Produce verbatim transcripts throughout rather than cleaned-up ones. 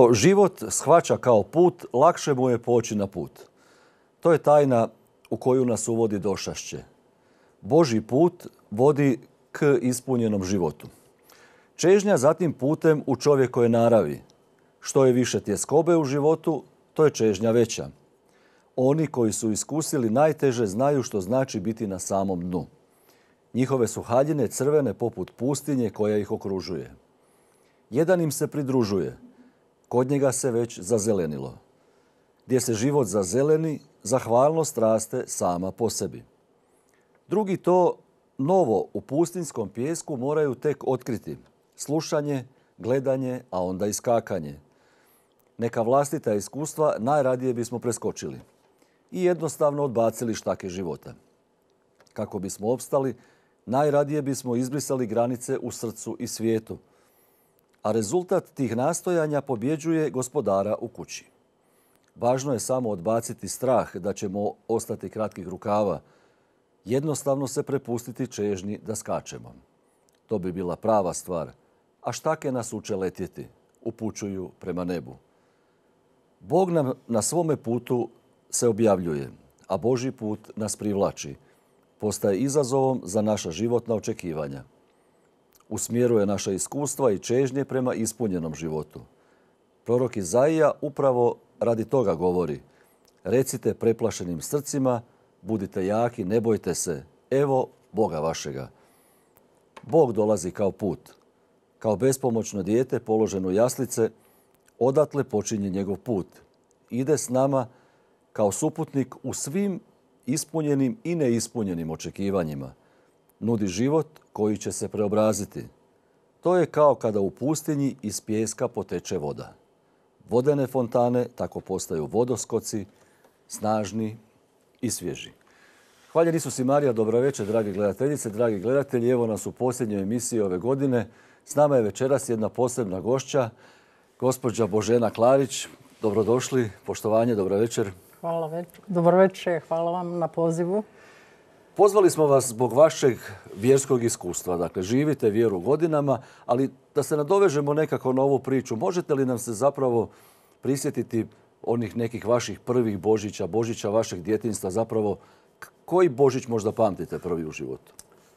Ko život shvaća kao put, lakše mu je poći na put. To je tajna u koju nas uvodi došašće. Božji put vodi k ispunjenom životu. Čežnja za tim putem u čovjekove naravi. Što je više tjeskobe u životu, to je čežnja veća. Oni koji su iskusili najteže znaju što znači biti na samom dnu. Njihove su haljine crvene poput pustinje koja ih okružuje. Jedan im se pridružuje. Kod njega se već zazelenilo. Gdje se život zazeleni, zahvalnost raste sama po sebi. Drugi to novo u pustinskom pijesku moraju tek otkriti. Slušanje, gledanje, a onda i skakanje. Neka vlastita iskustva najradije bismo preskočili i jednostavno odbacili štake života. Kako bismo opstali, najradije bismo izbrisali granice u srcu i svijetu. A rezultat tih nastojanja pobjeđuje gospodara u kući. Važno je samo odbaciti strah da ćemo ostati kratkih rukava. Jednostavno se prepustiti čežnji da skačemo. To bi bila prava stvar. A štake nas uče letjeti, upućuju prema nebu. Bog nam na svome putu se objavljuje, a Božji put nas privlači. Postaje izazovom za naša životna očekivanja. Usmjeruje naša iskustva i čežnje prema ispunjenom životu. Prorok Izaija upravo radi toga govori. Recite preplašenim srcima, budite jaki, ne bojte se, evo Boga vašega. Bog dolazi kao put. Kao bespomoćno dijete položeno u jaslice, odatle počinje njegov put. Ide s nama kao suputnik u svim ispunjenim i neispunjenim očekivanjima. Nudi život koji će se preobraziti. To je kao kada u pustinji iz pijeska poteče voda. Vodene fontane tako postaju vodoskoci, snažni i svježi. Hvaljen Isus i Marija, dobra večer, dragi gledateljice, dragi gledatelji. Evo nas u posljednjoj emisiji ove godine. S nama je večeras jedna posebna gošća, gospođa Božena Klarić. Dobrodošli, poštovanje, dobra večer. Hvala večer. Dobro večer, hvala vam na pozivu. Pozvali smo vas zbog vašeg vjerskog iskustva. Dakle, živite vjeru godinama, ali da se nadovežemo nekako na ovu priču. Možete li nam se zapravo prisjetiti onih nekih vaših prvih Božića, Božića vašeg djetinjstva, zapravo koji Božić možda pamtite prvi u životu?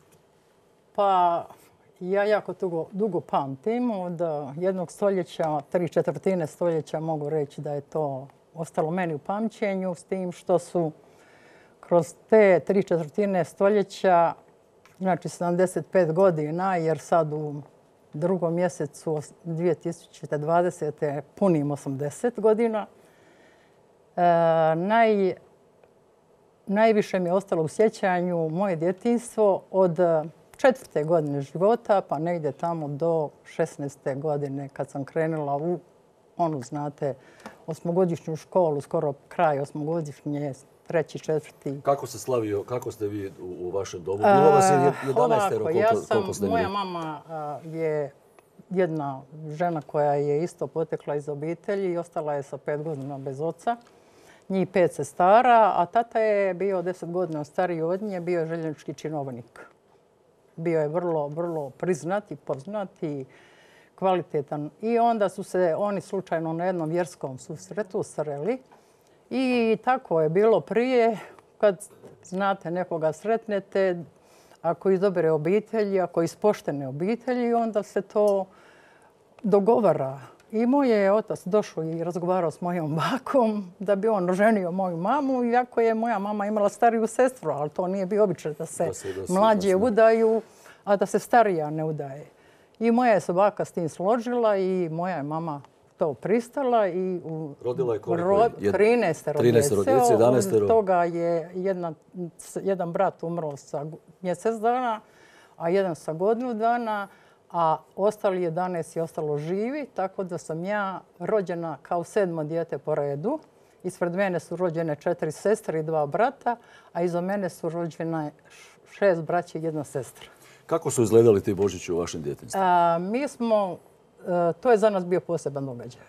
Pa ja jako dugo, dugo pamtim. Od jednog stoljeća, tri četvrtine stoljeća mogu reći da je to ostalo meni u pamćenju, s tim što su kroz te tri četvrtine stoljeća, znači sedamdeset pet godina, jer sad u drugom mjesecu dvije tisuće dvadesete punim osamdeset godina, e, naj, najviše mi je ostalo u sjećanju moje djetinjstvo od četvrte godine života, pa negdje tamo do šesnaeste godine kad sam krenula u onu, znate, osmogodišnju školu, skoro kraj osmogodišnje, treći, četvrti. Kako se slavio, kako ste vi u, u vašem domu? Bilo vas je jedanaest, koliko, ja sam, koliko ste bili? Moja mama uh, je jedna žena koja je isto potekla iz obitelji i ostala je sa pet godina bez oca. Njih pet sestara, a tata je bio deset godina stariji od nje, bio je željeznički činovnik. Bio je vrlo, vrlo priznat i poznat i kvalitetan. I onda su se oni slučajno na jednom vjerskom susretu sreli. I tako je bilo prije, kad znate nekoga sretnete, ako iz dobre obitelji, ako iz poštene obitelji, onda se to dogovara. I moj je otac došao i razgovarao s mojom bakom da bi on oženio moju mamu, iako je moja mama imala stariju sestru, ali to nije bio običaj da se, da se, da se mlađe da se. udaju, a da se starija ne udaje. I moja je se baka s tim složila i moja je mama to pristala i u rodila je koliko? Rod, trinaest djece. jedanaest Od toga je jedna, jedan brat umro sa mjesec dana, a jedan sa godinu dana, a ostali jedanaest je ostalo živi, tako da sam ja rođena kao sedmo dijete po redu. Ispred mene su rođene četiri sestre i dva brata, a iza mene su rođene šest braća i jedna sestra. Kako su izgledali ti Božići u vašem djetinjstvu? A, mi smo, a, to je za nas bio poseban događaj.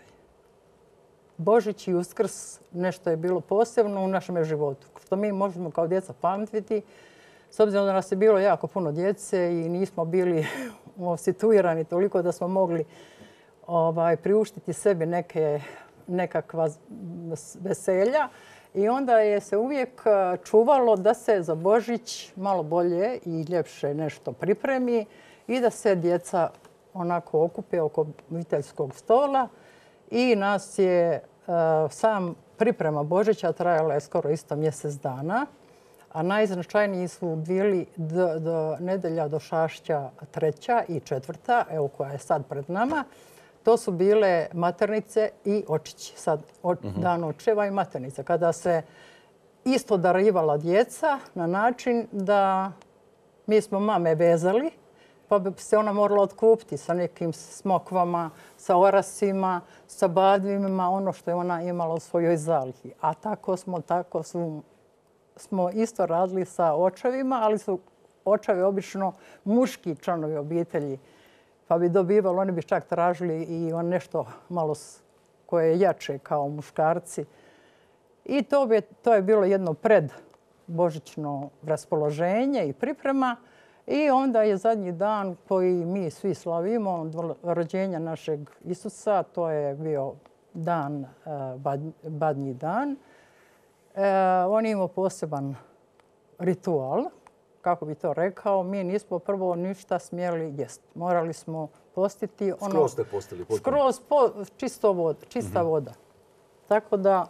Božić i Uskrs nešto je bilo posebno u našem životu. Što mi možemo kao djeca pamtiti, s obzirom da nas je bilo jako puno djece i nismo bili situirani toliko da smo mogli ovaj, priuštiti sebi neke, nekakva veselja. I onda je se uvijek čuvalo da se za Božić malo bolje i ljepše nešto pripremi i da se djeca onako okupe oko obiteljskog stola. I nas je uh, sam priprema Božića trajala je skoro isto mjesec dana. A najznačajniji su bili do, do nedelja do Šašća treća i četvrta, evo koja je sad pred nama. To su bile maternice i očići. Sad dan očeva i maternice. Kada se isto darivala djeca na način da mi smo mame vezali, pa bi se ona morala otkupiti sa nekim smokvama, sa orasima, sa badvima, ono što je ona imala u svojoj zalihi. A tako smo, tako su, smo isto radili sa očevima, ali su očevi obično muški članovi obitelji. Pa bi dobivali, oni bi čak tražili i on nešto malo koje je jače kao muškarci. I to, bi, to je bilo jedno predbožićno raspoloženje i priprema. I onda je zadnji dan koji mi svi slavimo, rođenja našeg Isusa, to je bio dan, badnji dan. On je imao poseban ritual. Kako bi to rekao, mi nismo prvo ništa smjeli jesti. Morali smo postiti ono... Skroz ste postili? Skroz po, čisto voda, čista mm-hmm. voda. Tako da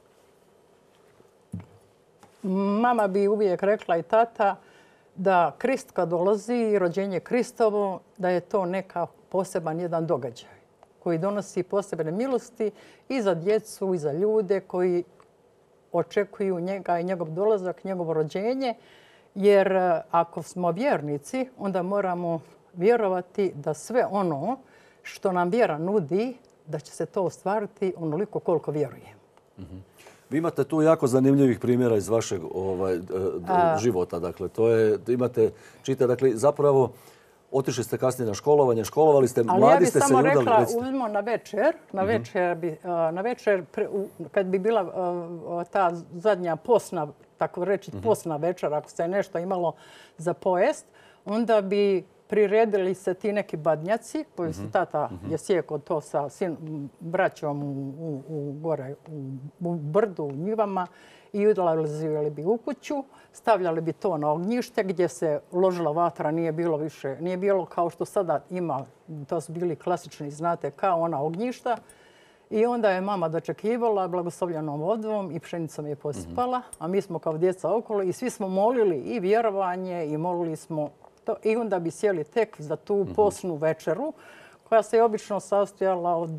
mama bi uvijek rekla i tata da Krist kad dolazi i rođenje Kristovo, da je to neka poseban jedan događaj koji donosi posebne milosti i za djecu i za ljude koji očekuju njega i njegov dolazak, njegovo rođenje. Jer ako smo vjernici, onda moramo vjerovati da sve ono što nam vjera nudi, da će se to ostvariti onoliko koliko vjerujemo. Mm-hmm. Vi imate tu jako zanimljivih primjera iz vašeg ovaj, A... života. Dakle, to je, imate, čita, dakle, zapravo otišli ste kasnije na školovanje, školovali ste, ali mladi ste se i udali. Ali ja bih samo rekla, uzmimo na večer, na mm-hmm. večer, bi, na večer kad bi bila ta zadnja posna, tako reći mm-hmm. posna večer, ako se nešto imalo za pojest, onda bi priredili se ti neki badnjaci koji mm-hmm. su tata mm-hmm. je sjekao to sa sin, braćom u, u, u, gore, u, u brdu, u njivama i odlazili bi u kuću, stavljali bi to na ognjište gdje se ložila vatra, nije bilo više, nije bilo kao što sada ima, to su bili klasični, znate, kao ona ognjišta. I onda je mama dočekivala blagoslovljenom vodom i pšenicom je posipala, a mi smo kao djeca okolo i svi smo molili i vjerovanje i molili smo to. I onda bi sjeli tek za tu posnu večeru koja se obično sastojala od,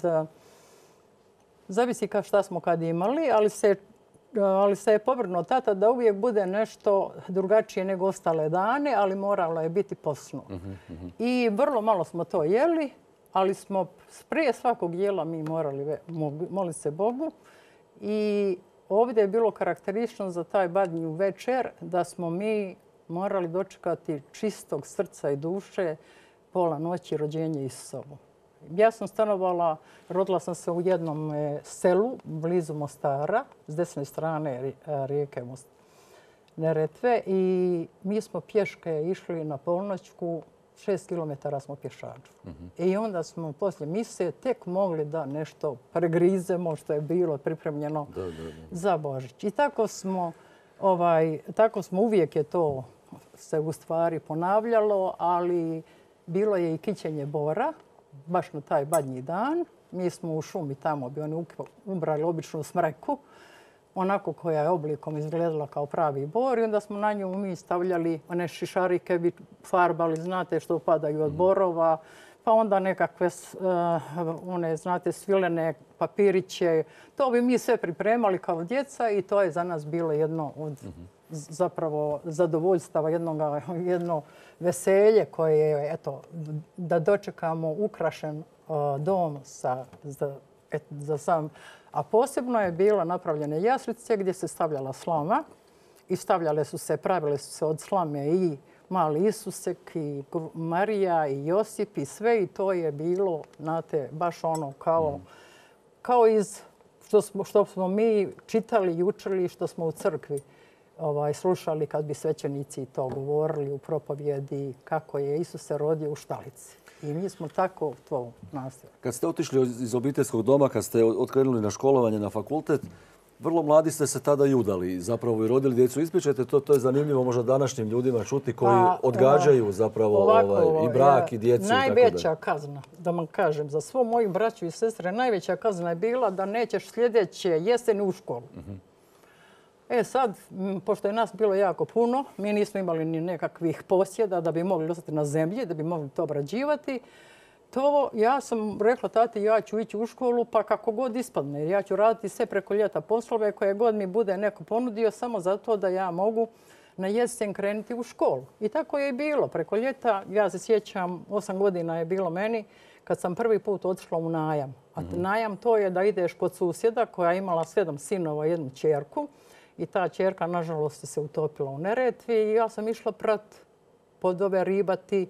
zavisi kao šta smo kad imali, ali se, ali se je povrnuo tata da uvijek bude nešto drugačije nego ostale dane, ali moralo je biti posno. I vrlo malo smo to jeli. Ali smo prije svakog jela mi morali moliti se Bogu. I ovdje je bilo karakteristično za taj badnju večer da smo mi morali dočekati čistog srca i duše pola noći rođenje Isusovo. Ja sam stanovala, rodila sam se u jednom selu blizu Mostara, s desne strane rijeke Neretve i mi smo pješke išli na polnoćku. Šest kilometara smo pješačili. Mm-hmm. I onda smo poslije mise tek mogli da nešto pregrizemo što je bilo pripremljeno da, da, da. za Božić. I tako smo, ovaj, tako smo uvijek je to se u stvari ponavljalo, ali bilo je i kićenje bora, baš na taj badnji dan. Mi smo u šumi tamo bi oni ubrali običnu smreku, onako koja je oblikom izgledala kao pravi bor i onda smo na nju mi stavljali one šišarike, bi farbali, znate što padaju od borova, pa onda nekakve uh, one, znate, svilene papiriće. To bi mi sve pripremali kao djeca i to je za nas bilo jedno od mm-hmm. zapravo zadovoljstava, jednoga, jedno veselje koje je, eto, da dočekamo ukrašen uh, dom sa, za, et, za sam. A posebno je bilo napravljene jaslice gdje se stavljala slama i stavljale su se, pravile su se od slame i mali Isusek i Marija i Josip i sve i to je bilo, znate, baš ono kao, mm. kao iz što smo, što smo mi čitali i učili, što smo u crkvi ovaj, slušali kad bi svećenici to govorili u propovjedi kako je Isus se rodio u štalici. I mi smo tako to nastavili. Kad ste otišli iz obiteljskog doma, kad ste otkrenuli na školovanje na fakultet, vrlo mladi ste se tada i udali, zapravo i rodili djecu. Ispričajte, to, to je zanimljivo možda današnjim ljudima čuti koji pa, odgađaju zapravo ovako, ovaj, i brak ja, i djecu. Najveća i tako kazna, da vam kažem, za svo moju braću i sestre, najveća kazna je bila da nećeš sljedeće jeseni u školu. Uh-huh. E sad, pošto je nas bilo jako puno, mi nismo imali ni nekakvih posjeda da bi mogli ostati na zemlji, da bi mogli to obrađivati. To ja sam rekla tati, ja ću ići u školu pa kako god ispadne. Ja ću raditi sve preko ljeta poslove koje god mi bude neko ponudio samo zato da ja mogu na jesen krenuti u školu. I tako je i bilo. Preko ljeta, ja se sjećam, osam godina je bilo meni kad sam prvi put otišla u najam. A najam to je da ideš kod susjeda koja je imala sedam sinova i jednu ćerku. I ta ćerka, nažalost, se utopila u Neretvi i ja sam išla prat podove, ribati,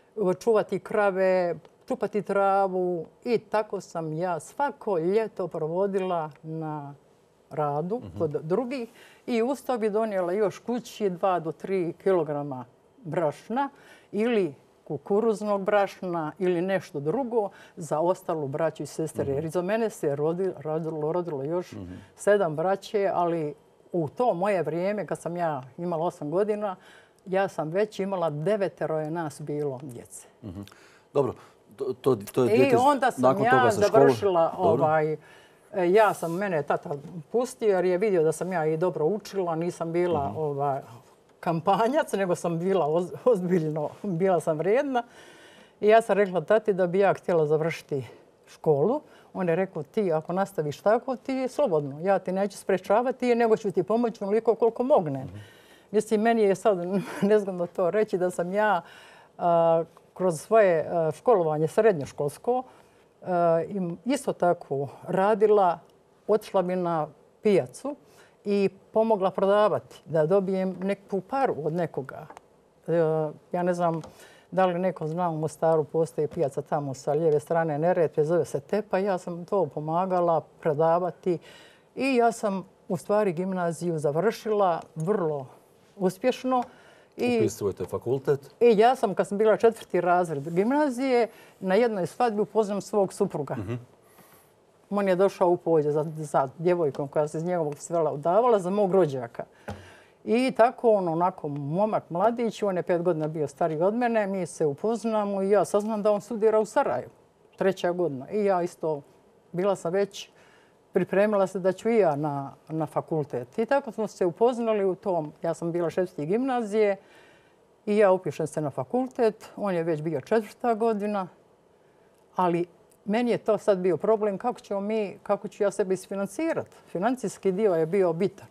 čuvati krave, čupati travu i tako sam ja svako ljeto provodila na radu kod drugih i uz to bi donijela još kući dva do tri kilograma brašna ili kukuruznog brašna ili nešto drugo za ostalu braću i sestre. Jer iza mene se rodilo, rodilo još sedam braće, ali u to moje vrijeme, kad sam ja imala osam godina, ja sam već imala devetero je nas bilo djece. Mm-hmm. Dobro, to, to, to je I djete, onda sam ja završila, ovaj, ja sam, mene tata pustio jer je vidio da sam ja i dobro učila, nisam bila mm-hmm. ovaj, kampanjac, nego sam bila oz, ozbiljno, bila sam vrijedna. I ja sam rekla tati da bi ja htjela završiti školu. On je rekao, ti ako nastaviš tako, ti je slobodno. Ja ti neću sprečavati, nego ću ti pomoći onoliko koliko mognem. Mm-hmm. Mislim, meni je sad nezgodno to reći da sam ja a, kroz svoje a, školovanje srednjoškolsko a, isto tako radila, otišla bi na pijacu i pomogla prodavati, da dobijem neku paru od nekoga. A, ja ne znam da li neko zna, u Mostaru postoji pijaca tamo sa lijeve strane Neretve, zove se Tepa. Ja sam to pomagala prodavati i ja sam u stvari gimnaziju završila vrlo uspješno. I, upisujete fakultet? I ja sam, kad sam bila četvrti razred gimnazije, na jednoj svadbi upoznam svog supruga. Mm-hmm. On je došao u pođe za, za djevojkom koja se iz njegovog svela udavala, za mog rođaka. I tako on, onako, momak mladić, on je pet godina bio stariji od mene, mi se upoznamo i ja saznam da on studira u Sarajevu, treća godina. I ja isto, bila sam već, pripremila se da ću i ja na, na fakultet. I tako smo se upoznali u tom, ja sam bila šesti gimnazije i ja upišem se na fakultet, on je već bio četvrta godina, ali meni je to sad bio problem kako ćemo mi, kako ću ja sebe isfinancirati. Financijski dio je bio bitan.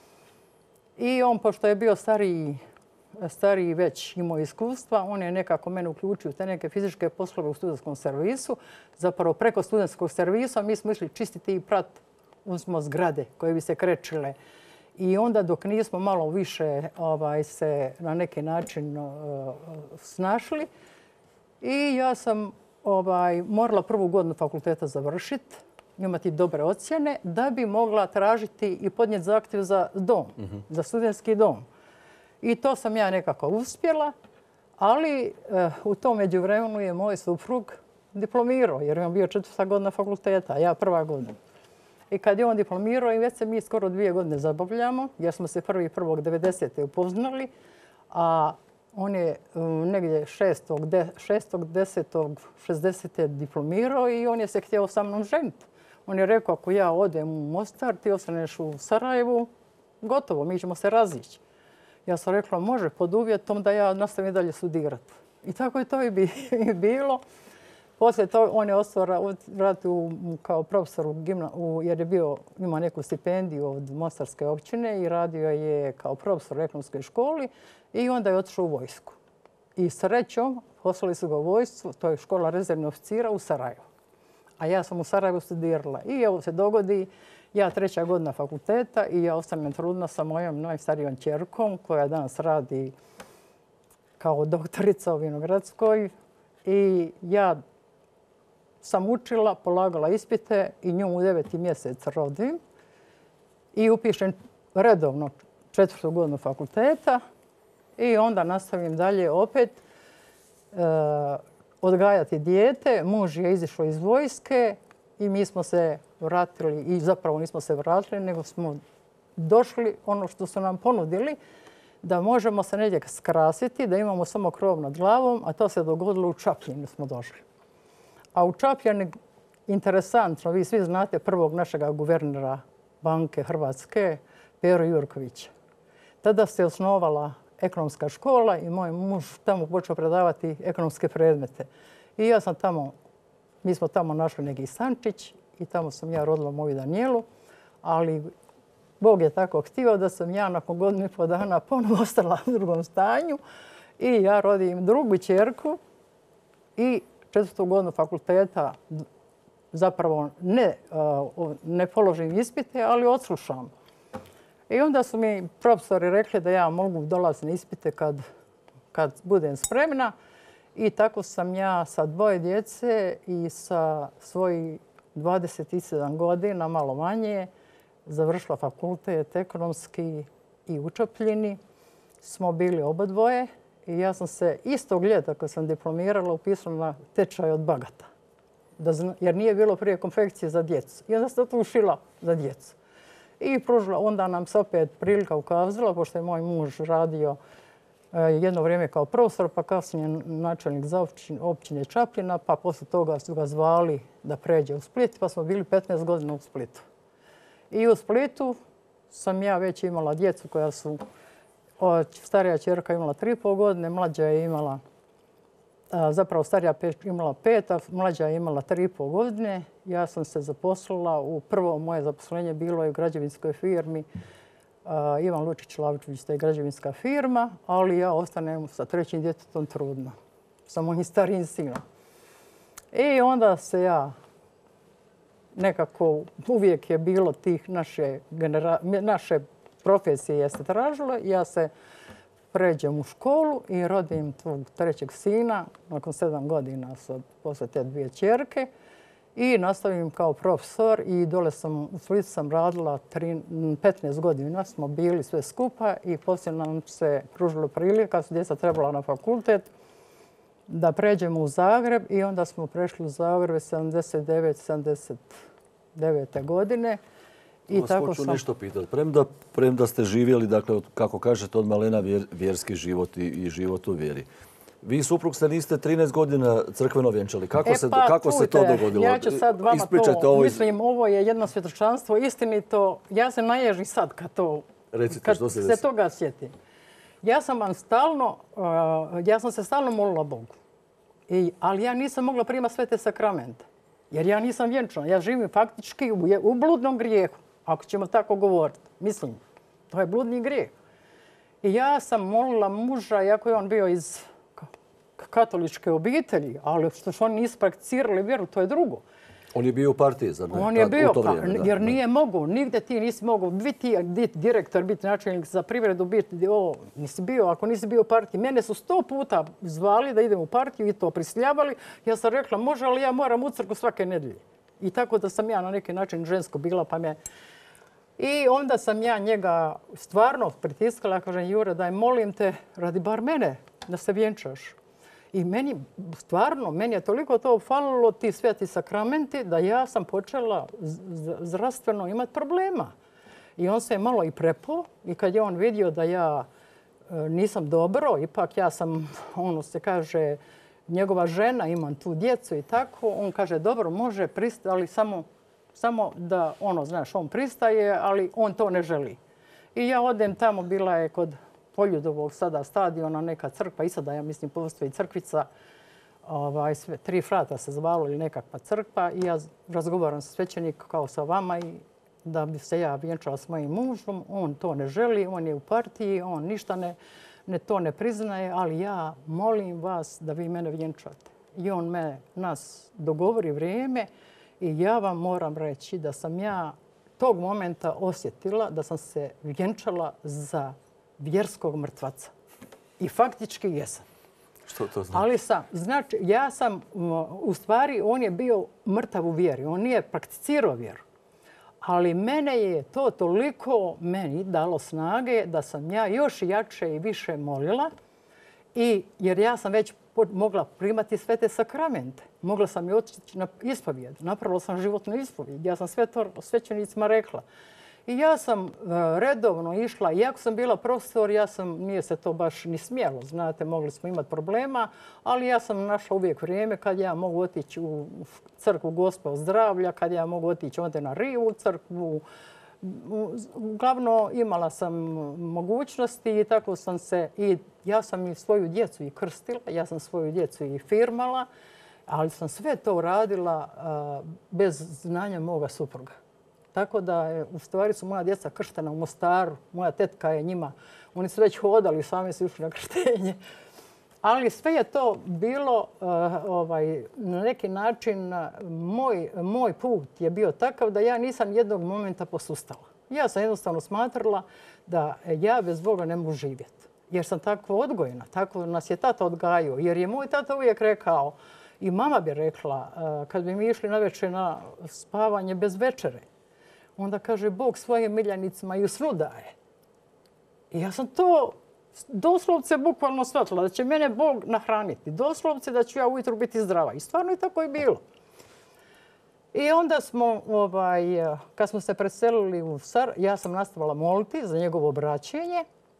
I on, pošto je bio stariji, stariji već imao iskustva, on je nekako mene uključio u te neke fizičke poslove u studentskom servisu. Zapravo preko studentskog servisa mi smo išli čistiti i prat uzmo zgrade koje bi se krečile. I onda dok nismo malo više ovaj, se na neki način uh, snašli, i ja sam ovaj, morala prvu godinu fakulteta završiti, imati dobre ocjene, da bi mogla tražiti i podnijeti zahtjev za dom, mm-hmm. za studentski dom. I to sam ja nekako uspjela, ali uh, u tom međuvremenu je moj suprug diplomirao, jer je on bio četvrta godina fakulteta, a ja prva godina. I kad je on diplomirao, i već se mi skoro dvije godine zabavljamo, jer smo se prvi prvog devedesete upoznali, a on je um, negdje šestog desetog šezdesete diplomirao i on je se htio sa mnom ženiti. On je rekao, ako ja odem u Mostar, ti ostaneš u Sarajevu, gotovo, mi ćemo se razići. Ja sam rekla, može, pod uvjetom da ja nastavim dalje studirati. I tako je to i, bi, i bilo. Poslije toga on je ostao raditi kao profesor u gimna, u, jer je bio, ima neku stipendiju od Mostarske općine i radio je kao profesor u ekonomskoj školi i onda je otišao u vojsku. I srećom poslali su ga u vojsku, to je škola rezervnih oficira u Sarajevu. A ja sam u Sarajevu studirala. I evo se dogodi, ja treća godina fakulteta i ja ostanem trudna sa mojom najstarijom ćerkom koja danas radi kao doktorica u Vinogradskoj. I ja sam učila, polagala ispite i nju u deveti mjesec rodim. I upišem redovno četvrtu godinu fakulteta i onda nastavim dalje opet. E, odgajati dijete. Muž je izišao iz vojske i mi smo se vratili, i zapravo nismo se vratili, nego smo došli ono što su nam ponudili, da možemo se negdje skrasiti, da imamo samo krov nad glavom, a to se dogodilo u Čapljini smo došli. A u Čapljini, interesantno, vi svi znate prvog našega guvernera Banke Hrvatske, Pero Jurkovića. Tada se osnovala ekonomska škola i moj muž tamo počeo predavati ekonomske predmete. I ja sam tamo, mi smo tamo našli neki stančić i tamo sam ja rodila moju Danijelu, ali Bog je tako htio da sam ja nakon godinu i pol dana ponovo ostala u drugom stanju i ja rodim drugu ćerku i četvrtu godinu fakulteta zapravo ne, ne položim ispite, ali odslušam. I onda su mi profesori rekli da ja mogu dolaziti na ispite kad, kad budem spremna. I tako sam ja sa dvoje djece i sa svojih dvadeset sedam godina, malo manje, završila fakultet ekonomski i u Čapljini. Smo bili oba dvoje i ja sam se istog ljeta kad sam diplomirala upisala na tečaj od bagata. Da zna, jer nije bilo prije konfekcije za djecu. I onda sam to ušila za djecu. I pružila, onda nam se opet prilika ukazala, pošto je moj muž radio jedno vrijeme kao profesor, pa kasnije načelnik za općine, općine Čapljina, pa poslije toga su ga zvali da pređe u Split, pa smo bili petnaest godina u Splitu. I u Splitu sam ja već imala djecu koja su, starija ćerka imala tri i pol godine, mlađa je imala, zapravo starija imala pet, a mlađa je imala tri i pol godine. Ja sam se zaposlila, u prvo moje zaposlenje bilo je u građevinskoj firmi. Ivan Lučić Lavičević, to je građevinska firma, ali ja ostanem sa trećim djetetom trudna, sa mojim starijim sinom. I onda se ja nekako, uvijek je bilo tih naše, genera, naše profesije jeste tražilo. Ja se pređem u školu i rodim tvog trećeg sina nakon sedam godina sad, posle te dvije ćerke. I nastavim kao profesor i dole sam, u Splitu sam radila petnaest godina, smo bili sve skupa i poslije nam se pružilo prilika, kad su djeca trebala na fakultet, da pređemo u Zagreb i onda smo prešli u Zagreb sedamdeset devete sedamdeset devete godine. I vas tako hoću sam... nešto pitati. Premda, premda ste živjeli, dakle, kako kažete, od malena vjer, vjerski život i, i život u vjeri. Vi suprug ste niste trinaest godina crkveno vjenčali. Kako, e se, pa, kako se to dogodilo? Ja ću sad vama Ispričajte to, ovo iz... mislim, ovo je jedno svjedočanstvo istinito. Ja se naježim sad kad, to, Recite, kad što se, se toga sjetim. Ja sam vam stalno, uh, ja sam se stalno molila Bogu. I, ali ja nisam mogla primati sve te sakramente. Jer ja nisam vjenčana. Ja živim faktički u, u bludnom grijehu. Ako ćemo tako govoriti. Mislim, to je bludni grijeh. I ja sam molila muža, iako je on bio iz katoličke obitelji, ali što su oni nisu prakticirali vjeru, to je drugo. On je bio u partiji, zar ne? On je bio, pa, jer nije mogu, nigdje ti nisi mogu biti direktor, biti načelnik za privredu, biti, o, nisi bio, ako nisi bio u partiji. Mene su sto puta zvali da idem u partiju i to prisiljavali. Ja sam rekla, može, ali ja moram u crkvu svake nedelje. I tako da sam ja na neki način žensko bila, pa me... I onda sam ja njega stvarno pritiskala, kažem, Jure, daj, molim te, radi bar mene, da se vjenčaš. I meni, stvarno, meni je toliko to falilo, ti sveti sakramenti, da ja sam počela zdravstveno imati problema. I on se je malo i prepao i kad je on vidio da ja nisam dobro, ipak ja sam, ono se kaže, njegova žena, imam tu djecu i tako, on kaže, dobro, može pristati, ali samo, samo da, ono, znaš, on pristaje, ali on to ne želi. I ja odem tamo, bila je kod Poljudovog sada stadiona, neka crkva, i sada ja mislim postoji crkvica, ovaj, sve, tri frata se zvalo ili nekakva crkva i ja razgovaram sa svećenikom kao sa vama i da bi se ja vjenčala s mojim mužom. On to ne želi, on je u partiji, on ništa ne, ne, to ne priznaje, ali ja molim vas da vi mene vjenčate. I on me, nas dogovori vrijeme i ja vam moram reći da sam ja tog momenta osjetila da sam se vjenčala za vjerskog mrtvaca. I faktički jesam. Što to znači? Ali sam, znači, ja sam, u stvari, on je bio mrtav u vjeri. On nije prakticirao vjeru. Ali mene je to toliko meni dalo snage da sam ja još jače i više molila. I, jer ja sam već mogla primati sve te sakramente. Mogla sam i otići na ispovijed. Napravila sam životnu ispovijed. Ja sam sve to svećenicima rekla. I ja sam redovno išla, iako sam bila profesor, ja sam, nije se to baš ni smjelo, znate, mogli smo imati problema, ali ja sam našla uvijek vrijeme kad ja mogu otići u crkvu Gospe zdravlja, kad ja mogu otići onda na Rivu crkvu. Uglavnom imala sam mogućnosti i tako sam se, i ja sam i svoju djecu i krstila, ja sam svoju djecu i firmala, ali sam sve to uradila bez znanja moga supruga. Tako da u stvari su moja djeca krštena u Mostaru. Moja tetka je njima, oni su već hodali, sami su išli na krštenje. Ali sve je to bilo ovaj, na neki način, moj, moj put je bio takav da ja nisam jednog momenta posustala. Ja sam jednostavno smatrala da ja bez Boga ne mogu živjeti. Jer sam tako odgojena, tako nas je tata odgajao. Jer je moj tata uvijek rekao, i mama bi rekla, kad bi mi išli navečer na spavanje bez večere, onda kaže Bog svojim miljenicima i u snu daje. I ja sam to doslovce bukvalno shvatila, da će mene Bog nahraniti. Doslovce da ću ja ujutro biti zdrava. I stvarno je tako i bilo. I onda smo, ovaj, kad smo se preselili u Sar, ja sam nastavila moliti za njegovo obraćenje,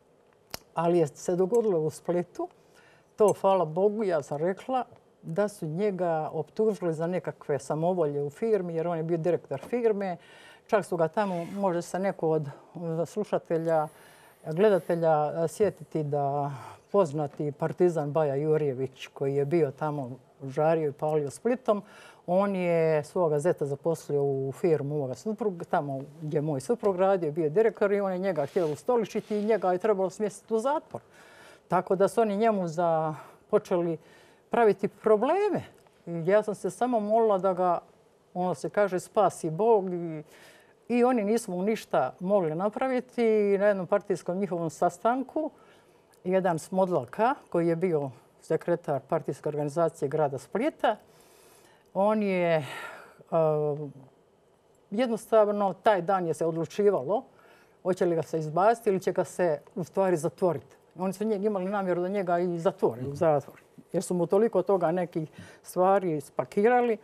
ali je se dogodilo u Splitu. To, hvala Bogu, ja sam rekla da su njega optužili za nekakve samovolje u firmi, jer on je bio direktor firme. Čak su ga tamo, može se neko od slušatelja, gledatelja sjetiti da poznati partizan Baja Jurjević, koji je bio tamo žario i palio Splitom, on je svoga zeta zaposlio u firmu moga supruga, tamo gdje moj suprug radio, bio direktor i on je njega htjeli ustoličiti i njega je trebalo smjestiti u zatvor. Tako da su oni njemu za, počeli praviti probleme. I ja sam se samo molila da ga, ono se kaže, spasi Bog. I, i oni nismo ništa mogli napraviti. I na jednom partijskom njihovom sastanku jedan Smodlaka, koji je bio sekretar partijske organizacije grada Splita, on je uh, jednostavno, taj dan je se odlučivalo hoće li ga se izbaciti ili će ga se u stvari zatvoriti. Oni su imali namjeru da njega i zatvore u zatvor, jer su mu toliko toga nekih stvari spakirali.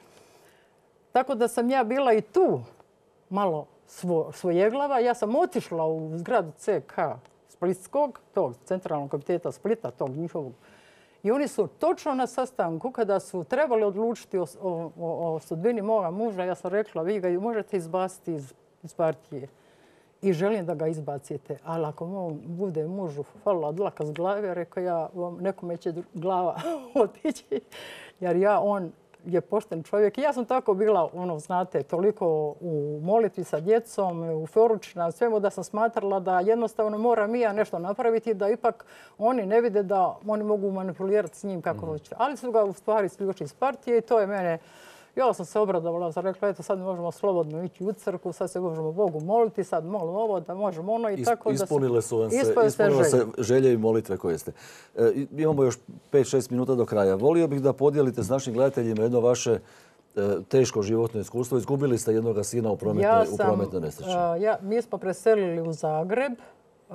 Tako da sam ja bila i tu malo svo, svojeglava. Ja sam otišla u zgradu C K Splitskog, tog centralnog komiteta Splita, tog njihovog. I oni su točno na sastanku, kada su trebali odlučiti o, o, o sudbini moga muža, ja sam rekla, vi ga možete izbaciti iz, iz partije. I želim da ga izbacite. Ali ako mu bude mužu falila dlaka s glave, rekao ja, nekome će glava otići. Jer ja, on je pošten čovjek. I ja sam tako bila, ono, znate, toliko u molitvi sa djecom, u poručima, svemu da sam smatrala da jednostavno moram i ja nešto napraviti, da ipak oni ne vide da oni mogu manipulirati s njim kako hoće. Ali su ga u stvari isključili iz partije i to je mene... Ja sam se obradovala, sam rekla, eto sad možemo slobodno ići u crkvu, sad se možemo Bogu moliti, sad molimo ovo, da možemo ono i tako da se... Ispunile su vam se, ispunile se želje i molitve koje ste. E, imamo još pet šest minuta do kraja. Volio bih da podijelite s našim gledateljima jedno vaše e, teško životno iskustvo. Izgubili ste jednoga sina u prometnoj, ja sam, u prometnoj nesreći. Uh, ja, mi smo preselili u Zagreb. Uh,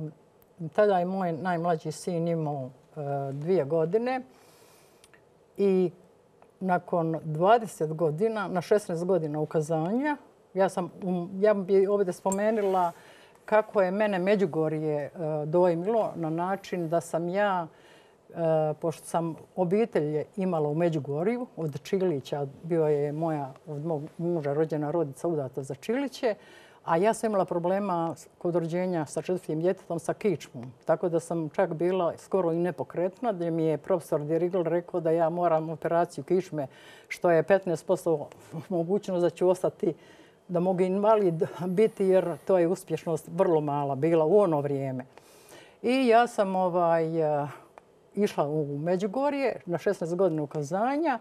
tada je moj najmlađi sin imao uh, dvije godine i nakon dvadeset godina, na šesnaest godina ukazanja, ja, sam, ja bih ovdje spomenula kako je mene Međugorje dojmilo na način da sam ja, pošto sam obitelj imala u Međugorju, od Čilića, bio je moja, od mog muža rođena rodica udata za Čiliće, a ja sam imala problema kod rođenja sa četvrtim djetetom sa kičmom. Tako da sam čak bila skoro i nepokretna, gdje mi je profesor Dirigl rekao da ja moram operaciju kičme, što je petnaest posto mogućnost da ću ostati, da mogu invalid biti, jer to je uspješnost vrlo mala bila u ono vrijeme. I ja sam ovaj, išla u Međugorje na šesnaest godina ukazanja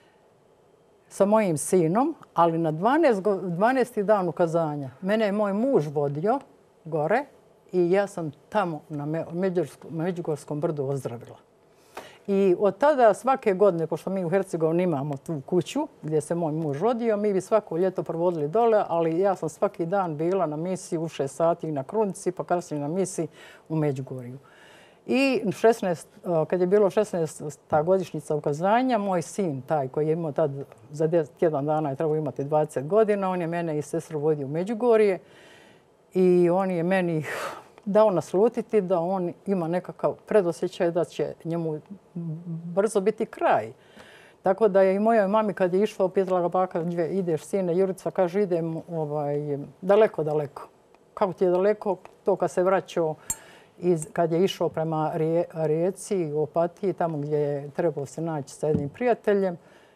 sa mojim sinom, ali na dvanaesti dan ukazanja mene je moj muž vodio gore i ja sam tamo na Međugorskom brdu ozdravila. I od tada svake godine, pošto mi u Hercegovini imamo tu kuću gdje se moj muž rodio, mi bi svako ljeto provodili dole, ali ja sam svaki dan bila na misiji u šest sati na Krunici, pa kasnije na misiji u Međugorju. I šesnaest, kad je bilo šesnaesta godišnjica ukazanja, moj sin, taj koji je imao tad za tjedan dana je trebao imati dvadeset godina, on je mene i sestru vodio u Međugorje i on je meni dao naslutiti da on ima nekakav predosjećaj da će njemu brzo biti kraj. Tako da je i mojoj mami kad je išla, pitala ga baka, gdje ideš sine? Jurica kaže idem ovaj, daleko, daleko. Kako ti je daleko? To kad se vraćao, iz, kad je išao prema rije, Rijeci, u Opatiji, tamo gdje je trebao se naći sa jednim prijateljem,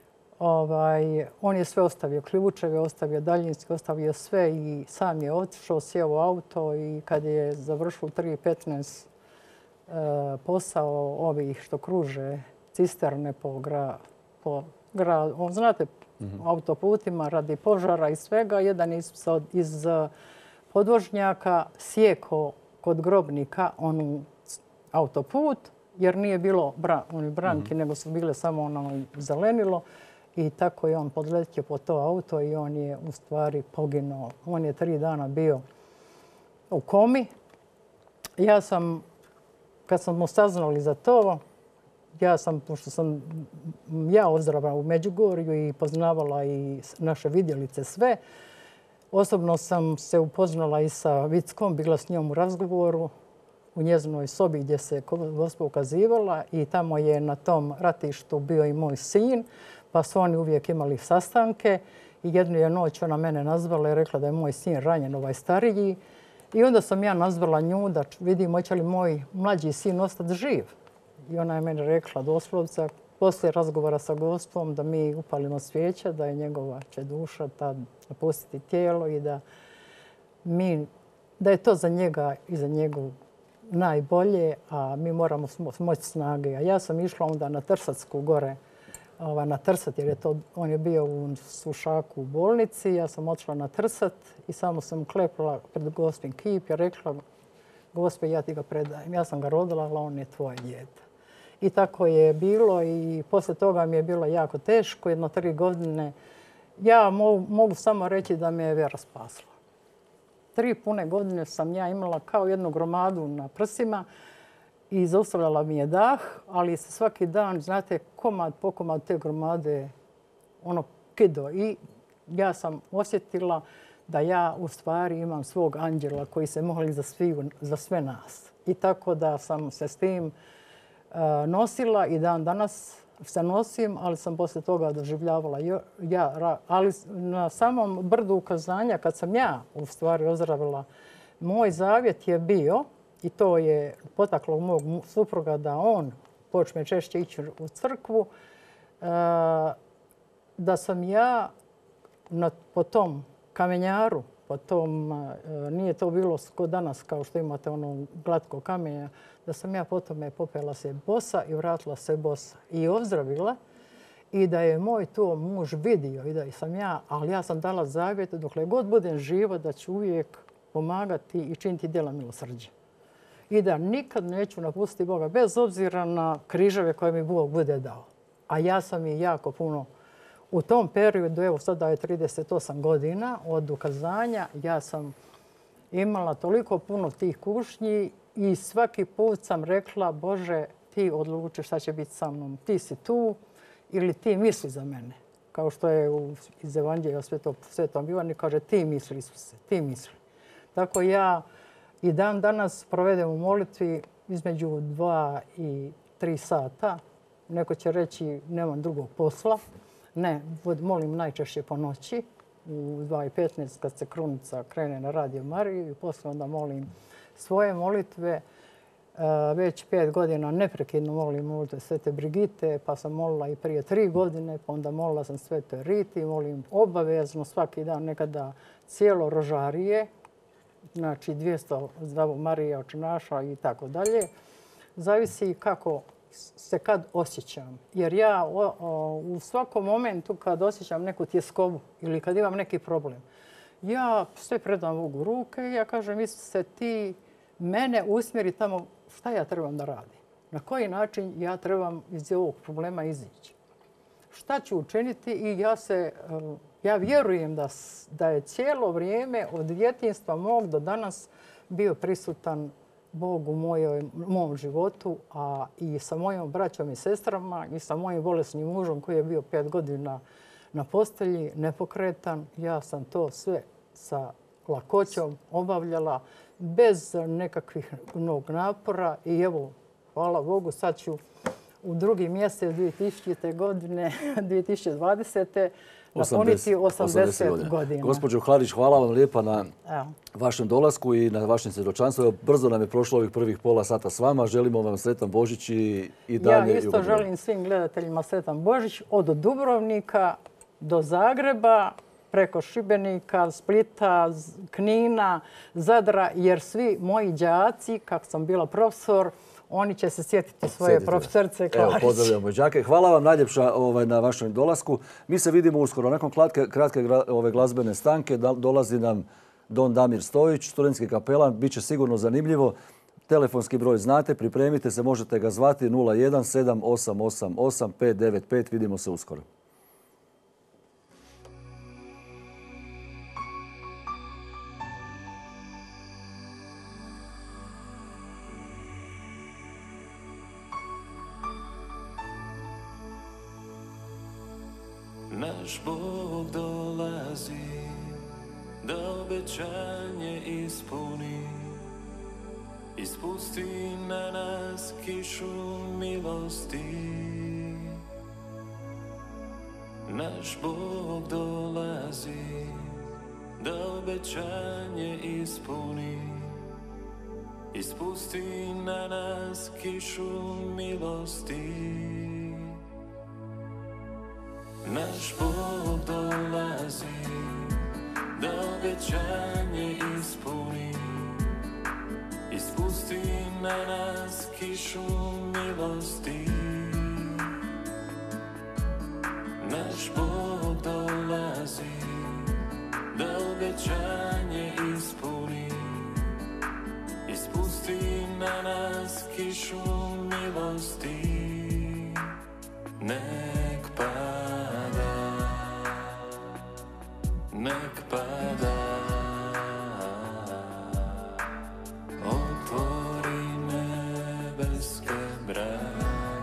ovaj, on je sve ostavio, ključeve ostavio, daljinski ostavio sve i sam je otišao, sjeo u auto i kad je završio u tri petnaest e, posao ovih što kruže cisterne po gradu, po gra, znate, mm-hmm. autoputima radi požara i svega. Jedan iz, iz podvožnjaka sjeko kod Grobnika onu autoput jer nije bilo bra, oni branki, mm-hmm. nego su bile samo ono zelenilo. I tako je on podletio po to auto i on je u stvari poginuo. On je tri dana bio u komi. Ja sam, kad sam mu saznali za to, ja sam, pošto sam ja ozdravila u Međugorju i poznavala i naše vidjelice sve, osobno sam se upoznala i sa Vickom, bila s njom u razgovoru u njezinoj sobi gdje se Gospa ukazivala i tamo je na tom ratištu bio i moj sin, pa su oni uvijek imali sastanke i jednu je noć ona mene nazvala i rekla da je moj sin ranjen, ovaj stariji. I onda sam ja nazvala nju da vidim hoće li moj mlađi sin ostati živ. I ona je meni rekla doslovca, poslije razgovora sa Gospom, da mi upalimo svijeće, da je njegova će duša tad napustiti tijelo i da, mi, da je to za njega i za njegov najbolje, a mi moramo moći snage. A ja sam išla onda na Trsatsku gore, na Trsat, jer je to, on je bio u Sušaku u bolnici. Ja sam otišla na Trsat i samo sam klepala pred Gospin kip i rekla, Gospe, ja ti ga predajem. Ja sam ga rodila, ali on je tvoje dijete. I tako je bilo i poslije toga mi je bilo jako teško, jedno tri godine. Ja mogu, mogu samo reći da me je vjera spasla. Tri pune godine sam ja imala kao jednu gromadu na prsima i zaustavljala mi je dah, ali se svaki dan, znate, komad po komad te gromade ono kido. I ja sam osjetila da ja u stvari imam svog anđela koji se moli za, sviju, za sve nas. I tako da sam se s tim uh, nosila i dan danas se nosim, ali sam poslije toga doživljavala ja. Ali na samom brdu ukazanja, kad sam ja u stvari ozdravila, moj zavjet je bio, i to je potaklo mog supruga da on počne češće ići u crkvu, uh, da sam ja na, po tom kamenjaru, po tom, uh, nije to bilo kod danas kao što imate ono glatko kamenja, da sam ja po tome popela se bosa i vratila se bosa i ozdravila i da je moj to muž vidio i da sam ja, ali ja sam dala zavjet dokle god budem živa da ću uvijek pomagati i činiti djela milosrđa. I da nikad neću napustiti Boga bez obzira na križeve koje mi Bog bude dao. A ja sam i jako puno u tom periodu, evo sada je trideset osam godina od ukazanja, ja sam imala toliko puno tih kušnji i svaki put sam rekla, Bože, ti odluči šta će biti sa mnom. Ti si tu ili ti misli za mene. Kao što je u, iz Evanđelja Svetom Ivanu kaže, ti misli Isuse, ti misli. Tako ja i dan danas provedem u molitvi između dva i tri sata. Neko će reći, nemam drugog posla. Ne, molim najčešće po noći. U dva i petnaest kad se krunica krene na Radio Mariju i poslije onda molim svoje molitve. Već pet godina neprekidno molim molitve Svete Brigite, pa sam molila i prije tri godine, pa onda molila sam Svete Riti, molim obavezno svaki dan nekada cijelo rožarije, znači dvjesto Zdravo Marija, Očinaša i tako dalje. Zavisi kako se kad osjećam. Jer ja o, o, u svakom momentu kad osjećam neku tjeskobu ili kad imam neki problem, ja sve predam Bogu ruke i ja kažem, Isuse, ti mene usmjeri tamo šta ja trebam da radim. Na koji način ja trebam iz ovog problema izići. Šta ću učiniti i ja se... Ja vjerujem da, da je cijelo vrijeme od djetinjstva mog do danas bio prisutan Bog u mojoj, mom životu, a i sa mojom braćom i sestrama i sa mojim bolesnim mužom koji je bio pet godina na postelji, nepokretan. Ja sam to sve sa lakoćom obavljala bez nekakvih mnog napora i evo, hvala Bogu, sad ću u drugi mjesec dvije tisućite. godine, dvije tisuće dvadesete. napuniti osamdeset godina. Gospođo Hlarić, hvala vam lijepa na Evo. vašem dolasku i na vašem svjedočanstvu. Evo, brzo nam je prošlo ovih prvih pola sata s vama. Želimo vam sretan Božić i, i dalje. Ja isto želim svim gledateljima sretan Božić od Dubrovnika do Zagreba, preko Šibenika, Splita, Knina, Zadra, jer svi moji đaci, kako sam bila profesor, oni će se sjetiti svoje Sjetite. profesorce Klarić. Evo, pozdravljamo đake. Hvala vam najljepša ovaj, na vašem dolasku. Mi se vidimo uskoro. Nakon kratke, kratke ove glazbene stanke dolazi nam Don Damir Stojić, studentski kapelan. Biće sigurno zanimljivo. Telefonski broj znate, pripremite se, možete ga zvati nula jedan sedam osam osam osam pet devet pet. Vidimo se uskoro. Naš Bog dolazi da obećanje ispuni, ispusti na nas kišu milosti. Naš Bog dolazi da obećanje ispuni, ispusti na nas kišu milosti. Naš Bog dolazi da obećanje ispuni, ispusti na nas kišu milosti. Naš Bog dolazi da obećanje ispuni, ispusti na nas kišu milosti. Nek pada, nek pada, otvori nebeske brane.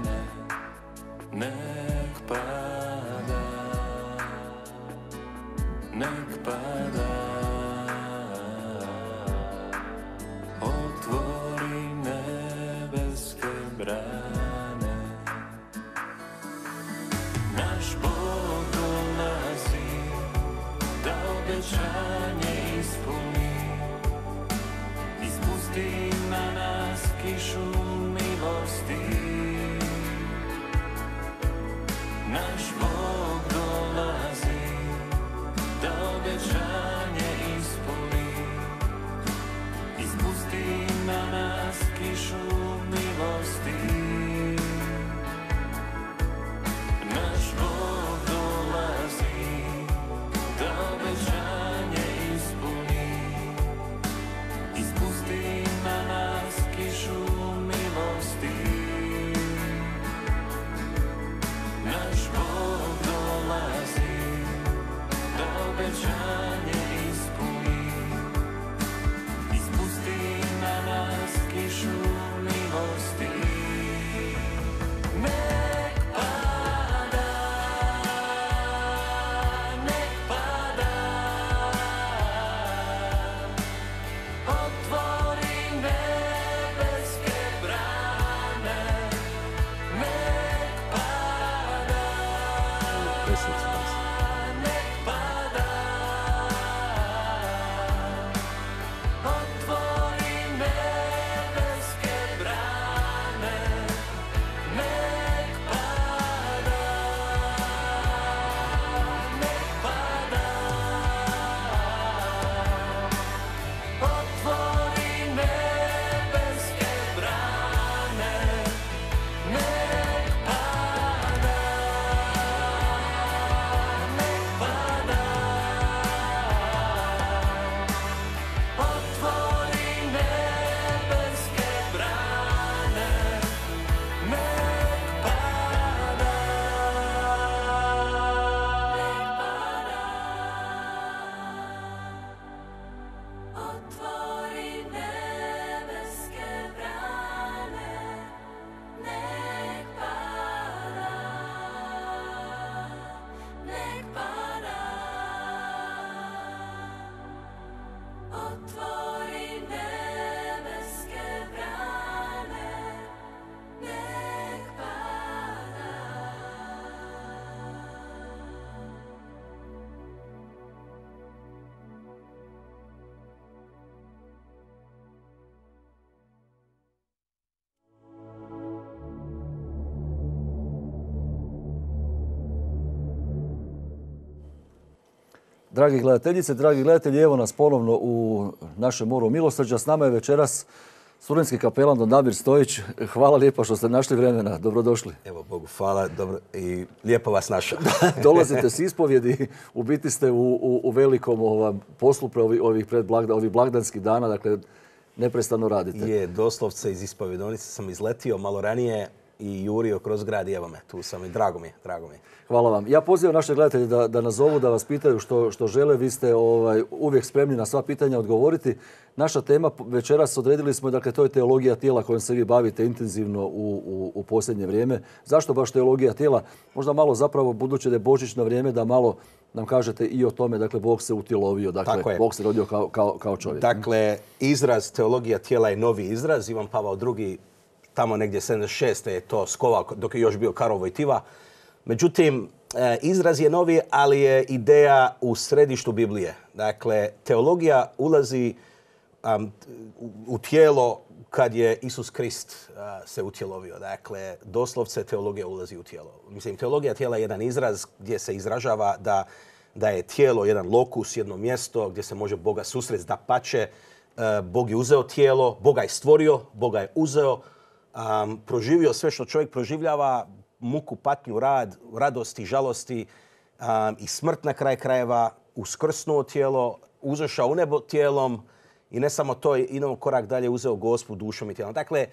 Dragi gledateljice, dragi gledatelji, evo nas ponovno u našem moru milosrđa. S nama je večeras studentski kapelan Don Damir Stojić. Hvala lijepo što ste našli vremena. Dobrodošli. Evo, Bogu hvala. Dobro, i lijepo vas našao. Dolazite s ispovjedi, u biti ste u, u, u velikom ovom poslu pre ovih, ovih, predblagda, ovih blagdanskih dana, dakle neprestano radite. Je, doslovce iz ispovjedonice sam izletio malo ranije i jurio kroz grad i evo me, tu sam i drago mi je, drago mi je. Hvala vam. Ja pozivam naše gledatelje da, da nas zovu, da vas pitaju što, što žele. Vi ste ovaj, uvijek spremni na sva pitanja odgovoriti. Naša tema večeras odredili smo, dakle, to je teologija tijela kojom se vi bavite intenzivno u, u, u posljednje vrijeme. Zašto baš teologija tijela? Možda malo zapravo, budući da je božićno vrijeme, da malo nam kažete i o tome, dakle, Bog se utjelovio, dakle, Bog se rodio kao, kao, kao čovjek. Dakle, izraz teologija tijela je novi izraz. Ivan Pavao drugi, tamo negdje sedamdeset šeste je to skovao dok je još bio Karol Wojtyła. Međutim, izraz je novi, ali je ideja u središtu Biblije. Dakle, teologija ulazi um, u tijelo kad je Isus Krist uh, se utjelovio. Dakle, doslovce teologija ulazi u tijelo. Mislim, teologija tijela je jedan izraz gdje se izražava da, da je tijelo jedan lokus, jedno mjesto gdje se može Boga susresti. Dapače, uh, Bog je uzeo tijelo, Boga je stvorio, Boga je uzeo, um, proživio sve što čovjek proživljava, muku, patnju, rad, radosti, žalosti um, i smrt na kraj krajeva, uskrsnuo tijelo, uzošao u nebo tijelom i ne samo to, idemo korak dalje, uzeo Gospu dušom i tijelom. Dakle,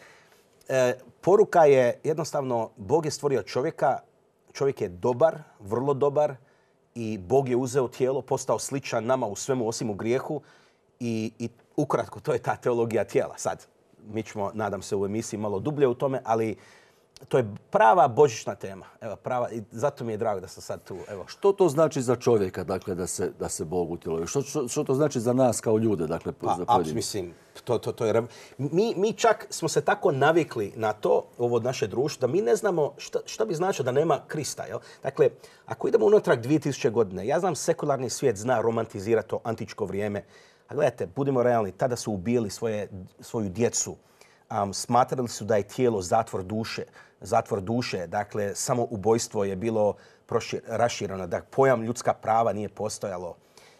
e, poruka je jednostavno, Bog je stvorio čovjeka, čovjek je dobar, vrlo dobar i Bog je uzeo tijelo, postao sličan nama u svemu osim u grijehu i, i ukratko, to je ta teologija tijela. Sad, mi ćemo, nadam se, u emisiji malo dublje u tome, ali to je prava božićna tema. Evo, prava, i zato mi je drago da sam sad tu. Evo. Što to znači za čovjeka, dakle, da se, da se Bog utjelovio? Što, što, što to znači za nas kao ljude, dakle, pa, za pojedine? Mislim, to, to, to je... Mi, mi čak smo se tako navikli na to, ovo naše društvo, da mi ne znamo šta, šta bi značilo da nema Krista. Jel? Dakle, ako idemo unatrag dvije tisuće godine, ja znam sekularni svijet zna romantizirati to antičko vrijeme. A gledajte, budimo realni, tada su ubijali svoje, svoju djecu. Um, smatrali su da je tijelo zatvor duše. Zatvor duše, dakle, samo ubojstvo je bilo prošir, rašireno. Dakle, pojam ljudska prava nije postojalo.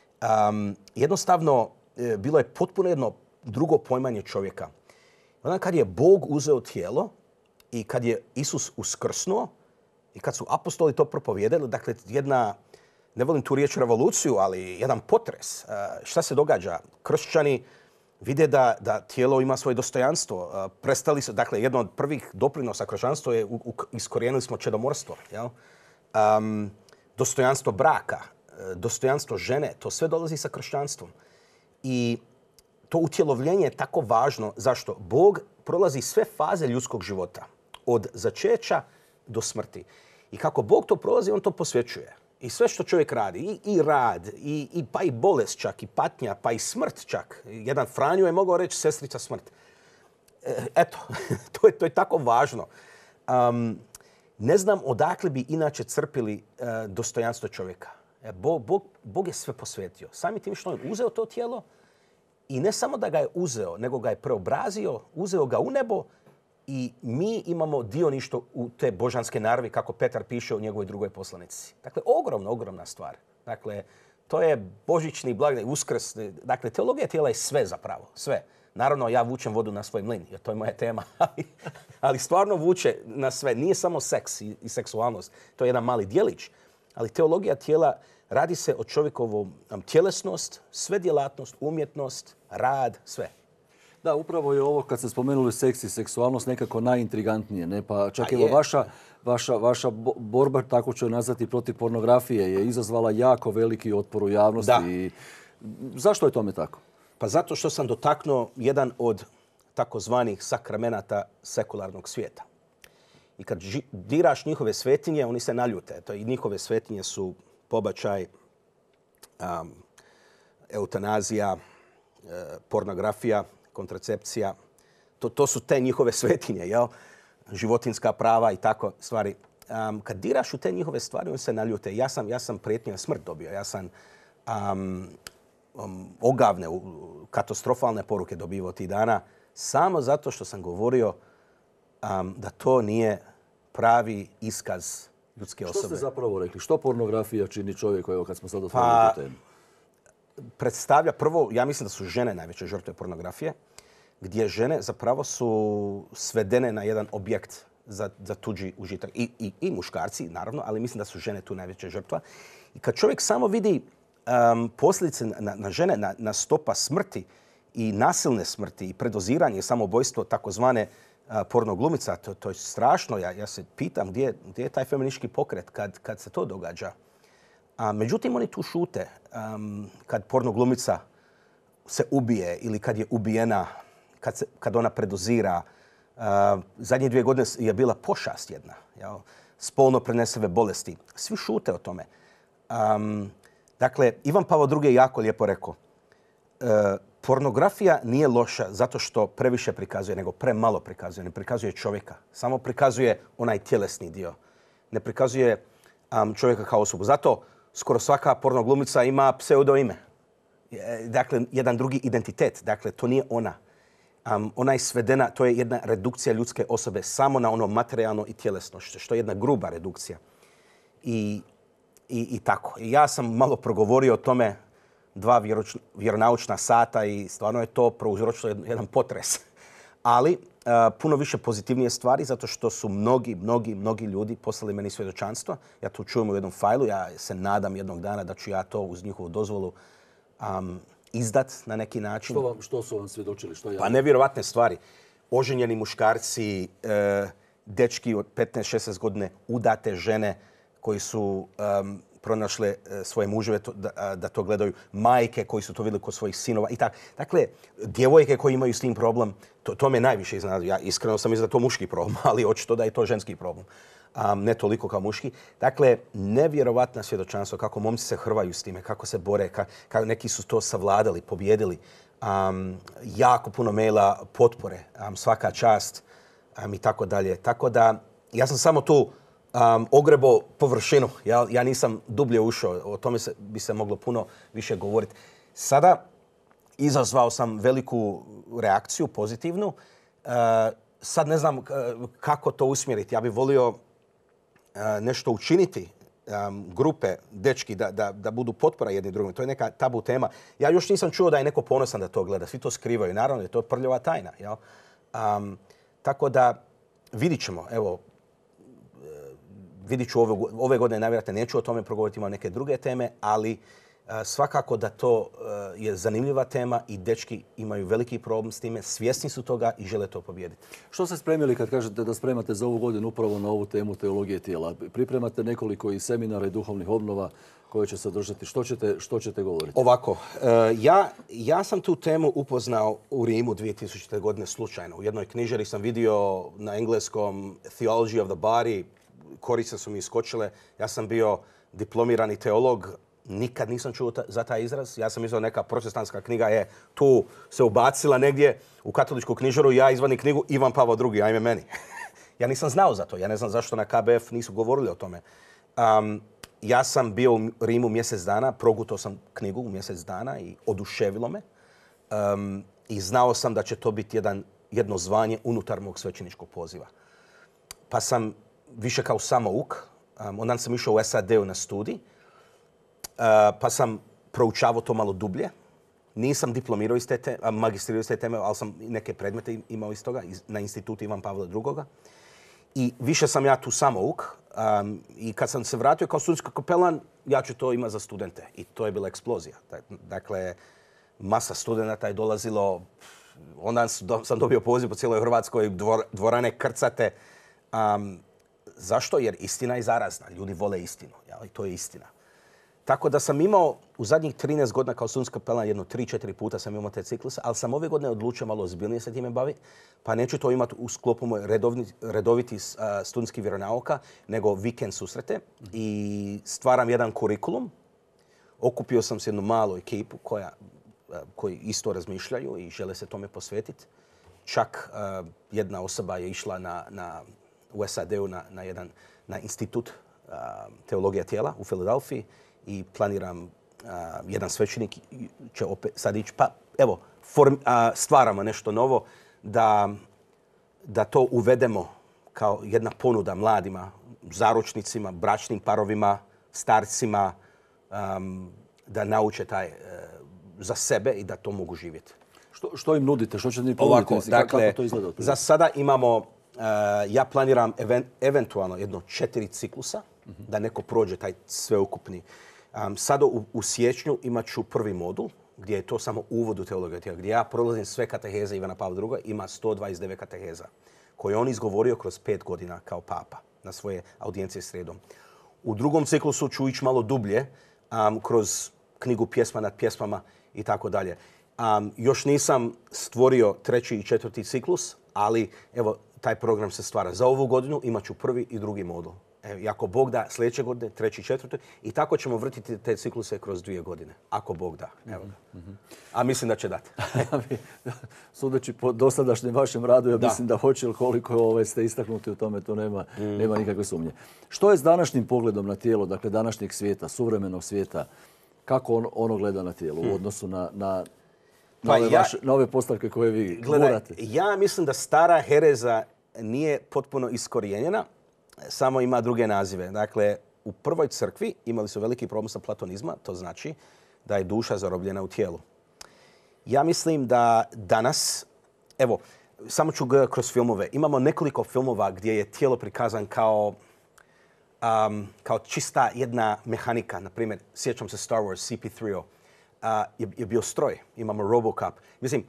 Um, jednostavno, e, bilo je potpuno jedno drugo pojmanje čovjeka. Onda kad je Bog uzeo tijelo i kad je Isus uskrsnuo i kad su apostoli to propovijedali, dakle, jedna, ne volim tu riječ revoluciju, ali jedan potres. Uh, šta se događa? Kršćani vide da, da tijelo ima svoje dostojanstvo. Uh, prestali su, dakle, jedno od prvih doprinosa kršćanstva je u, u, iskorijenili smo čedomorstvo. Jel? Um, dostojanstvo braka, uh, dostojanstvo žene, to sve dolazi sa kršćanstvom. I to utjelovljenje je tako važno. Zašto? Bog prolazi sve faze ljudskog života. Od začeća do smrti. I kako Bog to prolazi, on to posvećuje. I sve što čovjek radi, i, i rad, i, i, pa i bolest čak, i patnja, pa i smrt čak. Jedan Franjo je mogao reći sestrica smrt. E, eto, to, je, to je tako važno. Um, ne znam odakle bi inače crpili uh, dostojanstvo čovjeka. E, Bog, Bog, Bog je sve posvetio. Samim tim što je uzeo to tijelo i ne samo da ga je uzeo, nego ga je preobrazio, uzeo ga u nebo i mi imamo dioništvo u te božanske naravi, kako Petar piše u njegovoj drugoj poslanici. Dakle, ogromna, ogromna stvar. Dakle, to je božićni blagdan, uskrs. Dakle, teologija tijela je sve zapravo, sve. Naravno, ja vučem vodu na svoj mlin, jer to je moja tema. Ali stvarno vuče na sve. Nije samo seks i, i seksualnost. To je jedan mali dijelić. Ali teologija tijela radi se o čovjekovom tjelesnost, sve djelatnost, umjetnost, rad, sve. Da, upravo je ovo kad ste spomenuli seks i seksualnost nekako najintrigantnije. Ne? Pa čak evo vaša, vaša, vaša borba, tako ću je nazvati, protiv pornografije je izazvala jako veliki otpor u javnosti. Da. I zašto je tome tako? Pa zato što sam dotaknuo jedan od takozvanih sakramenata sekularnog svijeta. I kad ži, diraš njihove svetinje, oni se naljute. To i njihove svetinje su pobačaj, um, eutanazija, e, pornografija, kontracepcija. To, to su te njihove svetinje, jel? Životinska prava i tako stvari. Um, kad diraš u te njihove stvari, oni se naljute. Ja sam, ja sam prijetnju na smrt dobio. Ja sam um, um, ogavne, katastrofalne poruke dobivao tih dana samo zato što sam govorio um, da to nije pravi iskaz ljudske osobe. Što ste zapravo rekli? Što pornografija čini čovjeku, evo kad smo sad otvorili pa, tu temu? predstavlja, prvo, ja mislim da su žene najveće žrtve pornografije, gdje žene zapravo su svedene na jedan objekt za, za tuđi užitak. I, i, I muškarci, naravno, ali mislim da su žene tu najveća žrtva. I kad čovjek samo vidi um, posljedice na, na žene, na, na stopa smrti i nasilne smrti i predoziranje i samoubojstvo takozvane uh, pornoglumica, to, to je strašno. Ja, ja se pitam gdje, gdje je taj feministički pokret kad, kad se to događa. A, međutim, oni tu šute um, kad pornoglumica se ubije ili kad je ubijena, kad, se, kad ona predozira. Uh, zadnje dvije godine je bila pošast jedna, jel? Spolno prenesive bolesti. Svi šute o tome. Um, dakle, Ivan Pavao drugi je jako lijepo rekao, uh, pornografija nije loša zato što previše prikazuje, nego premalo prikazuje. Ne prikazuje čovjeka, samo prikazuje onaj tjelesni dio. Ne prikazuje um, čovjeka kao osobu. Zato skoro svaka pornoglumica ima pseudoime. Dakle, jedan drugi identitet. Dakle, to nije ona. Um, ona je svedena, to je jedna redukcija ljudske osobe samo na ono materijalno i tjelesno, što je jedna gruba redukcija. I, i, i tako. I ja sam malo progovorio o tome dva vjeroč, vjeronaučna sata i stvarno je to prouzročilo jedan potres. Ali uh, puno više pozitivnije stvari zato što su mnogi, mnogi, mnogi ljudi poslali meni svjedočanstvo. Ja to čujem u jednom fajlu. Ja se nadam jednog dana da ću ja to uz njihovu dozvolu um, izdat na neki način. Što, vam, što su vam svjedočili? Što pa nevjerovatne stvari. Oženjeni muškarci, e, dečki od petnaest šesnaest godine, udate žene koji su um, pronašle e, svoje muževe to, da, da to gledaju, majke koji su to vidjeli kod svojih sinova i tako. Dakle, djevojke koji imaju s tim problem, to, to me najviše iznenadio. Ja iskreno sam mislio da je to muški problem, ali očito da je to ženski problem. Um, ne toliko kao muški. Dakle, nevjerovatna svjedočanstva kako momci se hrvaju s time, kako se bore, kako, kako neki su to savladali, pobjedili. Um, jako puno maila potpore, um, svaka čast um, i tako dalje. Tako da, ja sam samo tu um, ogrebo površinu. Ja, ja nisam dublje ušao. O tome se, bi se moglo puno više govoriti. Sada izazvao sam veliku reakciju, pozitivnu. Uh, sad ne znam kako to usmjeriti. Ja bih volio nešto učiniti um, grupe dečki da, da, da budu potpora jedni drugim. To je neka tabu tema. Ja još nisam čuo da je neko ponosan da to gleda. Svi to skrivaju. Naravno, je to prljava tajna. Jel? Um, tako da vidit ćemo. Evo, vidit ću ove, ove godine, najvjerojatnije neću o tome progovoriti, imam neke druge teme, ali uh, svakako da to uh, je zanimljiva tema i dečki imaju veliki problem s time, svjesni su toga i žele to pobijediti. Što ste spremili kad kažete da spremate za ovu godinu upravo na ovu temu teologije tijela? Pripremate nekoliko i seminara i duhovnih obnova koje će se održati. Što ćete, što ćete govoriti? Ovako, uh, ja, ja sam tu temu upoznao u Rimu dvije tisućite. godine slučajno. U jednoj knjižari sam vidio na engleskom Theology of the Body, korice su mi iskočile. Ja sam bio diplomirani teolog, nikad nisam čuo ta, za taj izraz. Ja sam mislio neka protestantska knjiga je tu se ubacila negdje u katoličku knjižaru. Ja izvadim knjigu Ivan Pavao drugi, ajme meni. Ja nisam znao za to. Ja ne znam zašto na K B F nisu govorili o tome. Um, ja sam bio u Rimu mjesec dana, progutao sam knjigu u mjesec dana i oduševilo me. Um, I znao sam da će to biti jedan, jedno zvanje unutar mog svećeničkog poziva. Pa sam više kao samouk. Um, onda sam išao u S A D-u na studij. Uh, pa sam proučavao to malo dublje. Nisam diplomirao iz te teme, magistrirao iz te teme, ali sam neke predmete imao iz toga na institutu Ivan Pavla drugi. I više sam ja tu samouk. Um, I kad sam se vratio kao studentski kapelan, ja ću to imati za studente. I to je bila eksplozija. Dakle, masa studenata je dolazilo. Onda sam dobio poziv po cijeloj Hrvatskoj, dvor, dvorane krcate. Um, zašto? Jer istina je zarazna. Ljudi vole istinu. Ja, i to je istina. Tako da sam imao u zadnjih trinaest godina kao studentski kapelan jedno tri četiri puta sam imao te cikluse, ali sam ove godine odlučio malo ozbiljnije se time baviti, pa neću to imati u sklopu moj redovni, redoviti uh, studentski vjeronauka, nego vikend susrete i stvaram jedan kurikulum. Okupio sam se jednu malu ekipu koja, uh, koji isto razmišljaju i žele se tome posvetiti. Čak uh, jedna osoba je išla na, na, u S A D-u na, na jedan na institut uh, teologija tijela u Filadelfiji. I planiram, uh, jedan svećenik će opet sad ići, pa evo, form, uh, stvaramo nešto novo da, da to uvedemo kao jedna ponuda mladima, zaručnicima, bračnim parovima, starcima, um, da nauče taj uh, za sebe i da to mogu živjeti. Što, što im nudite? Što ćete im ponuditi? Ovako, Mislim, kako dakle, to izgleda? za sada imamo, uh, ja planiram even, eventualno jedno četiri ciklusa, uh-huh. da neko prođe taj sveukupni. Um, sada u, u siječnju imat ću prvi modul, gdje je to samo uvod u teologiju tijela, gdje ja prolazim sve kateheze Ivana Pavla drugog. Ima sto dvadeset devet kateheza koje on izgovorio kroz pet godina kao papa na svoje audijencije sredom. U drugom ciklusu ću ići malo dublje um, kroz knjigu Pjesma nad pjesmama i tako dalje. Um, još nisam stvorio treći i četvrti ciklus, ali evo, taj program se stvara. Za ovu godinu imat ću prvi i drugi modul. Evo, i ako Bog da, sljedeće godine, treći i četvrti. I tako ćemo vrtiti te cikluse kroz dvije godine. Ako Bog da. Evo ga. Mm-hmm. A mislim da će dati. Sudeći po dosadašnjem vašem radu, ja da. mislim da hoće, ili koliko ovaj, ste istaknuti u tome, to nema, mm. nema nikakve sumnje. Što je s današnjim pogledom na tijelo, dakle današnjeg svijeta, suvremenog svijeta, kako on, ono gleda na tijelo hmm. u odnosu na, na, na, ove, ja, vaše, na ove postavke koje vi gledaj, gurate? Ja mislim da stara hereza nije potpuno iskorijenjena, samo ima druge nazive. Dakle, u prvoj crkvi imali su veliki problem sa platonizma, to znači da je duša zarobljena u tijelu. Ja mislim da danas, evo, samo ću gledati kroz filmove. Imamo nekoliko filmova gdje je tijelo prikazan kao, um, kao čista jedna mehanika. Naprimjer, sjećam se Star Wars C P tri O. Uh, je, je bio stroj. Imamo Robocop. Mislim,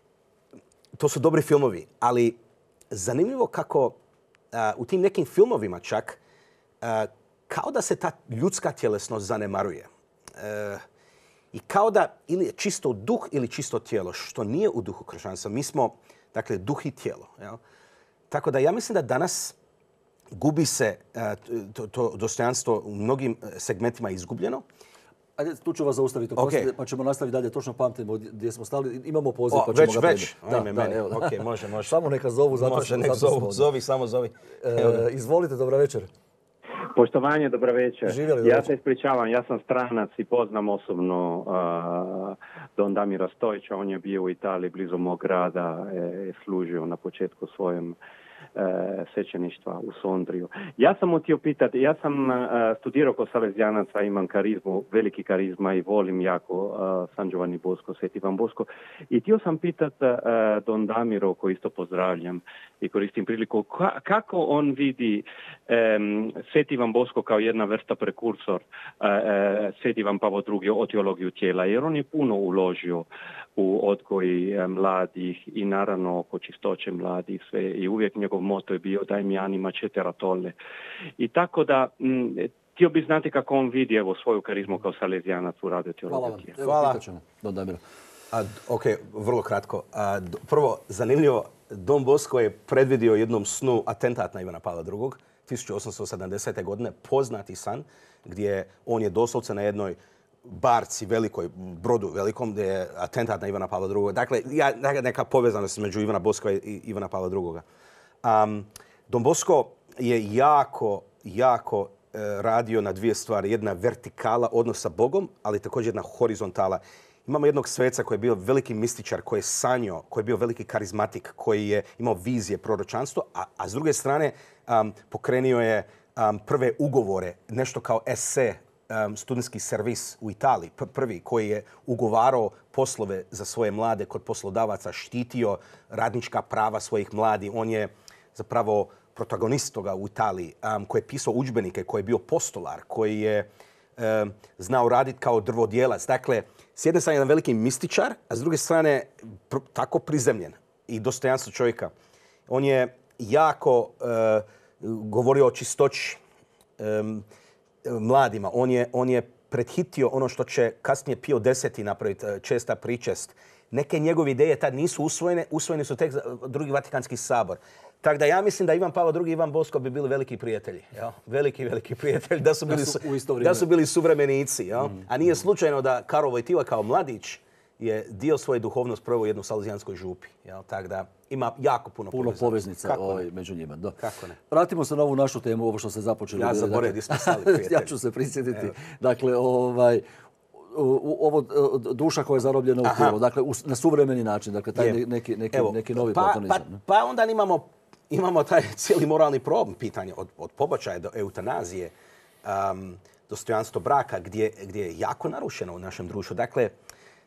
to su dobri filmovi, ali zanimljivo kako Uh, u tim nekim filmovima čak, uh, kao da se ta ljudska tjelesnost zanemaruje. Uh, I kao da ili je čisto duh ili čisto tijelo, što nije u duhu kršćanstva. Mi smo, dakle, duh i tijelo. Jel? Tako da ja mislim da danas gubi se uh, to, to dostojanstvo u mnogim segmentima izgubljeno. Ajde, tu ću vas zaustaviti, okay. pa ćemo nastaviti dalje. Točno pamtimo gdje smo stali. Imamo poziv, o, pa ćemo već, ga primiti. Već, da, da, evo. Ok, može, može. Samo neka zovu, zato može, nek zovu, zovi, samo zovi. E, izvolite, dobra večer. Poštovanje, dobra večer. Živjeli, ja se ispričavam, ja sam stranac i poznam osobno uh, Don Damira Stojića. On je bio u Italiji, blizu mog grada, je služio na početku svojem svećeništva u Sondriju. Ja sam htio pitati, ja sam uh, studirao kod salezijanaca, imam karizmu, veliki karizma i volim jako uh, San Giovanni Bosco, Sveti Ivan Bosco. I htio sam pitati uh, Don Damiro, koji isto pozdravljam i koristim priliku, ka- kako on vidi um, Sveti Ivan Bosco kao jedna vrsta prekursor uh, uh, Sveti Ivan Pavao drugi o teologiju tijela, jer on je puno uložio u odgoj uh, mladih i naravno oko čistoće mladih sve i uvijek njegov moto je bio daj mi anima cetera tolle. I tako da m, htio bi znati kako on vidi evo svoju karizmu kao salezijanac u radu teologije. Hvala vam. Hvala. Pitat ćemo, Don Damiro. A, ok, vrlo kratko. A, d- prvo, zanimljivo, Don Bosco je predvidio jednom snu atentat na Ivana Pavla drugog. tisuću osamsto sedamdesete. godine, poznati san, gdje on je doslovce na jednoj barci velikoj, brodu velikom, gdje je atentat na Ivana Pavla drugog. Dakle, ja, neka povezanost među Ivana Bosco i Ivana Pavla drugog. Um, Don Bosco je jako, jako uh, radio na dvije stvari. Jedna vertikala odnos sa Bogom, ali također jedna horizontala. Imamo jednog sveca koji je bio veliki mističar, koji je sanjao, koji je bio veliki karizmatik, koji je imao vizije, proročanstvo, a, a s druge strane um, pokrenio je um, prve ugovore, nešto kao ese, um, studentski servis u Italiji, pr- prvi koji je ugovarao poslove za svoje mlade kod poslodavaca, štitio radnička prava svojih mladih. On je zapravo protagonist toga u Italiji, um, koji je pisao udžbenike, koji je bio postolar, koji je um, znao raditi kao drvodjelac. Dakle, s jedne strane jedan veliki mističar, a s druge strane pr- tako prizemljen i dostojanstvo čovjeka. On je jako uh, govorio o čistoći um, mladima. On je, on je prethitio ono što će kasnije Pio Deseti napraviti, česta pričest. Neke njegove ideje tad nisu usvojene, usvojene su tek za drugi Vatikanski sabor. Tako da ja mislim da Ivan Pavao drugi i Ivan Bosco bi bili veliki prijatelji. Jel? Veliki, veliki prijatelji. Da su bili, da su, da su bili suvremenici. Jel? Mm. A nije slučajno da Karol Wojtyła kao mladić je dio svoje duhovnost prvo u jednoj salezijanskoj župi. Jel? Tako da ima jako puno, puno poveznica ovaj, među njima. Do. Kako ne? Vratimo se na ovu našu temu, ovo što ste započeli. Ja zaboravim gdje smo stali prijatelji. Ja ću se prisjetiti. Evo. Dakle, ovaj, ovo duša koja je zarobljena u tijelu. Dakle, na suvremeni način. Dakle, taj je. neki, neki, Evo, neki novi pa, platonizam. Pa, pa onda imamo, imamo taj cijeli moralni problem pitanja od, od pobačaja do eutanazije, um, dostojanstvo braka, gdje, gdje je jako narušeno u našem društvu. Dakle,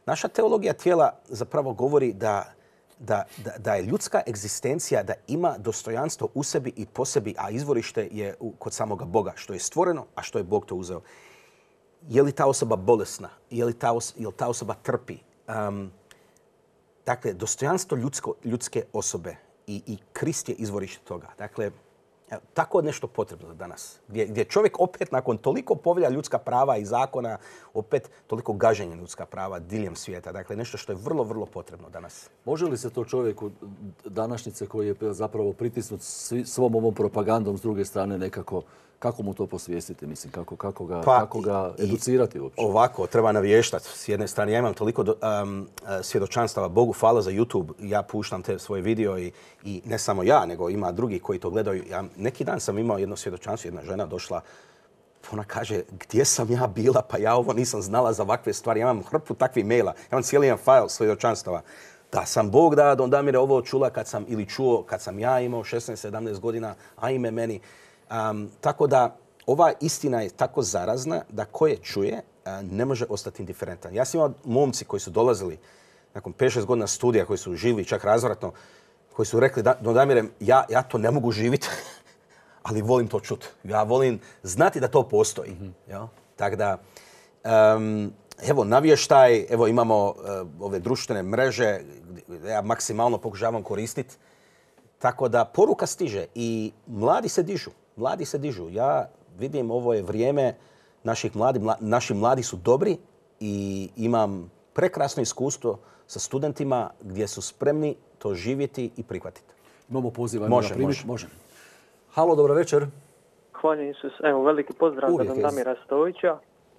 Naša teologija tijela zapravo govori da, da, da, da je ljudska egzistencija, da ima dostojanstvo u sebi i po sebi, a izvorište je u, kod samoga Boga, što je stvoreno, a što je Bog to uzeo. Je li ta osoba bolesna? Je li ta, os, je li ta osoba trpi? Um, dakle, dostojanstvo ljudsko, ljudske osobe i, i Krist je izvorište toga. Dakle, evo, tako nešto potrebno za danas. Gdje, gdje čovjek opet nakon toliko povelja ljudska prava i zakona, opet toliko gaženja ljudska prava diljem svijeta. Dakle, nešto što je vrlo, vrlo potrebno danas. Može li se to čovjeku današnjice koji je zapravo pritisnut svi, svom ovom propagandom s druge strane nekako, kako mu to posvijestiti, mislim, kako, kako, ga, pa, kako ga educirati uopće? Ovako, treba navještati. S jedne strane, ja imam toliko do, um, svjedočanstava. Bogu hvala za YouTube. Ja puštam te svoje video i, i ne samo ja, nego ima drugi koji to gledaju. Ja, neki dan sam imao jedno svjedočanstvo, jedna žena došla, ona kaže, gdje sam ja bila, pa ja ovo nisam znala za ovakve stvari. Ja imam hrpu takvih maila, ja imam cijeli jedan fajl svjedočanstava. Da sam Bog da, Don Damire ovo čula kad sam, ili čuo kad sam ja imao šesnaest sedamnaest godina, a ime meni. Um, tako da ova istina je tako zarazna da ko je čuje uh, ne može ostati indiferentan. Ja sam imao momci koji su dolazili nakon pet šest godina studija, koji su živjeli čak razvratno, koji su rekli, da, Don Damire, ja, ja to ne mogu živjeti, ali volim to čuti. Ja volim znati da to postoji. Mm-hmm. Ja? Tako da, um, evo, navještaj, evo imamo uh, ove društvene mreže, ja maksimalno pokušavam koristiti. Tako da poruka stiže i mladi se dižu. Mladi se dižu. Ja vidim ovo je vrijeme naših mladi, mla, naši mladi su dobri i imam prekrasno iskustvo sa studentima gdje su spremni to živjeti i prihvatiti. Imamo poziv. Može, može. može. Halo, dobro večer. Hvala Isus. Evo, veliki pozdrav za Don Damira Stojića.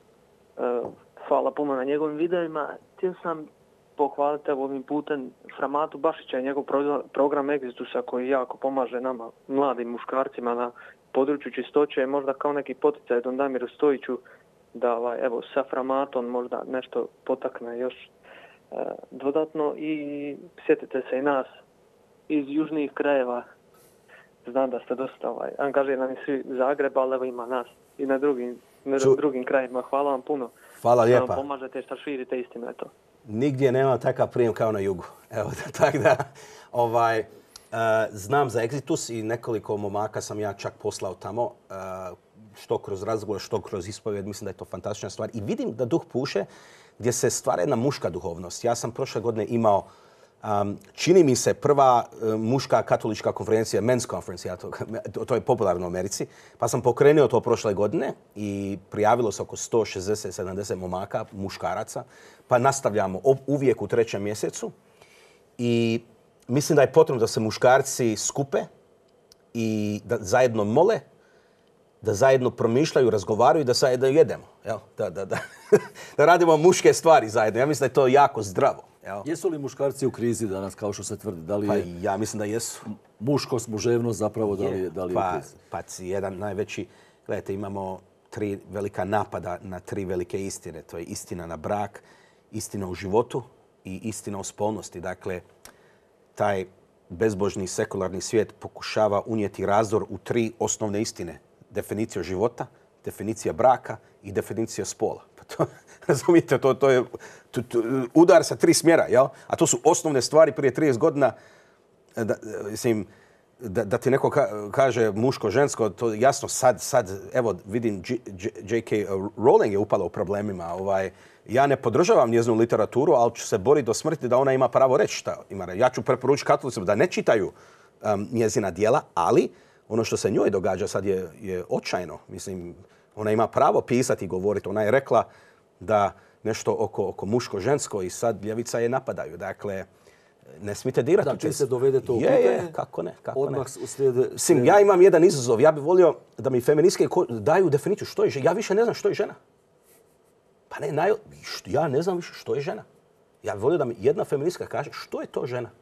Hvala puno na njegovim videima. Htio sam pohvaliti ovim putem Framatu Bašića i njegov program Exitusa koji jako pomaže nama, mladim muškarcima na području čistoće, možda kao neki poticaj Don Damiru Stojiću da ovaj, evo, sa Framatom možda nešto potakne još e, dodatno i sjetite se i nas iz južnih krajeva. Znam da ste dosta ovaj, angažirani svi Zagreba, ali evo ima nas i na drugim, na Ču... drugim krajevima. Hvala vam puno. Hvala lijepa. Da vam pomažete što širite istinu, eto. Nigdje nema takav prijem kao na jugu. Evo, tako da, ovaj, uh, znam za Exitus i nekoliko momaka sam ja čak poslao tamo, uh, što kroz razgovor, što kroz ispovijed. Mislim da je to fantastična stvar. I vidim da duh puše gdje se stvara jedna muška duhovnost. Ja sam prošle godine imao, um, čini mi se, prva uh, muška katolička konferencija, Men's Conference, ja to, to je popularno u Americi, pa sam pokrenuo to prošle godine i prijavilo se oko sto šezdeset sedamdeset momaka, muškaraca, pa nastavljamo uvijek u trećem mjesecu i mislim da je potrebno da se muškarci skupe i da zajedno mole, da zajedno promišljaju, razgovaraju i da zajedno jedemo. Jel? Da, da, da. Da radimo muške stvari zajedno. Ja mislim da je to jako zdravo. Jel? Jesu li muškarci u krizi danas, kao što se tvrdi? Da li je pa ja mislim da jesu. Muškost, muževnost zapravo, da li je, da li je pa, u krizi? Pa jedan najveći, gledajte, imamo tri velika napada na tri velike istine. To je istina na brak, istina u životu i istina u spolnosti. Dakle, taj bezbožni sekularni svijet pokušava unijeti razdor u tri osnovne istine. Definicija života, definicija braka i definicija spola. Pa to, razumijete, to, to je to, to, udar sa tri smjera, jel? A to su osnovne stvari prije trideset godina. Da, mislim, da, da ti neko ka, kaže muško, žensko, to jasno sad, sad evo vidim J K Rowling je upala u problemima. Ovaj, ja ne podržavam njezinu literaturu, ali ću se boriti do smrti da ona ima pravo reći šta ima. Ja ću preporučiti katolicima da ne čitaju um, njezina djela, ali ono što se njoj događa sad je, je očajno. Mislim, ona ima pravo pisati i govoriti. Ona je rekla da nešto oko, oko muško-žensko i sad ljevica je napadaju. Dakle, ne smijete dirati. Da, čim se dovede to u pitanje, je, je, kako ne, kako odmah ne. Slijede, Mislim, ja imam jedan izazov. Ja bih volio da mi feministke daju definiciju što je žena. Ja više ne znam što je žena. Pa ne, naj... ja ne znam više što je žena. Ja bih volio da mi jedna feministka kaže što je to žena.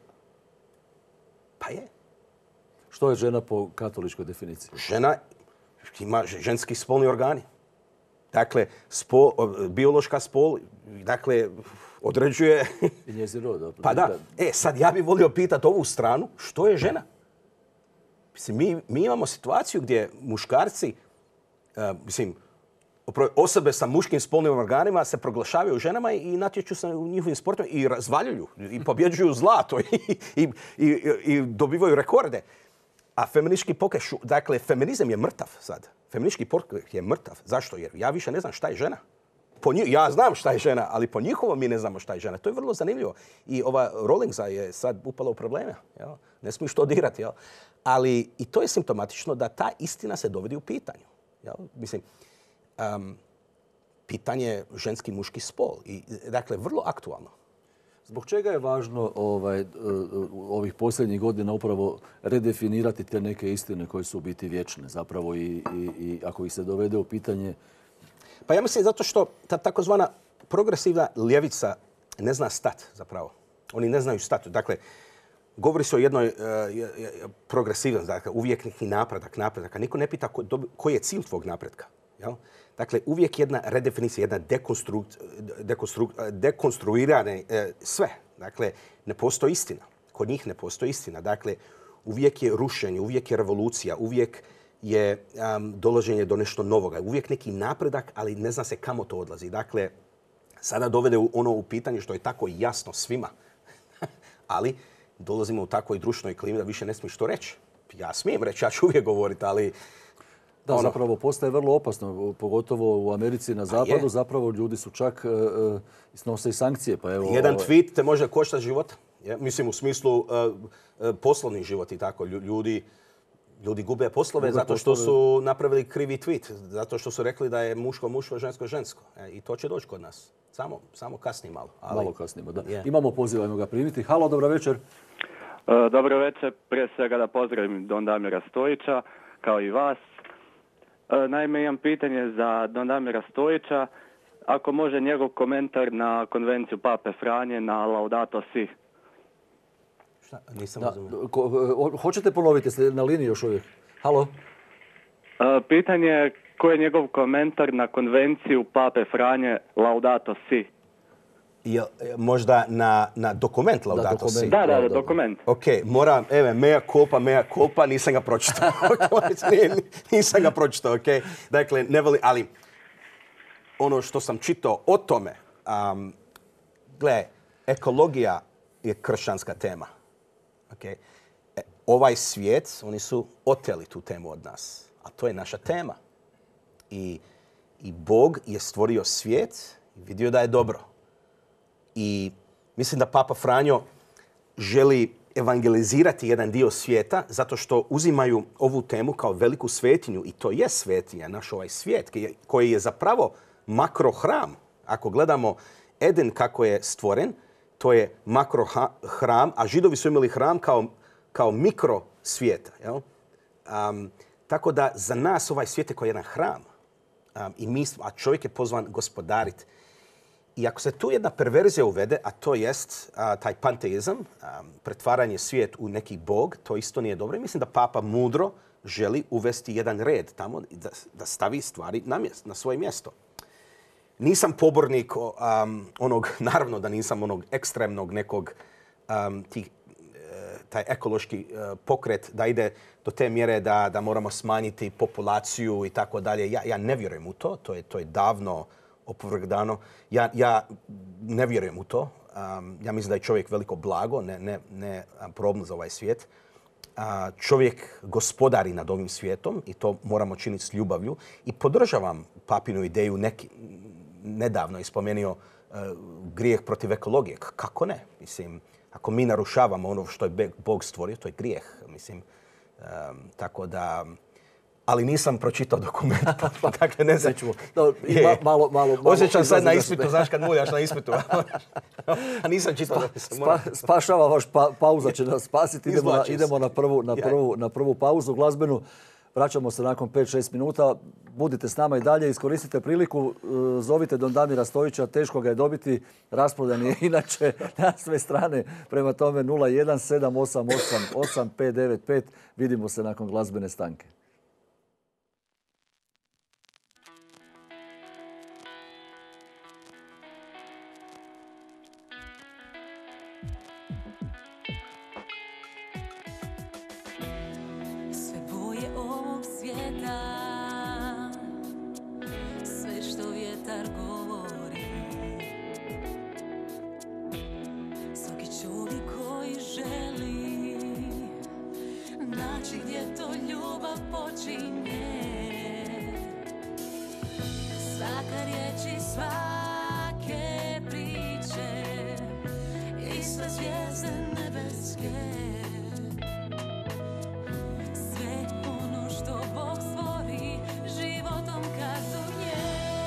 Pa je. Što je žena po katoličkoj definiciji? Žena ima ženski spolni organi. Dakle, spol, biološka spol, dakle, određuje... I njezin rod. Pa da. E, sad ja bih volio pitati ovu stranu, što je žena? Mislim, mi, mi imamo situaciju gdje muškarci, uh, mislim, osobe sa muškim spolnim organima se proglašavaju ženama i natječu se u njihovim sportima i razvaljuju i pobjeđuju zlato i, i, i, i dobivaju rekorde. A feministički pokret, dakle, feminizam je mrtav sad. Feministički pokret je mrtav. Zašto? Jer ja više ne znam šta je žena. Po njih, ja znam šta je žena, ali po njihovom mi ne znamo šta je žena. To je vrlo zanimljivo. I ova Rawlingsa je sad upala u probleme. Jel? Ne smiješ to dirati. Jel? Ali i to je simptomatično da ta istina se dovodi u pitanju. Jel? Mislim, um, pitanje ženski muški spol. I, dakle, vrlo aktualno. Zbog čega je važno ovaj, ovih posljednjih godina upravo redefinirati te neke istine koje su u biti vječne zapravo i, i, i ako ih se dovede u pitanje? Pa ja mislim zato što ta takozvana progresivna ljevica ne zna stat zapravo. Oni ne znaju stati. Dakle, govori se o jednoj uh, progresivnosti, dakle, uvijek neki napredak, napredak. A niko ne pita ko, koji je cilj tvog napretka. Jel? Dakle, uvijek jedna redefinicija, jedna dekonstru, dekonstru, dekonstruirane e, sve. Dakle, ne postoji istina. Kod njih ne postoji istina. Dakle, uvijek je rušenje, uvijek je revolucija, uvijek je um, dolaženje do nešto novoga. Uvijek neki napredak, ali ne zna se kamo to odlazi. Dakle, sada dovede ono u pitanje što je tako jasno svima. Ali dolazimo u takvoj društvenoj klimi da više ne smiješ to reći. Ja smijem reći, ja ću uvijek govoriti, ali... Da, ono, zapravo postaje vrlo opasno, pogotovo u Americi na zapadu. Je. Zapravo ljudi su čak uh, snose i sankcije. Pa evo, jedan tweet te može koštati života. Je? Mislim, u smislu uh, uh, poslovni život i tako. Ljudi, ljudi gube poslove gube zato što poslove. Su napravili krivi tweet. Zato što su rekli da je muško muško, žensko žensko. E, I to će doći kod nas. Samo, samo kasnije malo. Ali, malo kasnije, da. Je. Imamo poziv, ajmo ga primiti. Halo, dobro večer. Uh, dobro večer. Prije svega da pozdravim Don Damira Stojića, kao i vas. Naime, imam pitanje za Don Damira Stojića. Ako može njegov komentar na konvenciju Pape Franje na Laudato Si. Šta? Nisam razumio. Hoćete ponoviti, ste na liniji još uvijek? Halo? Pitanje je koji je njegov komentar na konvenciju Pape Franje Laudato Si. Je, možda na, na dokument Laudato da, dokument, Si? Da, da, da, dokument. Ok, moram, evo, mea culpa, mea culpa, nisam ga pročitao. nisam ga pročitao, ok? Dakle, ne voli, ali ono što sam čitao o tome, um, gle, ekologija je kršćanska tema. Okay? E, ovaj svijet, oni su oteli tu temu od nas, a to je naša tema. I, i Bog je stvorio svijet i vidio da je dobro. I mislim da Papa Franjo želi evangelizirati jedan dio svijeta zato što uzimaju ovu temu kao veliku svetinju. I to je svetinja, naš ovaj svijet, koji je zapravo makrohram. Ako gledamo Eden kako je stvoren, to je makrohram, a Židovi su imali hram kao, kao mikro svijeta. Jel? Um, tako da za nas ovaj svijet je kao jedan hram. Um, i mi, a čovjek je pozvan gospodariti. I ako se tu jedna perverzija uvede, a to jest a, taj panteizam, a, pretvaranje svijet u neki bog, to isto nije dobro. I mislim da Papa mudro želi uvesti jedan red tamo, da, da stavi stvari na, mjesto, na svoje mjesto. Nisam pobornik um, onog, naravno da nisam onog ekstremnog nekog um, tih, taj ekološki uh, pokret da ide do te mjere da, da moramo smanjiti populaciju i tako dalje. Ja, ja ne vjerujem u to, to je, to je davno opovrgdano. Ja, ja ne vjerujem u to. Um, ja mislim da je čovjek veliko blago, ne, ne, ne problem za ovaj svijet. Uh, čovjek gospodari nad ovim svijetom i to moramo činiti s ljubavlju. I podržavam papinu ideju, neki, nedavno je spomenuo uh, grijeh protiv ekologije. Kako ne? Mislim, ako mi narušavamo ono što je Bog stvorio, to je grijeh. Mislim, um, tako da... Ali nisam pročitao dokument, dakle ne znam. No, ma, malo, malo, malo, Osjećam sad na ispitu, znaš kad muljaš na ispitu. A nisam čitao. Spa, spa, spašava vaš pa, pauza, će nas spasiti. Idemo, na, idemo na, prvu, na, prvu, na prvu pauzu glazbenu. Vraćamo se nakon pet šest minuta. Budite s nama i dalje, iskoristite priliku. Zovite Don Damira Stojića, teško ga je dobiti. Rasprodan je inače na sve strane. Prema tome nula jedan sedam osam osam osam pet devet pet. Vidimo se nakon glazbene stanke. Sve boje ovog svijeta, sve vjetar govori. Svaki čovjek koji želi naći gdje to ljubav počinje. Svaka riječ i svake priče i sve zvijezde nebeske. Sve ono što Bog stvori životom kazuje.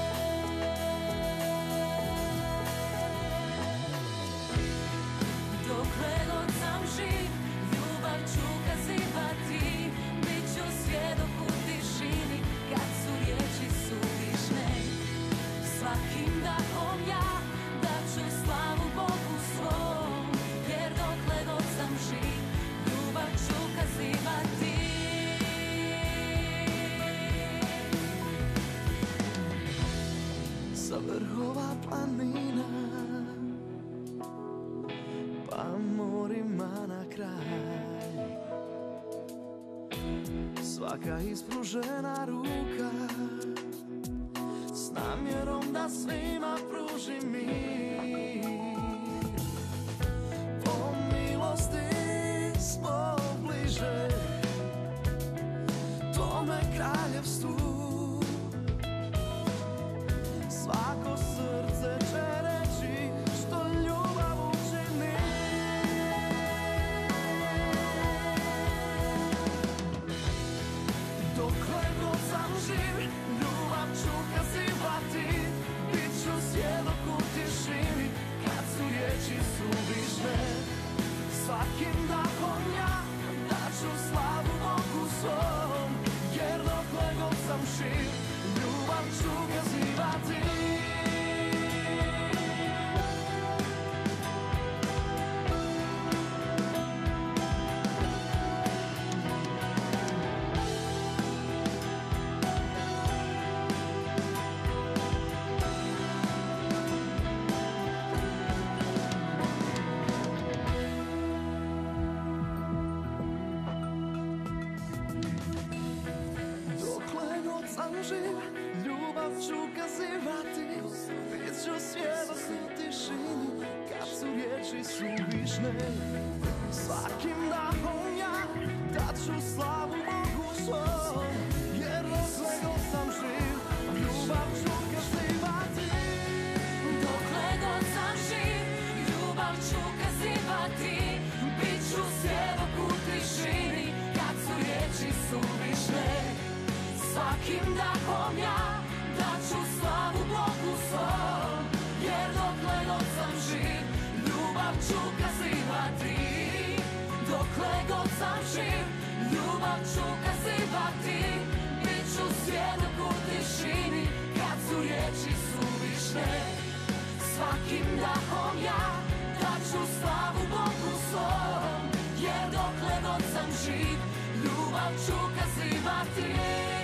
Dokle god sam živ, ljubav ću kazivati. Bit ću svjedok u tišini kad su riječi suvišne. Svakim dahom ja daću slavu Bogu svom, jer dokle god sam živ, ljubav ću kazivati. Sa vrhova planina pa morima na kraj, svaka ispružena ruka s namjerom da svima pruži mir. Po milosti smo bliže tome kraljevstvu. Svako srce će reći što ljubav učini. Dokle god sam živ, ljubav ću kazivati. Bit ću svjedok u tišini kad su riječi suvišne. Svakim dahom ja daću slavu Bogu svom, jer dokle god sam živ, ljubav ću kazivati. Dokle god sam živ, ljubav ću kazivati. Bit ću svjedok u tišini kad su riječi suvišne. Svakim dahom ja daću slavu Bogu svom, jer dokle god sam živ, ljubav ću kazivati. Dokle god sam živ, ljubav ću kazivati. Bit ću svjedok u tišini kad su riječi suvišne. Svakim dahom ja daću slavu Bogu svom, jer dokle god sam živ, ljubav ću kazivati. Dokle god sam živ, ljubav ću kazivati. Bit ću svjedok u tišini kad su riječi suvišne. Svakim dahom ja daću slavu Bogu svom, jer dokle god sam živ, ljubav ću kazivati.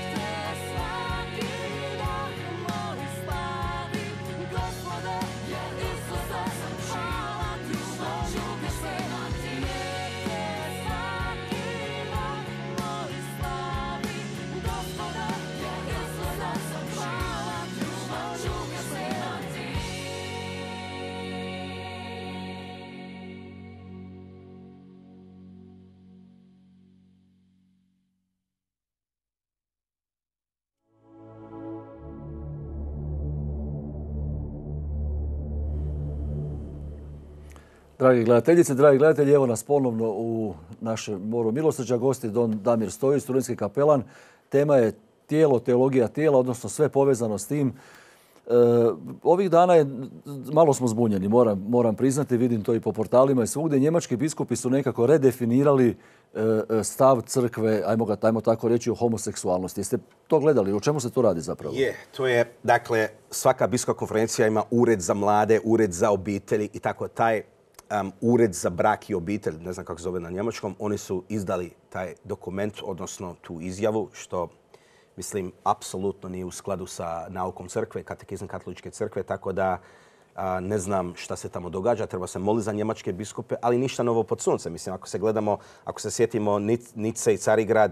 Dragi gledateljice, dragi gledatelji, evo nas ponovno u našem moru milosrđa. Gosti don Damir Stojić, studentski kapelan. Tema je tijelo, teologija tijela, odnosno sve povezano s tim. E, ovih dana je, malo smo zbunjeni, moram, moram priznati, vidim to i po portalima i svugdje. Njemački biskupi su nekako redefinirali e, stav crkve, ajmo ga ajmo tako reći, o homoseksualnosti. Jeste to gledali? O čemu se to radi zapravo? Je, to je, dakle, svaka biskupska konferencija ima ured za mlade, ured za obitelji i tako taj Um, ured za brak i obitelj, ne znam kako se zove na njemačkom, oni su izdali taj dokument, odnosno tu izjavu, što mislim apsolutno nije u skladu sa naukom crkve, katekizam katoličke crkve, tako da a, ne znam šta se tamo događa. Treba se moliti za njemačke biskupe, ali ništa novo pod suncem. Mislim, ako se gledamo, ako se sjetimo Nice i Carigrad,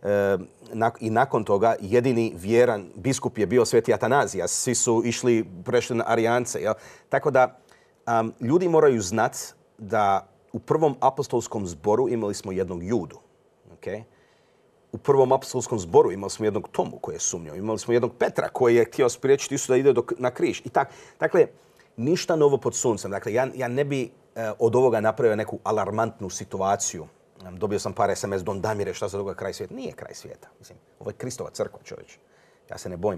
e, nak- i nakon toga jedini vjeran biskup je bio sveti Atanazija. Svi su išli, prešli na Arijance. Jel? Tako da um, ljudi moraju znati da u prvom apostolskom zboru imali smo jednog Judu. Okay? U prvom apostolskom zboru imali smo jednog Tomu koji je sumnjao. Imali smo jednog Petra koji je htio spriječiti Isusa da ide do, na križ. I tak, dakle, ništa novo pod suncem. Dakle, ja, ja ne bi eh, od ovoga napravio neku alarmantnu situaciju. Um, dobio sam par es em es, Don Damire, šta se događa kraj svijeta. Nije kraj svijeta. Mislim, ovo je Kristova crkva, čovječe. Ja se ne bojim.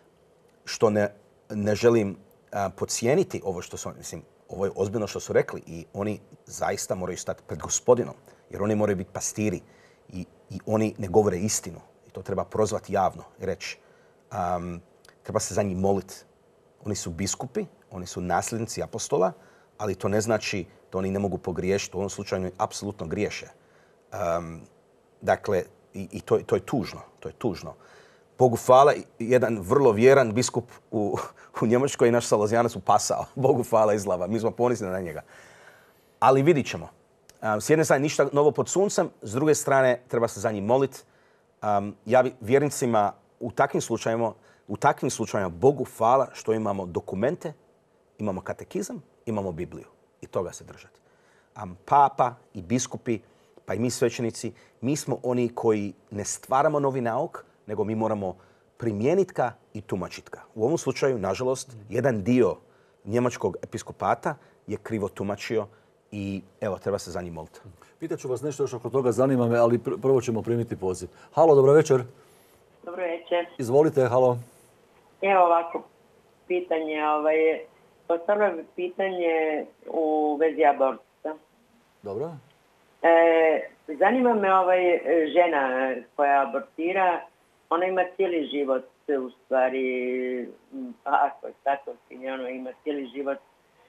Što ne, ne želim uh, podcijeniti ovo što su, mislim, ovo je ozbiljno što su rekli i oni zaista moraju stati pred Gospodinom. Jer oni moraju biti pastiri i, i oni ne govore istinu. I to treba prozvati javno i reći. Um, treba se za njih moliti. Oni su biskupi, oni su nasljednici apostola, ali to ne znači da oni ne mogu pogriješiti. U ovom slučaju oni apsolutno griješe. Um, dakle, i, i to, to je tužno. To je tužno. Bogu hvala, jedan vrlo vjeran biskup u, u Njemačkoj i naš salezijanac upasao. Bogu hvala izlava. Mi smo ponosni na njega. Ali vidit ćemo. Um, s jedne strane ništa novo pod suncem, s druge strane treba se za njih moliti. Um, ja bi vjernicima u takvim slučajevima, u takvim slučajevima Bogu hvala što imamo dokumente, imamo katekizam, imamo Bibliju. I toga se držati. Um, papa i biskupi, pa i mi svećenici, mi smo oni koji ne stvaramo novi nauk, nego mi moramo primijeniti ga i tumačiti ga. U ovom slučaju, nažalost, jedan dio njemačkog episkopata je krivo tumačio i evo, treba se za njih moliti. Pitaću vas nešto još oko toga, zanima me, ali pr- prvo ćemo primiti poziv. Halo, dobro večer. Dobro večer. Izvolite, halo. Evo ovako, pitanje, ovaj, postavljam pitanje u vezi abortusa. Dobro. E, zanima me ovaj, žena koja abortira, ona ima cijeli život, u stvari, ako je tako, ona ima cijeli život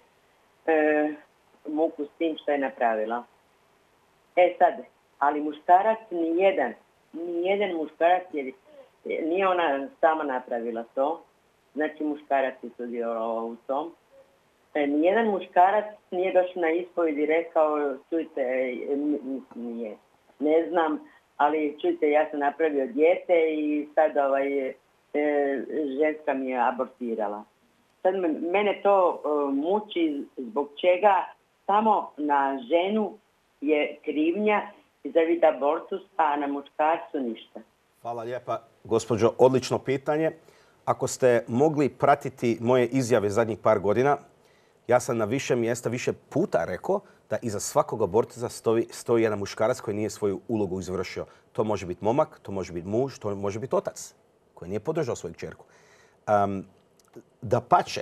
e, muku s tim što je napravila. E sad, ali muškarac nijedan, nijedan muškarac, jer nije ona sama napravila to, znači muškarac je sudjelovao u tom. E, nijedan muškarac nije došao na ispovijed i rekao, čujte, nije, ne znam, ali čujte, ja sam napravio dijete i sad ovaj, e, ženska mi je abortirala. Sad mene to e, muči zbog čega samo na ženu je krivnja za vid abortus, a na muškarcu ništa. Hvala lijepa, gospođo. Odlično pitanje. Ako ste mogli pratiti moje izjave zadnjih par godina, ja sam na više mjesta, više puta rekao da iza svakog abortusa stoji, stoji jedan muškarac koji nije svoju ulogu izvršio. To može biti momak, to može biti muž, to može biti otac koji nije podržao svoju kćerku. Um, da pače,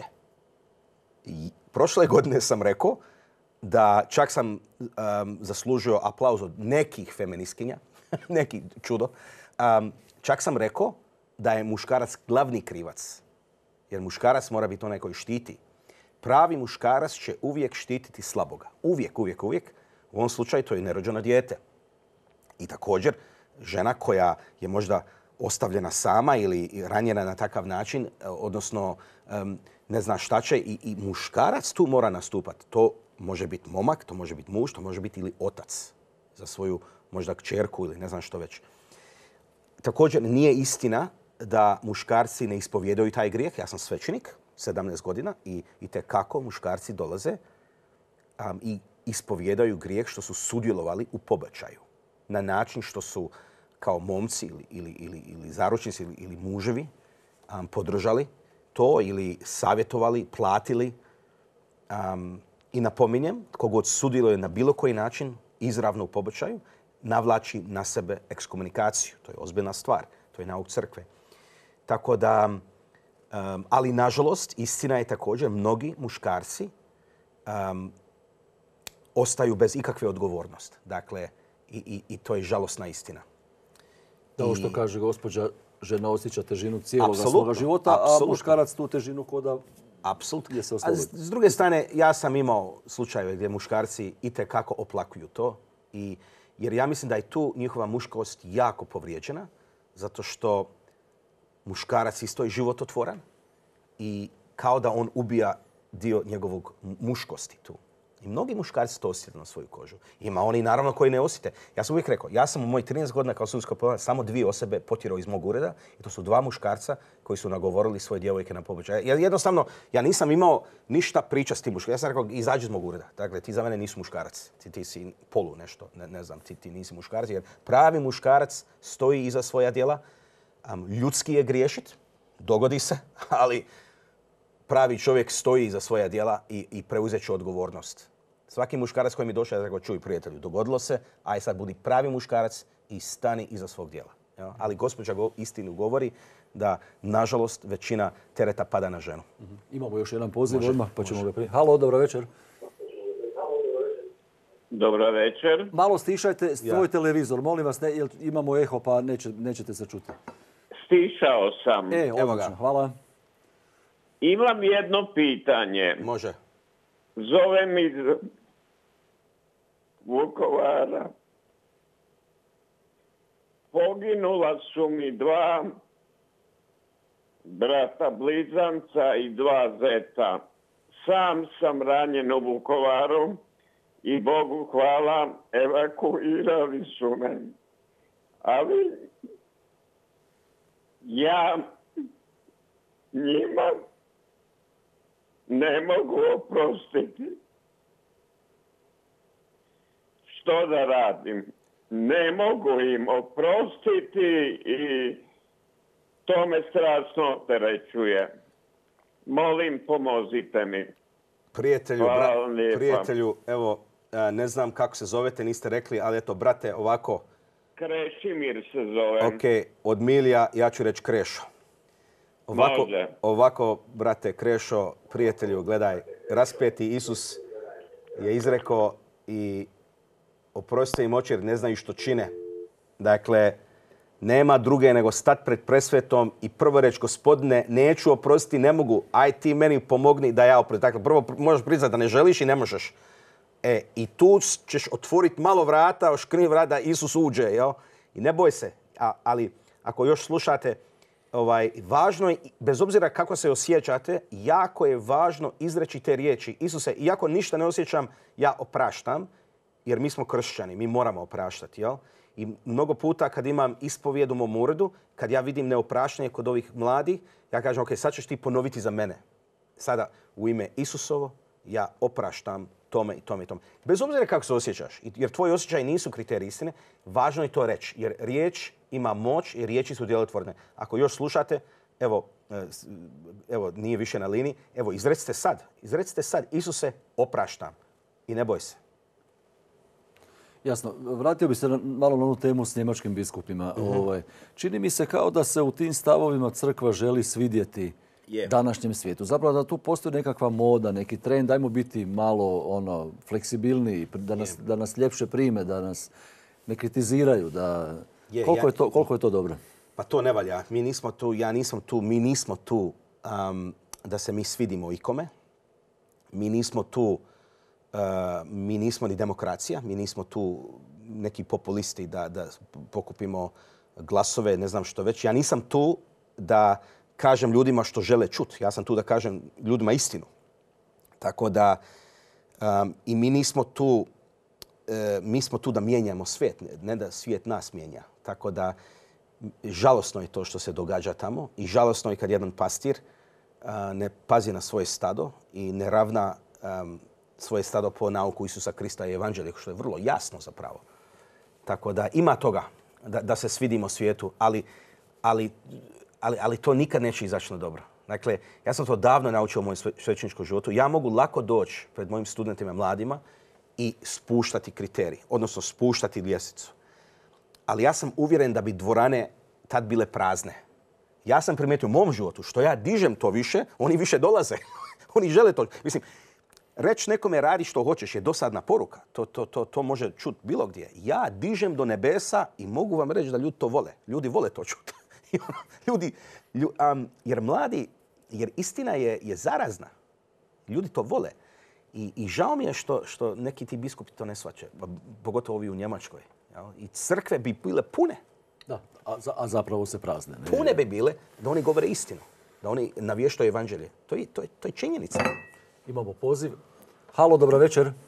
prošle godine sam rekao da čak sam um, zaslužio aplauz od nekih feministkinja, neki čudo. Um, čak sam rekao da je muškarac glavni krivac. Jer muškarac mora biti onaj koji štiti. Pravi muškarac će uvijek štititi slaboga. Uvijek, uvijek, uvijek. U ovom slučaju to je nerođeno dijete. I također, žena koja je možda ostavljena sama ili ranjena na takav način, odnosno um, ne zna šta će, i, i muškarac tu mora nastupati. To može biti momak, to može biti muž, to može biti ili otac za svoju možda kćerku ili ne znam što već. Također, nije istina da muškarci ne ispovjedaju taj grijeh. Ja sam svećenik, sedamnaest godina, i, i tekako muškarci dolaze um, i ispovjedaju grijeh što su sudjelovali u pobačaju. Na način što su kao momci ili, ili, ili, ili zaručnici ili, ili muževi um, podržali to ili savjetovali, platili. Um, I napominjem, tko god sudjeluje na bilo koji način izravno u pobačaju, navlači na sebe ekskomunikaciju. To je ozbiljna stvar. To je nauk crkve. Tako da, um, ali nažalost, istina je također, mnogi muškarci um, ostaju bez ikakve odgovornosti. Dakle, i, i, i to je žalosna istina. Da, ovo što I, kaže gospođa, žena osjeća težinu cijelog Apsolutno, svoga života, apsolutno. a muškarac tu težinu koda apsolutno. se A oslobodi. s, s druge strane, ja sam imao slučajeve gdje muškarci itekako oplakuju to. I, jer ja mislim da je tu njihova muškost jako povrijeđena, zato što muškarac isto je živototvoran i kao da on ubija dio njegovog muškosti tu. I mnogi muškarci to osjete na svoju kožu. Ima oni naravno koji ne osjete. Ja sam uvijek rekao, ja sam u mojih trinaest godina kao sudijski povjerenik samo dvije osobe potjerao iz mog ureda i to su dva muškarca koji su nagovorili svoje djevojke na pobačaj. Ja jednostavno, ja nisam imao ništa priča s tim muškarcima. Ja sam rekao, izađi iz mog ureda. Dakle, ti za mene nisi muškarac. Ti, ti si polu nešto, ne, ne znam, ti, ti nisi muškarac. Jer pravi muškarac stoji iza svoja djela. Um, ljudski je griješit, dogodi se, ali pravi čovjek stoji iza svoja djela i, i preuzet će odgovornost. Svaki muškarac koji mi je došao, ja rekao, čuj prijatelju, dogodilo se, aj sad budi pravi muškarac i stani iza svog djela. Ja? Ali gospođa go, istinu govori da, nažalost, većina tereta pada na ženu. Mm-hmm. Imamo još jedan poziv Može, odmah, pa ćemo može. ga prije. Halo, dobro večer. Dobro večer. Malo stišajte svoj Ja. televizor, molim vas, ne, jer imamo eho pa neće, nećete se čuti. Stišao sam. E, Evo odlično, ga. hvala. Imam jedno pitanje. Može. Zovem iz Vukovara. Poginula su mi dva brata blizanca i dva zeta. Sam sam ranjen u Vukovaru i Bogu hvala, evakuirali su me. Ali ja njima ne mogu oprostiti. Što da radim? Ne mogu im oprostiti i to me strašno opterećuje. Molim, pomozite mi. Prijatelju, Hvala bra- vam lijepa. prijatelju, evo, a, ne znam kako se zovete, niste rekli, ali eto, brate, ovako, Krešimir se zove. ok, od Milija ja ću reći Krešo. Ovako, Može. ovako, brate Krešo, prijatelju, gledaj, raspeti Isus je izrekao i oprostite im oči jer ne znaju što čine. Dakle, nema druge nego stat pred presvetom i prvo reći, Gospodine, neću oprostiti, ne mogu, aj ti meni pomogni da ja oprostim. Dakle, prvo možeš priznati da ne želiš i ne možeš. E, i tu ćeš otvoriti malo vrata, oškrini vrata da Isus uđe, jel? I ne boj se. A, ali ako još slušate, ovaj, važno je, bez obzira kako se osjećate, jako je važno izreći te riječi. Isuse, iako ništa ne osjećam, ja opraštam, jer mi smo kršćani, mi moramo opraštati, jel? I mnogo puta kad imam ispovijed u mom uredu, kad ja vidim neopraštanje kod ovih mladih, ja kažem, ok, sad ćeš ti ponoviti za mene. Sada, u ime Isusovo, ja opraštam tome i tome i tome. Bez obzira kako se osjećaš, jer tvoji osjećaji nisu kriteriji istine, važno je to reći, jer riječ ima moć i riječi su djelotvorne. Ako još slušate, evo, evo nije više na liniji, evo, izrecite sad, izrecite sad, Isuse, opraštam i ne boj se. Jasno, vratio bi se na, malo na onu temu s njemačkim biskupima. Mm-hmm. Ovaj, čini mi se kao da se u tim stavovima crkva želi svidjeti Je. današnjem svijetu. Zapravo da tu postoji nekakva moda, neki trend, dajmo biti malo ono fleksibilniji, da nas, da nas ljepše prime, da nas ne kritiziraju. Da... Je, koliko, ja- je to, koliko je to dobro? Pa to ne valja. Mi nismo tu, ja nisam tu, mi nismo tu um, da se mi svidimo ikome. Mi nismo tu, uh, mi nismo ni demokracija, mi nismo tu neki populisti da, da pokupimo glasove, ne znam što već. Ja nisam tu da kažem ljudima što žele čuti. Ja sam tu da kažem ljudima istinu. Tako da um, i mi nismo tu, e, mi smo tu da mijenjamo svijet, ne da svijet nas mijenja. Tako da žalosno je to što se događa tamo i žalosno je kad jedan pastir uh, ne pazi na svoje stado i ne ravna um, svoje stado po nauku Isusa Krista i evanđelja, što je vrlo jasno zapravo. Tako da ima toga da, da se svidimo svijetu, ali, ali, ali, ali to nikad neće izaći na dobro. Dakle, ja sam to davno naučio u mojem sve- svećeničkom životu. Ja mogu lako doći pred mojim studentima mladima i spuštati kriterij, odnosno spuštati ljestvicu. Ali ja sam uvjeren da bi dvorane tad bile prazne. Ja sam primijetio u mom životu, što ja dižem to više, oni više dolaze. Oni žele to. Mislim, reći nekome radi što hoćeš je dosadna poruka. To, to, to, to može čuti bilo gdje. Ja dižem do nebesa i mogu vam reći da ljudi to vole. Ljudi vole to čuti. ljudi, lju, um, jer mladi, jer istina je, je zarazna. Ljudi to vole. I, i žao mi je što, što neki ti biskupi to ne shvaćaju, pogotovo ovi u Njemačkoj. Jel? I crkve bi bile pune. Da, a, za- a zapravo se prazne. Ne? Pune bi bile da oni govore istinu. Da oni navještaju evanđelje. To je, to je, to je činjenica. Imamo poziv. Halo, dobro večer.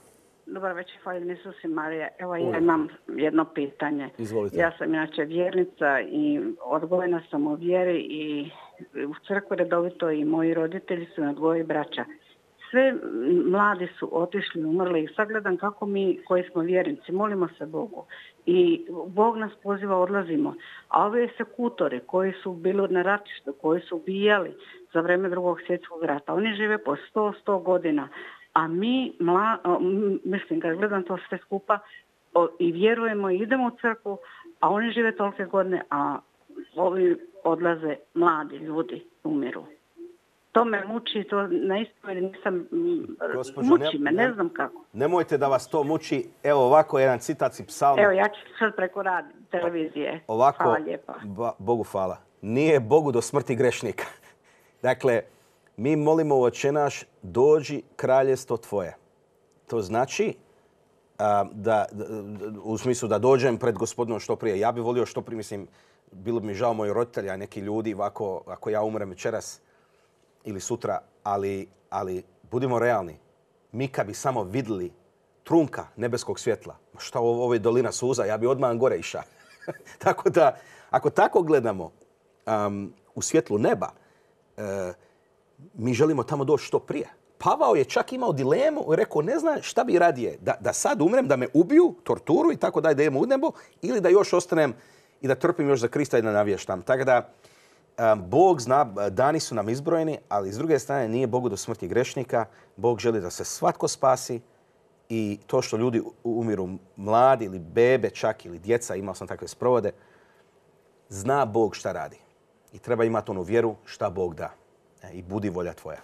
Dobar večer, hvala Isus i Marija. Evo ja imam jedno pitanje. Izvolite. Ja sam inače vjernica i odgojena sam u vjeri i u crkvu redovito i moji roditelji su na dvoje braća. Sve mladi su otišli, umrli i sad gledam kako mi koji smo vjernici, molimo se Bogu. I Bog nas poziva, odlazimo. A ove eksekutori koji su bili na ratištu, koji su ubijali za vrijeme drugog svjetskog rata, oni žive po sto, sto godina. A mi, mla, mislim, kad gledam to sve skupa o, i vjerujemo i idemo u crkvu, a oni žive tolike godine, a ovi odlaze mladi ljudi, umiru. To me muči, to na ispovedi nisam, Gospođo, muči ne, me, ne znam kako. Nemojte da vas to muči. Evo ovako jedan citat iz psalma. Evo, ja ću sad preko rad, televizije. Ovako, hvala lijepa. Ba, Bogu hvala. Nije Bogu do smrti grešnika. Dakle, mi molimo u Oče naš, dođi kraljestvo tvoje. To znači a, da, da, u smislu da dođem pred Gospodinom što prije. Ja bih volio što prije, mislim, bilo bi mi žao moji roditelji, a neki ljudi, ovako, ako ja umrem večeras ili sutra, ali, ali budimo realni. Mi kad bi samo vidjeli trunka nebeskog svjetla, šta ovo, ovo je dolina suza, ja bi odmah gore išao. Tako da, ako tako gledamo um, u svjetlu neba, uh, mi želimo tamo doći što prije. Pavao je čak imao dilemu i rekao, ne zna šta bi radije, da, da sad umrem, da me ubiju, torturu i tako da idem u nebo, ili da još ostanem i da trpim još za Krista i da navještam. Tako da, um, Bog zna, dani su nam izbrojeni, ali s druge strane nije Bogu do smrti grešnika. Bog želi da se svatko spasi i to što ljudi umiru mladi ili bebe čak ili djeca, imao sam takve sprovode, zna Bog šta radi. I treba imati onu vjeru šta Bog da. I budi volja tvoja.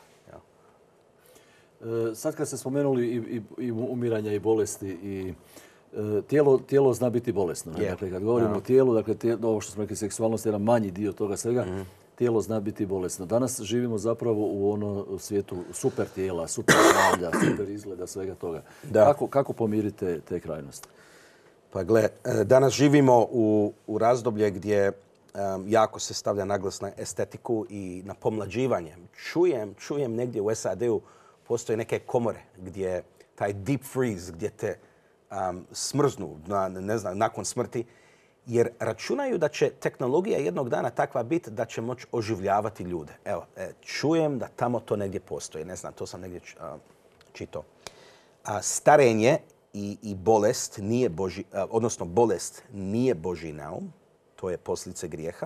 E, sad kad ste spomenuli i, i, i umiranja i bolesti, i e, tijelo, tijelo zna biti bolesno. Yeah. Dakle, kad govorimo no. o tijelu, dakle, tijelo, ovo što smo rekli, seksualnost je jedan manji dio toga svega, mm. tijelo zna biti bolesno. Danas živimo zapravo u ono svijetu super tijela, super zdravlja, super izgleda, svega toga. Da. Kako, kako pomirite te krajnosti? Pa gle, danas živimo u, u razdoblje gdje Um, jako se stavlja naglas na estetiku i na pomlađivanje. Čujem, čujem negdje u S A D-u postoje neke komore gdje taj deep freeze, gdje te um, smrznu na, ne znam, nakon smrti, jer računaju da će tehnologija jednog dana takva biti da će moći oživljavati ljude. Evo, e, čujem da tamo to negdje postoji. Ne znam, to sam negdje uh, čitao. A starenje i, i bolest nije Boži, uh, odnosno bolest nije Božji naum. To je posljedice grijeha.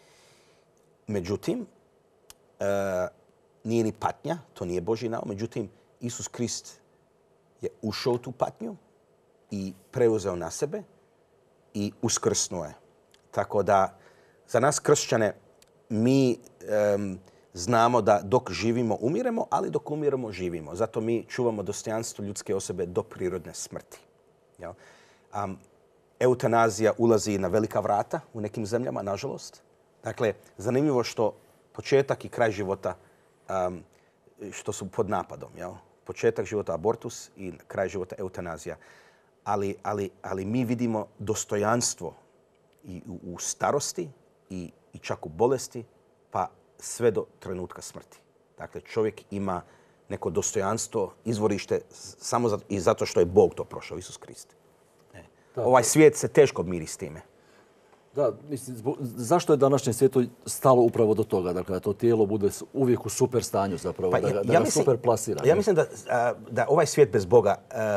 Međutim, e, nije ni patnja, to nije Božji naum. Međutim, Isus Krist je ušao u tu patnju i preuzeo na sebe i uskrsnuo je. Tako da, za nas kršćane, mi um, znamo da dok živimo, umiremo, ali dok umiremo, živimo. Zato mi čuvamo dostojanstvo ljudske osobe do prirodne smrti. Jel? Um, Eutanazija ulazi na velika vrata u nekim zemljama, nažalost. Dakle, zanimljivo što početak i kraj života um, što su pod napadom. Jel? Početak života abortus i kraj života eutanazija. Ali, ali, ali mi vidimo dostojanstvo i u, u starosti i, i čak u bolesti, pa sve do trenutka smrti. Dakle, čovjek ima neko dostojanstvo, izvorište samo zato, i zato što je Bog to prošao, Isus Krist. Da, ovaj svijet se teško miri s time. Da, mislim, zbog, zašto je današnjem svijetu stalo upravo do toga? Dakle, da to tijelo bude uvijek u super stanju zapravo, pa, da, ja, da ja ga mislim, super plasira. Ja mislim da, da ovaj svijet bez Boga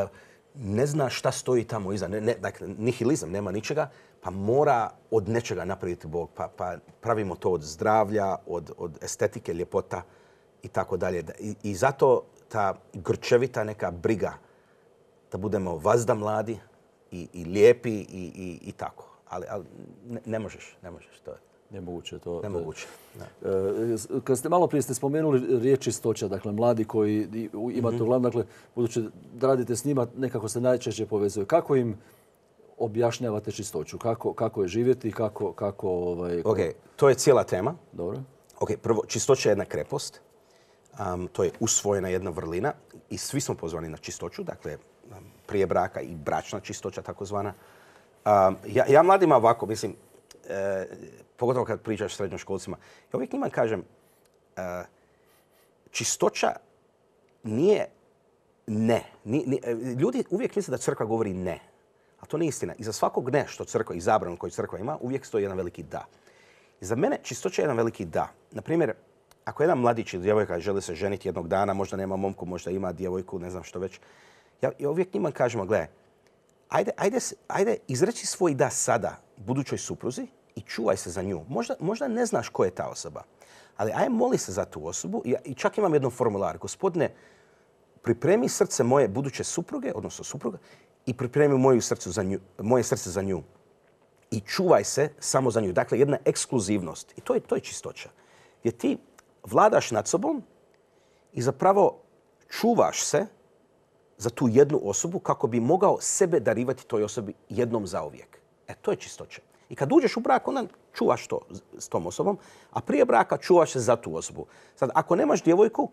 ne zna šta stoji tamo iza. Ne, ne, dakle, nihilizam, nema ničega, pa mora od nečega napraviti Bog. Pa, pa pravimo to od zdravlja, od, od estetike, ljepota i tako dalje. I, I zato ta grčevita neka briga da budemo vazda mladi, I, i lijepi i, i, i tako. Ali, ali ne, ne možeš, ne možeš. To je nemoguće. To, nemoguće. To je. E, kad ste malo prije ste spomenuli riječ čistoća, dakle mladi koji imate mm-hmm. uglavnom, dakle budući da radite s njima, nekako se najčešće povezuje. Kako im objašnjavate čistoću? Kako, kako je živjeti? Kako, kako, ovaj, ok, to je cijela tema. Dobro. Ok, prvo, čistoća je jedna krepost. Um, to je usvojena jedna vrlina i svi smo pozvani na čistoću. Dakle, prije braka i bračna čistoća, takozvana. Um, ja, ja mladima ovako, mislim, e, pogotovo kad pričaš s srednjoškolcima, ja uvijek njima kažem, e, čistoća nije ne. Ni, ni, ljudi uvijek misle da crkva govori ne. A to nije istina. Iza svakog ne što crkva, izabrano koji crkva ima, uvijek stoji jedan veliki da. I za mene čistoća je jedan veliki da. Naprimjer, ako jedan mladić ili djevojka želi se ženiti jednog dana, možda nema momku, možda ima djevojku, ne znam što već, ja, ja uvijek njima kažem, gledaj, ajde, ajde, ajde izreći svoj da sada budućoj supruzi i čuvaj se za nju. Možda, možda ne znaš ko je ta osoba, ali aj moli se za tu osobu. I, i čak imam jedan formular. Gospodine, pripremi srce moje buduće supruge, odnosno supruga, i pripremi moju srcu za nju, moje srce za nju. I čuvaj se samo za nju. Dakle, jedna ekskluzivnost. I to je, to je čistoća. Gdje ti vladaš nad sobom i zapravo čuvaš se za tu jednu osobu kako bi mogao sebe darivati toj osobi jednom zauvijek. E, to je čistoća. I kad uđeš u brak, onda čuvaš to s tom osobom, a prije braka čuvaš se za tu osobu. Sad, ako nemaš djevojku,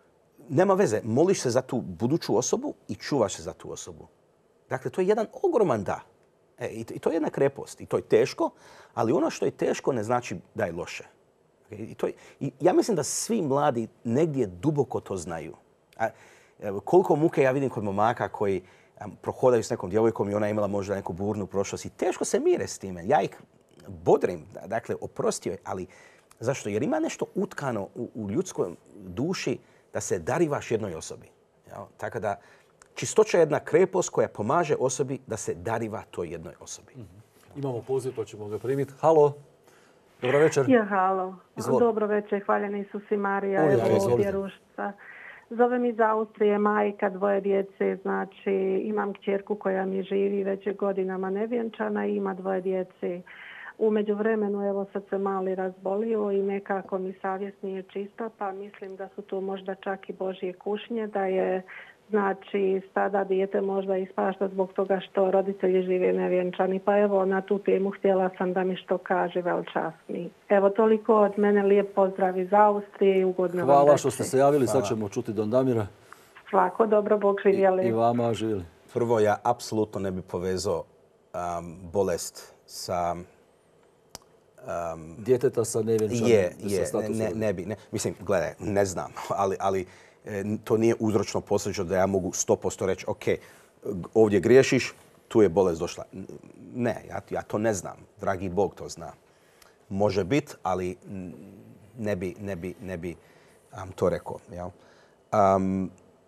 nema veze. Moliš se za tu buduću osobu i čuvaš se za tu osobu. Dakle, to je jedan ogroman da. E, i, I to je jedna krepost. I to je teško, ali ono što je teško ne znači da je loše. I, to je, i ja mislim da svi mladi negdje duboko to znaju. A, koliko muke ja vidim kod momaka koji um, prohodaju s nekom djevojkom i ona je imala možda neku burnu prošlost i teško se mire s time. Ja ih bodrim, dakle, oprostio je, ali zašto? Jer ima nešto utkano u, u ljudskoj duši da se darivaš jednoj osobi. Ja? Tako da čistoća je jedna krepost koja pomaže osobi da se dariva toj jednoj osobi. Mm-hmm. Imamo poziv, pa ćemo ga primiti. Halo. Dobro večer. Ja, halo. Izvoli. Dobro večer, hvaljeni Isus i Marija, Uja, evo izvolite. Vjerušca. Zovem iz Austrije, majka dvoje djece, znači imam kćerku koja mi živi već godinama nevjenčana i ima dvoje djece. U međuvremenu, evo sad se mali razbolio i nekako mi savjest nije čista, pa mislim da su tu možda čak i Božje kušnje, da je znači sada dijete možda ispašta zbog toga što roditelji žive nevjenčani. Pa evo na tu temu htjela sam da mi što kaže velčasni. Evo toliko od mene, lijep pozdrav iz Austrije i ugodno vam Hvala večer. što ste se javili, Hvala. sad ćemo čuti Don Damira. Svako dobro, Bog živjeli. I, i vama živjeli. Prvo, ja apsolutno ne bi povezao um, bolest sa... Um, Djeteta sa nevjenčanim. Je, je, sa ne, ne, ne bi. Ne. Mislim, gledaj, ne znam, ali, ali e, to nije uzročno posljedično da ja mogu sto posto reći, ok, ovdje griješiš, tu je bolest došla. Ne, ja, ja to ne znam. Dragi Bog to zna. Može biti, ali ne bi, ne bi, ne bi um, to rekao. Jel? Um,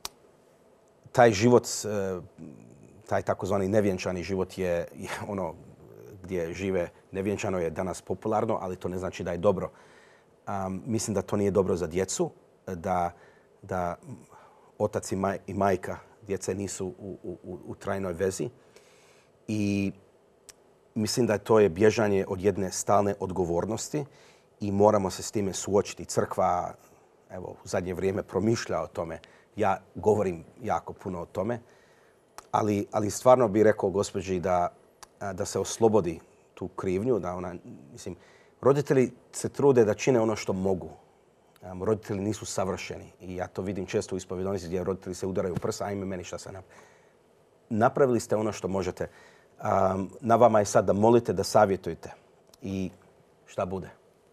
taj život, taj takozvani nevjenčani život je, je ono gdje žive nevjenčano je danas popularno, ali to ne znači da je dobro. Um, mislim da to nije dobro za djecu, da, da otac i, maj, i majka djece nisu u, u, u trajnoj vezi. I mislim da to je bježanje od jedne stalne odgovornosti i moramo se s time suočiti. Crkva, evo, u zadnje vrijeme promišlja o tome. Ja govorim jako puno o tome, ali, ali stvarno bih rekao gospođi da, da se oslobodi tu krivnju. Da ona, mislim, roditelji se trude da čine ono što mogu. Um, roditelji nisu savršeni i ja to vidim često u ispovjedonici gdje roditelji se udaraju u prsa, ajme meni šta se napravi. Napravili ste ono što možete. Um, na vama je sad da molite, da savjetujete i šta bude.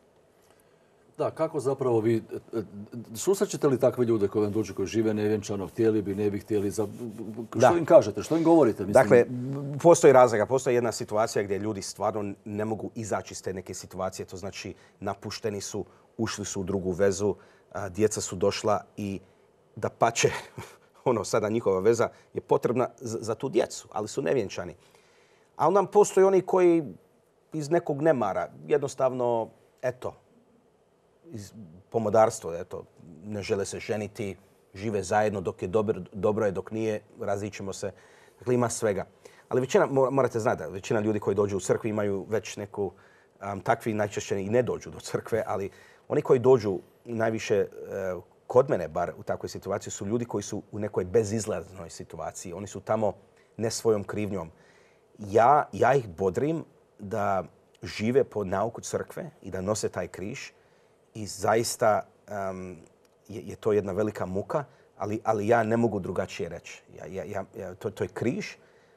Da, kako zapravo vi, susrećete li takve ljude koji vam dođu, koji žive nevjenčano, htjeli bi, ne bi htjeli, za, što Da. im kažete, što im govorite? Mislim? Dakle, postoji razlika, postoji jedna situacija gdje ljudi stvarno ne mogu izaći iz te neke situacije, to znači napušteni su, ušli su u drugu vezu, a, djeca su došla i da pače, ono sada njihova veza je potrebna za, za tu djecu, ali su nevjenčani. A onda postoji oni koji iz nekog nemara, jednostavno, eto, iz pomodarstva, eto, ne žele se ženiti, žive zajedno dok je dobro, dobro je, dok nije, razićemo se. Dakle, ima svega. Ali većina, morate znati da većina ljudi koji dođu u crkvu imaju već neku, um, takvi najčešće i ne dođu do crkve, ali oni koji dođu najviše uh, kod mene, bar u takvoj situaciji, su ljudi koji su u nekoj bezizlaznoj situaciji. Oni su tamo ne svojom krivnjom. Ja, ja ih bodrim da žive po nauku crkve i da nose taj križ. I zaista um, je, je to jedna velika muka, ali, ali ja ne mogu drugačije reći. Ja, ja, ja, ja, to, to je križ,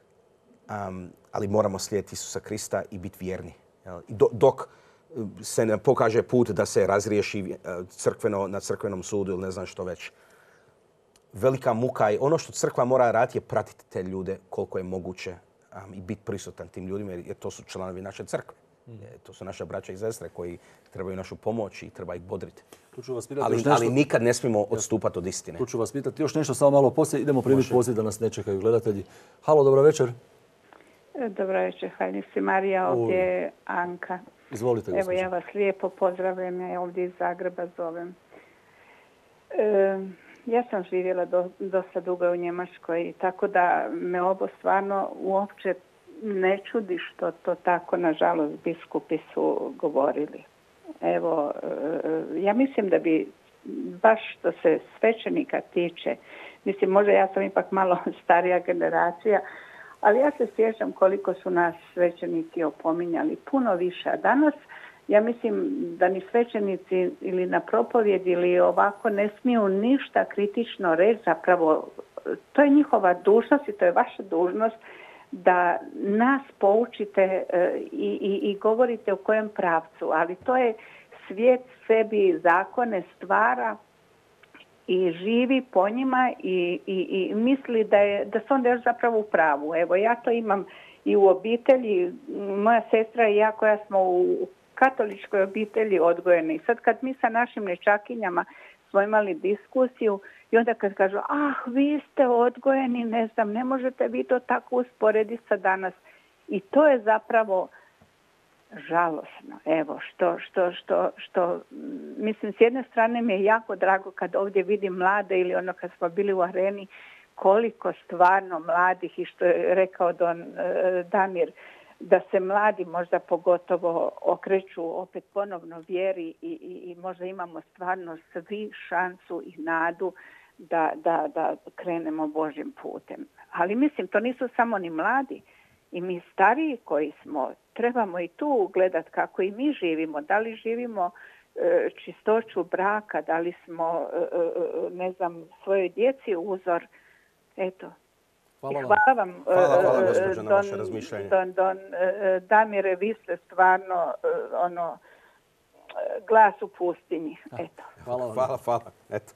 um, ali moramo slijediti Isusa Krista i biti vjerni. Jel? I do, dok se ne pokaže put da se razriješi crkveno, na crkvenom sudu ili ne znam što već, velika muka i ono što crkva mora raditi je pratiti te ljude koliko je moguće um, i biti prisutan tim ljudima jer to su članovi naše crkve. Mm. To su naša braća i sestre koji trebaju našu pomoć i treba ih bodriti. Tu ću vas pitati ali, još nešto. ali nikad ne smijemo odstupati od istine. Tu ću vas pitati još nešto, samo malo poslije. Idemo primiti poziv da nas ne čekaju gledatelji. Halo, dobro večer. Dobro večer, hajde si Marija, ovdje je Anka. Izvolite, gospođo. Evo, ja vas lijepo pozdravljam, ja ovdje iz Zagreba zovem. E, ja sam živjela do, dosta dugo u Njemačkoj, tako da me ovo stvarno uopće ne čudi što to tako, nažalost, biskupi su govorili. Evo, e, ja mislim da bi, baš što se svećenika tiče, mislim, možda ja sam ipak malo starija generacija, ali ja se sjećam koliko su nas svećenici opominjali, puno više. A danas, ja mislim da ni svećenici ili na propovjedi ili ovako ne smiju ništa kritično reći. Zapravo, to je njihova dužnost i to je vaša dužnost da nas poučite i, i, i govorite u kojem pravcu. Ali to je svijet sebi zakone stvara i živi po njima i, i, i misli da, je, da su onda još zapravo u pravu. Evo, ja to imam i u obitelji. Moja sestra i ja koja smo u katoličkoj obitelji odgojeni. I sad kad mi sa našim nečakinjama smo imali diskusiju i onda kad kažu, ah, vi ste odgojeni, ne znam, ne možete vi to tako usporediti sa danas. I to je zapravo žalosno. Evo, što, što, što, što, mislim, s jedne strane mi je jako drago kad ovdje vidim mlade ili ono kad smo bili u areni, koliko stvarno mladih i što je rekao Don eh, Damir, da se mladi možda pogotovo okreću opet ponovno vjeri i, i, i možda imamo stvarno svi šansu i nadu da, da, da krenemo Božjim putem. Ali mislim, to nisu samo ni mladi. I mi stariji koji smo, trebamo i tu gledati kako i mi živimo. Da li živimo e, čistoću braka, da li smo, e, e, ne znam, svojoj djeci uzor. Eto. Hvala, hvala vam, hvala, hvala gospođo na vaše razmišljanje. Don, don, e, Damire, vi ste stvarno e, ono, glas u pustinji. Eto. Hvala, hvala, hvala. Eto.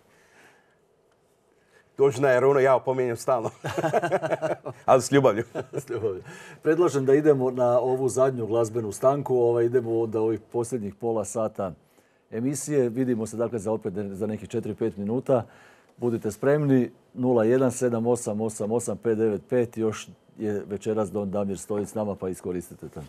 Dođna je Runo, ja opominjem stalno. Ali s ljubavlju. S ljubavlju. Predlažem da idemo na ovu zadnju glazbenu stanku. Ovaj, idemo do ovih posljednjih pola sata emisije. Vidimo se dakle za opet za nekih četiri do pet minuta. Budite spremni. nula jedan sedam osam osam osam pet devet pet. Još je večeras Don Damir Stojić s nama, pa iskoristite to.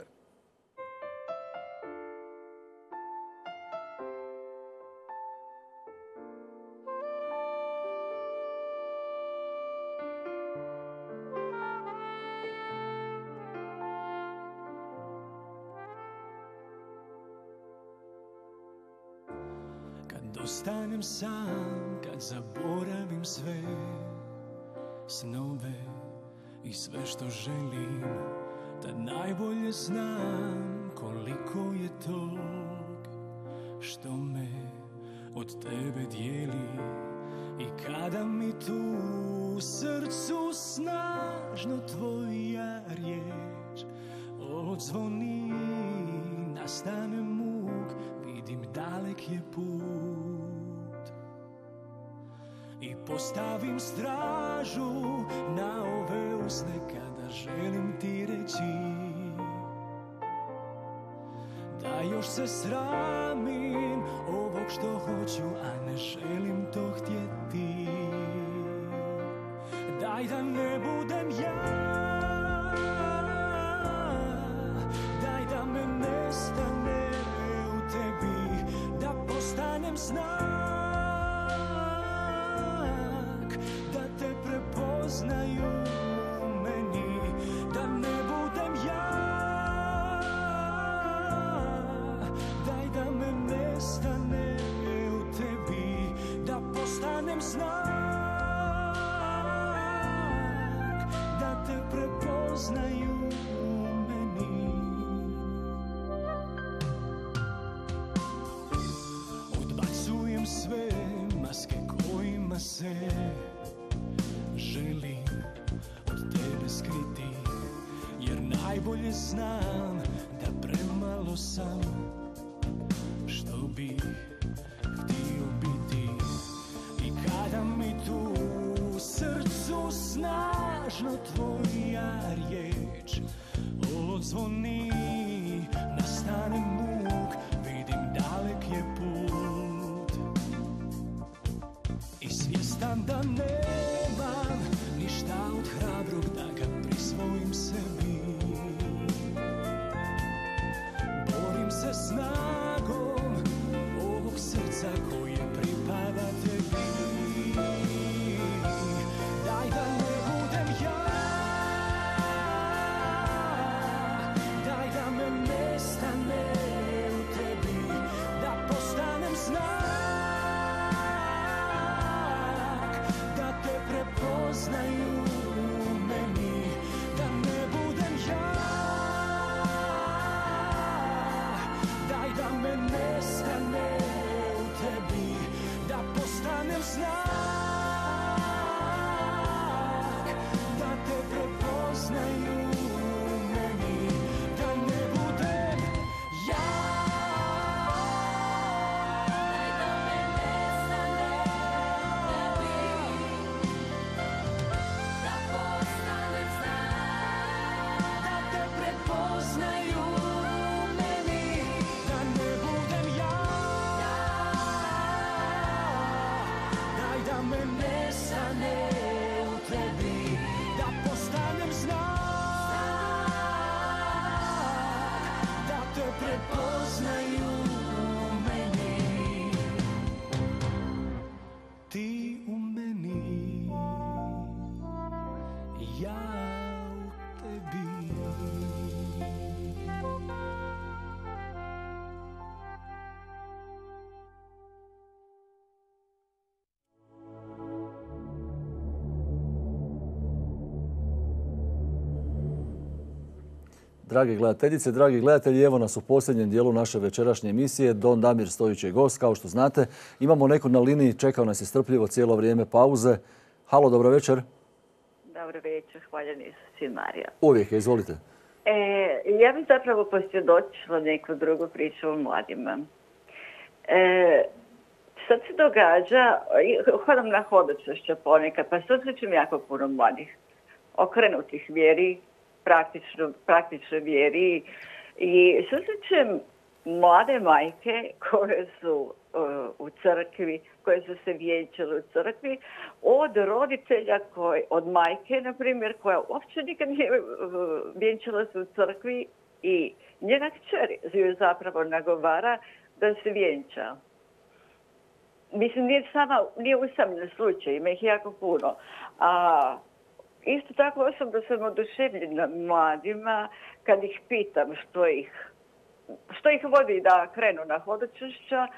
Ostanem sam kad zaboravim sve snove i sve što želim, da najbolje znam koliko je tog što me od tebe dijeli. I kada mi tu u srcu snažno tvoja riječ odzvoni, nastane muk, vidim dalek je put. I postavim stražu na ove usne kada želim ti reći da još se sramim ovog što hoću, a ne želim to htjeti. Daj da ne budem ja, daj da me nestane u tebi, da postanem znak, znaju meni, da ne budem ja, daj da me nestane u tebi, da postanem znak, da te prepoznaju meni. Odbacujem sve maske kojima se želim od tebe skriti, jer najbolje znam da premalo sam što bih htio biti. I kada mi tu snažno tvoja riječ odzvoni, nastane muk, vidim dalek je put i svjestan da nemam ništa od hrabrog da ga prisvojim sebi. Borim se snagom ovog srca koje pripada tebi. Daj da ne budem ja, daj da me nestane u tebi, da postanem znak, da te prepoznaju u meni, da ne budem ja, daj da me nestane u tebi, da postanem znak, da te prepoznaju u meni, da ne budem ja. Daj da me nestane u tebi, da postanem znak, da te prepoznaju u meni, da ne budem ja. Daj da me nestane u tebi, da postanem znak, da te prepoznaju u meni. Ti u meni, ja u tebi. Drage gledateljice, dragi gledatelji, evo nas u posljednjem dijelu naše večerašnje emisije. Don Damir Stojić je gost, kao što znate. Imamo neko na liniji, čekao nas je strpljivo cijelo vrijeme pauze. Halo, dobro večer. Dobro večer, hvaljen Isus i Marija. Uvijek, izvolite. E, ja bih zapravo posvjedočila neku drugu priču o mladima. E, sad se događa, hodam na hodočašća ponekad, pa susrećem jako puno mladih, okrenutih vjeri, praktično, praktično vjeri i susrećem mlade majke koje su uh, u crkvi, koje su se vjenčale u crkvi, od roditelja, koji, od majke, na primjer, koja uopće nikad nije uh, vjenčala se u crkvi i njena kćer ju zapravo nagovara da se vjenča. Mislim, nije sama, nije usamljen slučaj, ima ih jako puno. A isto tako osobno sam oduševljena mladima kad ih pitam što ih, što ih vodi da krenu na hodočašća. E,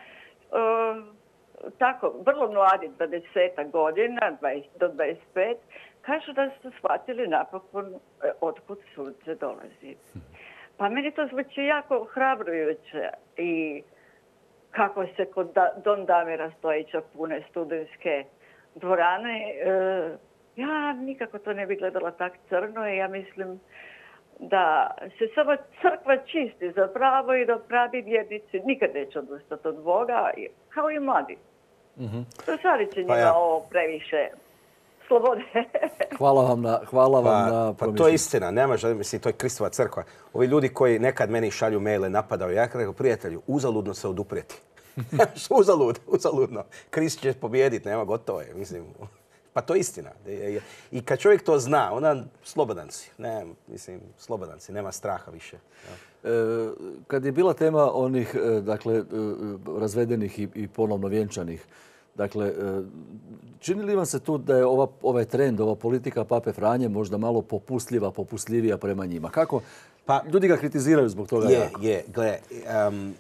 tako, vrlo mladi, dvadeset godina, dvadeset do dvadeset pet, kažu da su shvatili napokon e, otkud sunce dolazi. Pa meni to zvuči jako hrabrujuće i kako se kod da, Don Damira Stojića pune studentske dvorane, e, ja nikako to ne bi gledala tak crno i ja mislim da se samo crkva čisti zapravo i da pravi vjernici nikad neće odustati od Boga, kao i mladi. Mm-hmm. To stvari će njima Pa ja. ovo previše slobode. Hvala vam na, hvala vam Pa, na pa promišljanju. to je istina, nema želim, mislim, to je Kristova crkva. Ovi ljudi koji nekad meni šalju maile, napadaju, ja rekao, prijatelju, uzaludno se oduprijeti. Uzalud, uzaludno. Krist će pobijediti, nema, gotovo je, mislim. Pa to je istina. I kad čovjek to zna, onda slobodan si. Ne, mislim, slobodan si, nema straha više. E, kad je bila tema onih, dakle, razvedenih i, i ponovno vjenčanih, dakle, čini li vam se tu da je ova, ovaj trend, ova politika Pape Franje možda malo popustljiva, popustljivija prema njima? Kako? Pa, ljudi ga kritiziraju zbog toga. Je, jako. je. Gle, um,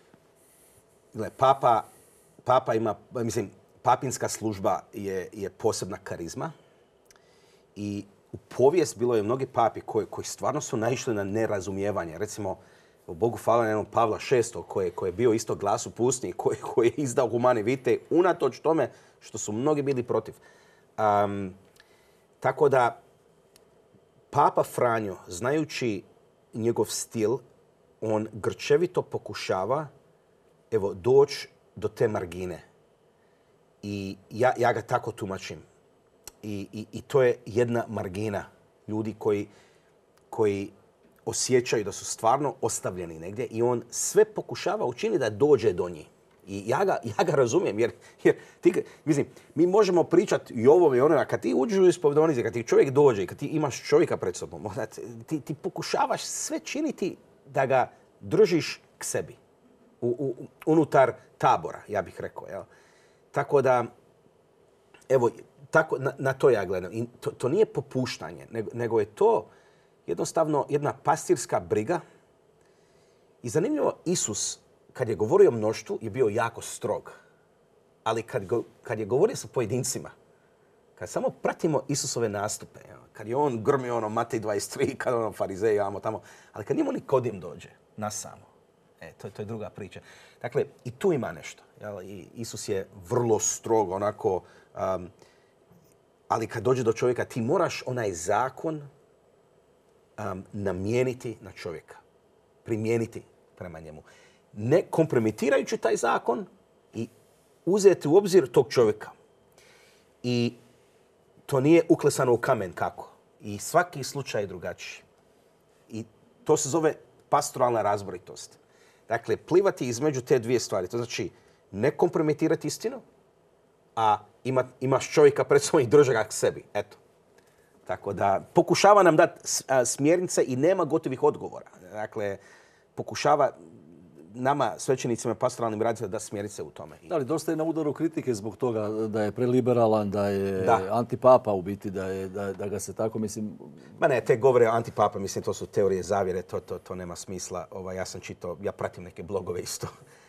gle papa, papa ima, mislim, papinska služba je, je posebna karizma i u povijest bilo je mnogi papi koji, koji stvarno su naišli na nerazumijevanje. Recimo, Bogu hvala jednom Pavla šestog koji, koji je bio isto glas u pustinji, koji, koji je izdao Humane Vitae, unatoč tome što su mnogi bili protiv. Um, tako da, Papa Franjo, znajući njegov stil, on grčevito pokušava evo, doći do te margine. I ja, ja ga tako tumačim. I, i, i to je jedna margina ljudi koji, koji osjećaju da su stvarno ostavljeni negdje i on sve pokušava učiniti da dođe do njih. I ja ga, ja ga razumijem, jer, jer ti, mislim, mi možemo pričati i ovome i onome, a kad ti uđeš u ispovjedonicu, kad ti čovjek dođe i kad ti imaš čovjeka pred sobom, ti, ti pokušavaš sve činiti da ga držiš k sebi, u, u, unutar tabora, ja bih rekao. Jel? Tako da, evo, tako, na, na to ja gledam. I to, to nije popuštanje, nego, nego je to jednostavno jedna pastirska briga. I zanimljivo, Isus, kad je govorio o mnoštvu, je bio jako strog. Ali kad, go, kad je govorio sa pojedincima, kad samo pratimo Isusove nastupe, kad je on grmio ono Matej dvadeset tri, kad ono farizeji, amo tamo, ali kad njemu Nikodim dođe, nas samo, e, to, to je druga priča. Dakle, i tu ima nešto. Jel? I Isus je vrlo strog, onako, um, ali kad dođe do čovjeka, ti moraš onaj zakon um, namijeniti na čovjeka, primijeniti prema njemu. Ne kompromitirajući taj zakon i uzeti u obzir tog čovjeka. I to nije uklesano u kamen kako. I svaki slučaj je drugačiji. I to se zove pastoralna razboritost. Dakle, plivati između te dvije stvari. To znači ne kompromitirati istinu, a ima, imaš čovjeka pred sobom i drži ga k sebi. Eto. Tako da pokušava nam dati smjernice i nema gotovih odgovora. Dakle, pokušava nama, svećenicima, pastoralnim radnicima, da smjerice u tome. Da, ali dosta je na udaru kritike zbog toga da je preliberalan, da je da. antipapa u biti, da, je, da, da ga se tako, mislim... Ma ne, te govore o antipapa, mislim, to su teorije zavjere, to, to, to nema smisla. Ovaj, ja sam čitao, ja pratim neke blogove isto.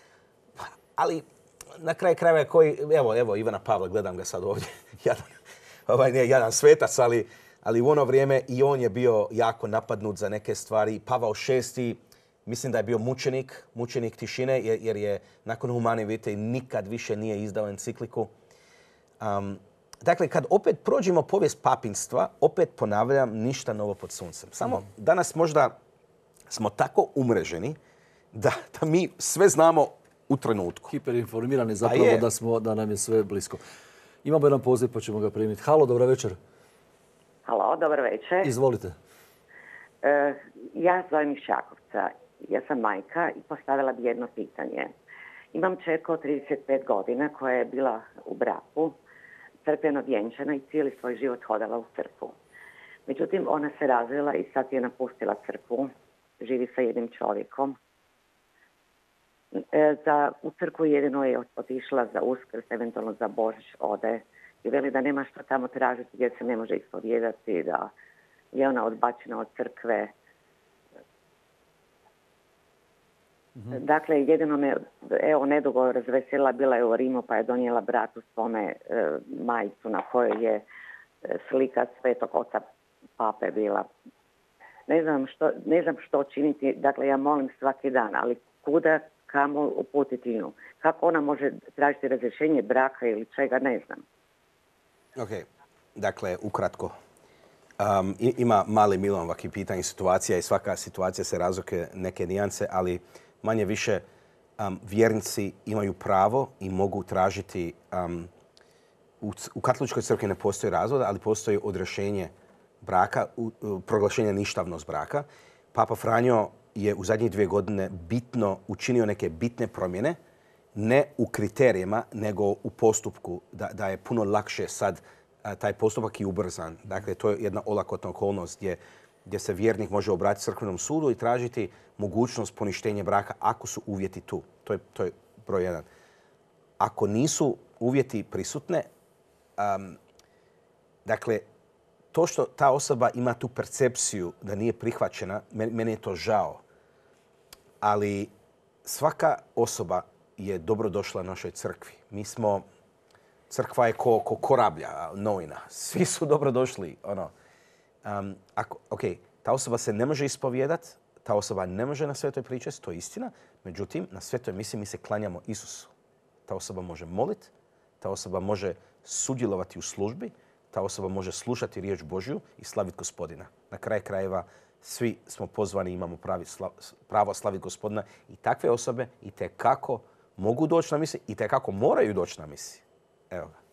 Ali na kraju krajeva koji, evo, evo, Ivana Pavla, gledam ga sad ovdje, jadan, ovaj, nije jadan svetac, ali, ali u ono vrijeme i on je bio jako napadnut za neke stvari. Pavao šesti, mislim da je bio mučenik, mučenik tišine, jer je nakon Humane Vitae nikad više nije izdao encikliku. Um, dakle, kad opet prođemo povijest papinstva, opet ponavljam, ništa novo pod suncem. Samo danas možda smo tako umreženi da, da mi sve znamo u trenutku. Hiperinformirani zapravo da, smo, da nam je sve blisko. Imamo jedan poziv pa ćemo ga primiti. Halo, dobro večer. Halo, dobro večer. Izvolite. E, ja zovem iz Čakovca. Ja sam majka i postavila bi jedno pitanje. Imam čerku od trideset pet godina koja je bila u braku, crkveno vjenčana i cijeli svoj život hodala u crkvu. Međutim, ona se razvila i sad je napustila crkvu, živi sa jednim čovjekom. E, za, u crkvu jedino je otišla za Uskrs, eventualno za Božić ode i veli da nema što tamo tražiti gdje se ne može ispovijedati, da je ona odbačena od crkve. Mm-hmm. Dakle, jedino me, evo, nedugo razveselila, bila je u Rimu pa je donijela bratu svome e, majicu na kojoj je e, slika Svetog Oca Pape bila. Ne znam što, ne znam što činiti, dakle ja molim svaki dan, ali kuda, kamo uputiti nju? Kako ona može tražiti razrješenje braka ili čega, ne znam. Ok, dakle, ukratko. Um, ima mali milion ovakvih pitanja i situacija i svaka situacija se razlikuje neke nijance, ali manje više um, vjernici imaju pravo i mogu tražiti, um, u, u katoličkoj crkvi ne postoji razvod, ali postoji odrješenje braka, u, u, proglašenje ništavnost braka. Papa Franjo je u zadnjih dvije godine bitno učinio neke bitne promjene, ne u kriterijima, nego u postupku, da, da je puno lakše sad a, taj postupak i ubrzan. Dakle, to je jedna olakotna okolnost gdje, gdje se vjernik može obratiti crkvenom sudu i tražiti mogućnost poništenja braka ako su uvjeti tu. To je, to je broj jedan. Ako nisu uvjeti prisutne, um, dakle, to što ta osoba ima tu percepciju da nije prihvaćena, meni je to žao. Ali svaka osoba je dobrodošla našoj crkvi. Mi smo, crkva je ko, ko korablja, novina. Svi su dobrodošli. Ono. Um, ako, ok, ta osoba se ne može ispovijedati, ta osoba ne može na svetoj pričati, to je istina. Međutim, na svetoj misiji mi se klanjamo Isusu. Ta osoba može moliti, ta osoba može sudjelovati u službi, ta osoba može slušati riječ Božju i slaviti Gospodina. Na kraju krajeva svi smo pozvani, imamo pravi sla, pravo slaviti Gospodina i takve osobe i te kako mogu doći na misiju i te kako moraju doći na misiju. Evo ga.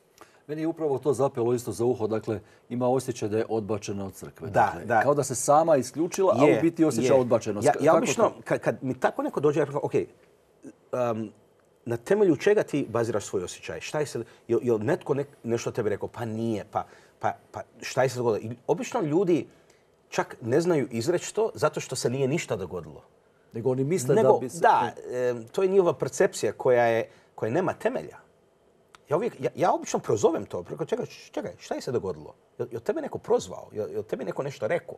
Meni je upravo to zapelo isto za uho. Dakle, ima osjećaj da je odbačena od crkve. Da, dakle, da. Kao da se sama isključila, a Je, u biti osjeća je. odbačenost. Ja, ja Kako obično, to? kad, kad mi tako neko dođe, ja kažem, ok, um, na temelju čega ti baziraš svoj osjećaj? Šta je se, jel, jel netko nek, nešto tebi rekao, pa nije, pa, pa, pa šta je se dogodilo? I obično ljudi čak ne znaju izreći to zato što se nije ništa dogodilo. Nego oni misle Nego, da bi se... Da, e, to je njihova percepcija koja, je, koja nema temelja. Ja, uvijek, ja, ja obično prozovem to. Preko, čekaj, čekaj, šta je se dogodilo? Je, je tebe neko prozvao? Je, je tebe neko nešto rekao?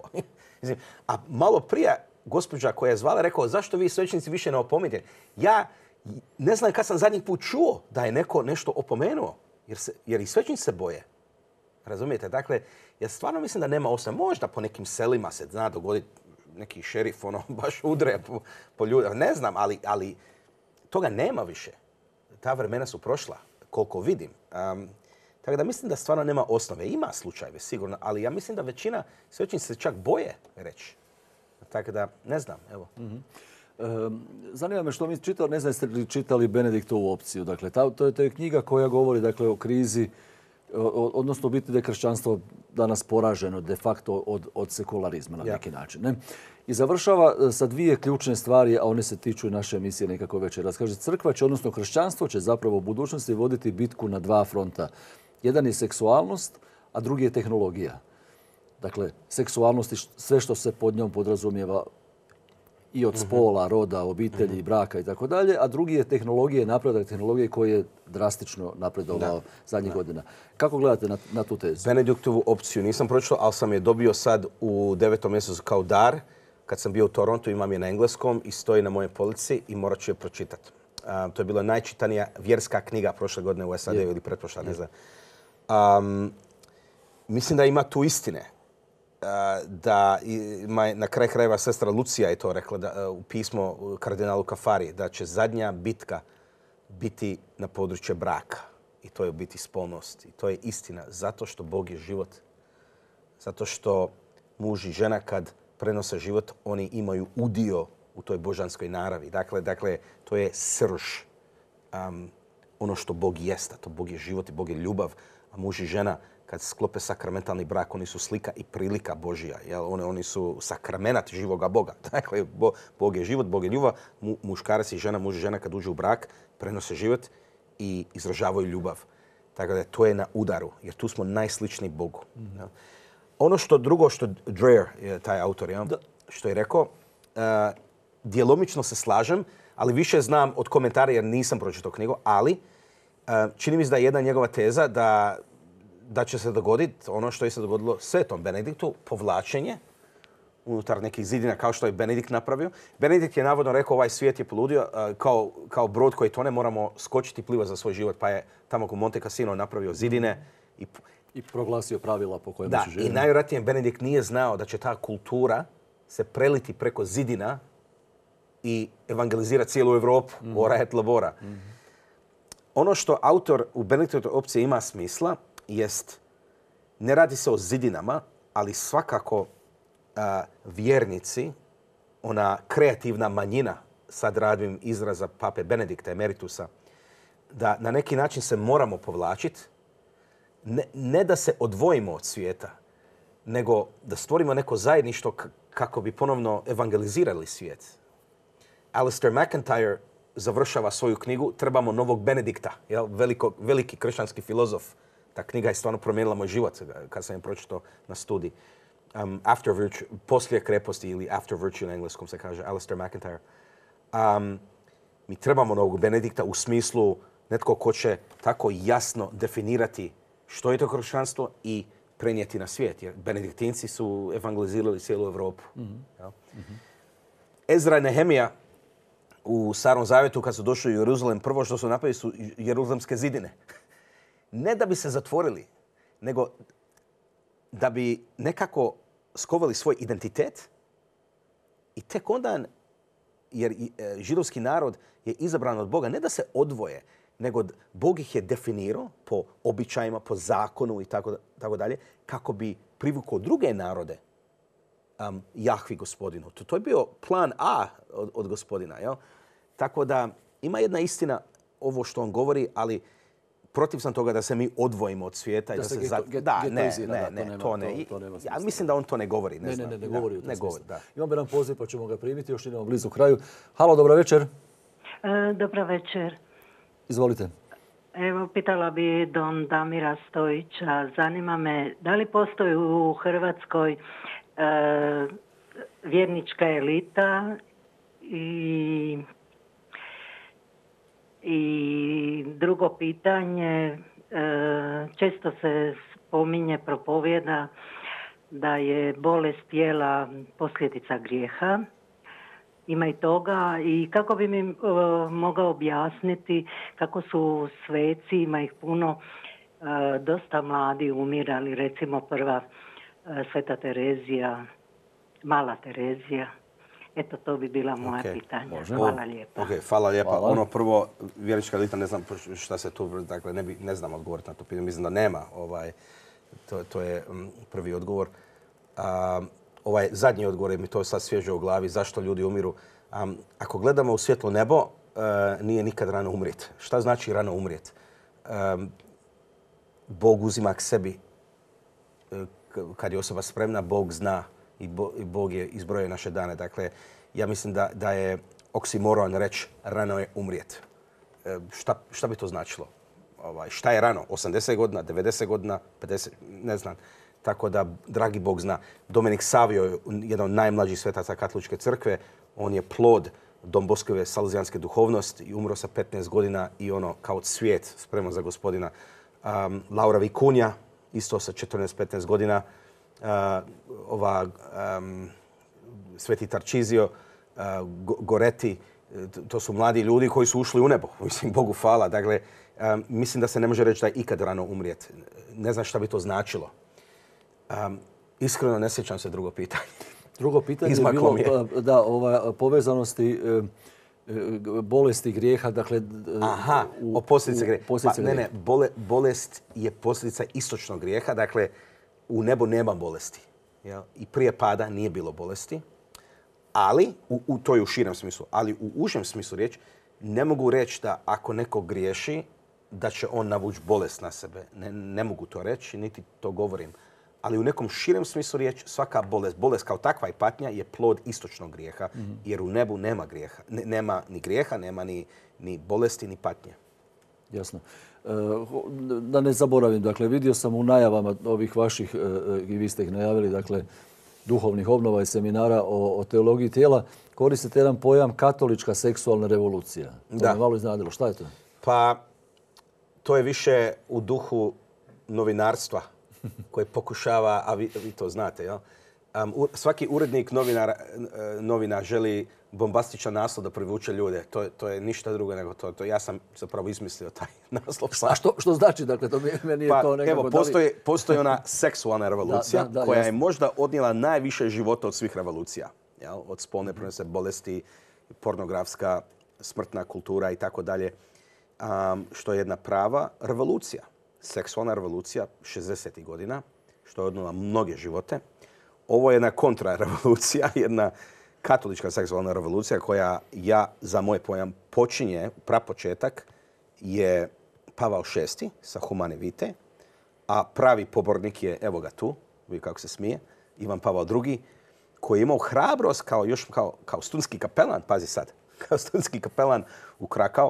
A malo prije gospođa koja je zvala rekao, zašto vi svećenici više ne opominjete? Ja ne znam kad sam zadnji put čuo da je neko nešto opomenuo, jer, se, jer i svećenici se boje. Razumijete? Dakle, ja stvarno mislim da nema osnove. Možda po nekim selima se zna dogoditi neki šerif, ono, baš udre po, po ljudima. Ne znam, ali, ali toga nema više. Ta vremena su prošla, koliko vidim. Um, tako da mislim da stvarno nema osnove. Ima slučajeve, sigurno, ali ja mislim da većina svećenici se čak boje reći. Tako da, ne znam, evo. Mm-hmm. Um, zanima me što mi čitali, ne znam jeste li čitali Benediktovu opciju. Dakle, ta, to, je, to je knjiga koja govori dakle, o krizi, o, odnosno biti da je kršćanstvo danas poraženo de facto od, od sekularizma na Ja. neki način. Ne? I završava sa dvije ključne stvari, a one se tiču naše emisije nekako večeras. Kaže, crkva će, odnosno kršćanstvo će zapravo u budućnosti voditi bitku na dva fronta. Jedan je seksualnost, a drugi je tehnologija. Dakle, seksualnost i sve što se pod njom podrazumijeva i od spola, roda, obitelji, braka i tako dalje, a drugi je tehnologije, napredak tehnologije koji je drastično napredovao zadnjih godina. Kako gledate na, na tu tezu? Benediktovu opciju nisam pročitao, ali sam je dobio sad u devetom mjesecu kao dar. Kad sam bio u Torontu, imam je na engleskom i stoji na mojoj polici i morat ću je pročitati. Um, to je bila najčitanija vjerska knjiga prošle godine u S A D-u ili pretprošla, ne znam. Um, mislim da ima tu istine. Uh, da ima, na kraju krajeva sestra Lucija je to rekla da, uh, u pismo kardinalu Kafari, da će zadnja bitka biti na području braka. I to je biti spolnost. I to je istina. Zato što Bog je život. Zato što muž i žena kad prenose život, oni imaju udio u toj božanskoj naravi. Dakle, dakle to je srž. Um, ono što Bog jeste. To Bog je život i Bog je ljubav. A muž i žena kad sklope sakramentalni brak, oni su slika i prilika Božija. Jel? Oni, oni su sakramenat živoga Boga. Dakle, Bo, Bog je život, Bog je ljubav. Mu, muškarac i žena, muž i žena kad uđu u brak, prenose život i izražavaju ljubav. Tako da to je na udaru, jer tu smo najsličniji Bogu. Mm-hmm. Jel? Ono što drugo što Dreher, je taj autor, ja, što je rekao, uh, djelomično se slažem, ali više znam od komentara jer nisam pročitao knjigu, ali uh, čini mi se da je jedna njegova teza da, da će se dogoditi ono što je se dogodilo Svetom Benediktu, povlačenje unutar nekih zidina kao što je Benedikt napravio. Benedikt je navodno rekao ovaj svijet je poludio uh, kao, kao brod koji tone, moramo skočiti i pliva za svoj život, pa je tamo u Monte Cassino napravio zidine i I proglasio pravila po kojima da, će živjeti. i najvjerojatnije Benedikt nije znao da će ta kultura se preliti preko zidina i evangelizirati cijelu Evropu, mm-hmm. ora et labora. Mm-hmm. Ono što autor u Benediktovoj opciji ima smisla jest, ne radi se o zidinama, ali svakako a, vjernici, ona kreativna manjina, sad radim izraza pape Benedikta Emeritusa, da na neki način se moramo povlačiti. Ne, ne da se odvojimo od svijeta, nego da stvorimo neko zajedništvo k- kako bi ponovno evangelizirali svijet. Alistair McIntyre završava svoju knjigu Trebamo novog Benedikta, jel? Veliko, veliki kršćanski filozof. Ta knjiga je stvarno promijenila moj život kad sam je pročitao na studiji. Um, after virtue, poslije kreposti ili After Virtue na engleskom se kaže, Alistair McIntyre. Um, mi trebamo novog Benedikta u smislu netko ko će tako jasno definirati što je to kršćanstvo i prenijeti na svijet. Jer benediktinci su evangelizirali cijelu Evropu. Mm-hmm. Ja? Mm-hmm. Ezra i Nehemija u Starom Zavjetu kad su došli u Jeruzalem, prvo što su napravili su jeruzalemske zidine. Ne da bi se zatvorili, nego da bi nekako skovali svoj identitet i tek onda, jer židovski narod je izabran od Boga, ne da se odvoje, nego Bog ih je definirao po običajima, po zakonu i tako, tako dalje, kako bi privukao druge narode um, Jahvi gospodinu. To, to je bio plan A od, od gospodina. Jel? Tako da ima jedna istina ovo što on govori, ali protiv sam toga da se mi odvojimo od svijeta. I Da da se se geto- za- get- Da, ne, getoizira, ne, da, to ne, nema- to ne. to- to nema Ja smisla. mislim da on to ne govori, ne Ne, ne, znam. ne, ne Da, govori u tom ne govori, smislu. da. Imamo jedan poziv pa ćemo ga primiti, još idemo blizu kraju. Halo, dobro večer. E, Dobro večer. Izvolite. Evo, pitala bi don Damira Stojića. Zanima me, da li postoji u Hrvatskoj e, vjernička elita i, i drugo pitanje, e, često se spominje, propovjeda da je bolest tijela posljedica grijeha. Ima i toga i kako bi mi e, mogao objasniti kako su sveci, ima ih puno, e, dosta mladi umirali, recimo prva e, Sveta Terezija, Mala Terezija. Eto, to bi bila moja Ok, pitanja. može. Hvala lijepa. Ok, hvala lijepa. Hvala. Ono prvo, vjernička elita, ne znam šta se tu, dakle, ne, bi, ne znam odgovoriti na to pitanje. Mislim da nema. Ovaj, to, to je mm, prvi odgovor. A, ovaj zadnji odgovor je mi to sad svježe u glavi. Zašto ljudi umiru? A, ako gledamo u svjetlo nebo, a, nije nikad rano umrijeti. Šta znači rano umrijeti? A, Bog uzima k sebi. E, k- Kad je osoba spremna, Bog zna i, Bo, i Bog je izbrojio naše dane. Dakle, ja mislim da, da je oksimoron reći rano je umrijet. E, šta, šta bi to značilo? Ovaj, šta je rano? osamdeset godina, devedeset godina, pedeset, ne znam. Tako da, dragi Bog zna. Dominik Savio je jedan od najmlađih svetaca katoličke crkve. On je plod Don Boskove salesijanske duhovnosti i umro sa petnaest godina i ono kao cvijet spreman za gospodina. Um, Laura Vikunja, isto sa četrnaest petnaest godina. Uh, ova um, Sveti Tarčizio, uh, Go- Goreti, t- to su mladi ljudi koji su ušli u nebo. Mislim, Bogu hvala. Dakle, um, mislim da se ne može reći da je ikad rano umrijet. Ne znam šta bi to značilo. Um, iskreno ne sjećam se drugo pitanje. Drugo pitanje je Izmaklo bilo mi je. pa, da, ova, povezanosti e, e, bolesti grijeha, dakle... e, Aha, u- o posljedice u- grijeha. posljedice Pa, ne, ne, grijeha. bole, bolest je posljedica istočnog grijeha. Dakle, u nebu nema bolesti. Jel? I prije pada nije bilo bolesti. Ali, u, u, to je u širem smislu, ali u užem smislu riječi, ne mogu reći da ako neko griješi, da će on navući bolest na sebe. Ne, ne mogu to reći, niti to govorim. Ali u nekom širem smislu riječi, svaka bolest, bolest kao takva i patnja je plod istočnog grijeha, Mhm. jer u nebu nema grijeha. Ne, nema ni grijeha, nema ni, ni bolesti, ni patnje. Jasno. E, ho- da ne zaboravim, dakle, vidio sam u najavama ovih vaših, e, e, i vi ste ih najavili, dakle, duhovnih obnova i seminara o, o teologiji tijela, koristite jedan pojam katolička seksualna revolucija. To Da. me malo iznenadilo. Šta je to? Pa, to je više u duhu novinarstva koje pokušava, a vi, vi to znate, jel? Um, u, svaki urednik novinara, e, novina želi bombastičan naslov da privuče ljude. To, je- to je ništa drugo nego to. to. Ja sam zapravo izmislio taj naslov. A što, što znači, dakle, to mi- meni je Pa, to nekako... evo, da li- postoji, postoji ona seksualna revolucija Da, da, da, koja je jasno. možda odnijela najviše života od svih revolucija. Jel? Od spolne prenose bolesti, pornografska, smrtna kultura i tako dalje. Um, što je jedna prava revolucija. Seksualna revolucija šezdesetih godina, što je odnijela mnoge živote. Ovo je jedna kontrarevolucija, jedna katolička seksualna revolucija koja, ja, za moj pojam, počinje, prapočetak je Pavao šesti sa Humane Vitae, a pravi pobornik je, evo ga tu, vidi kako se smije, Ivan Pavao drugi, koji je imao hrabrost kao, još kao, kao stunski kapelan, pazi sad, kao stunski kapelan u Krakau,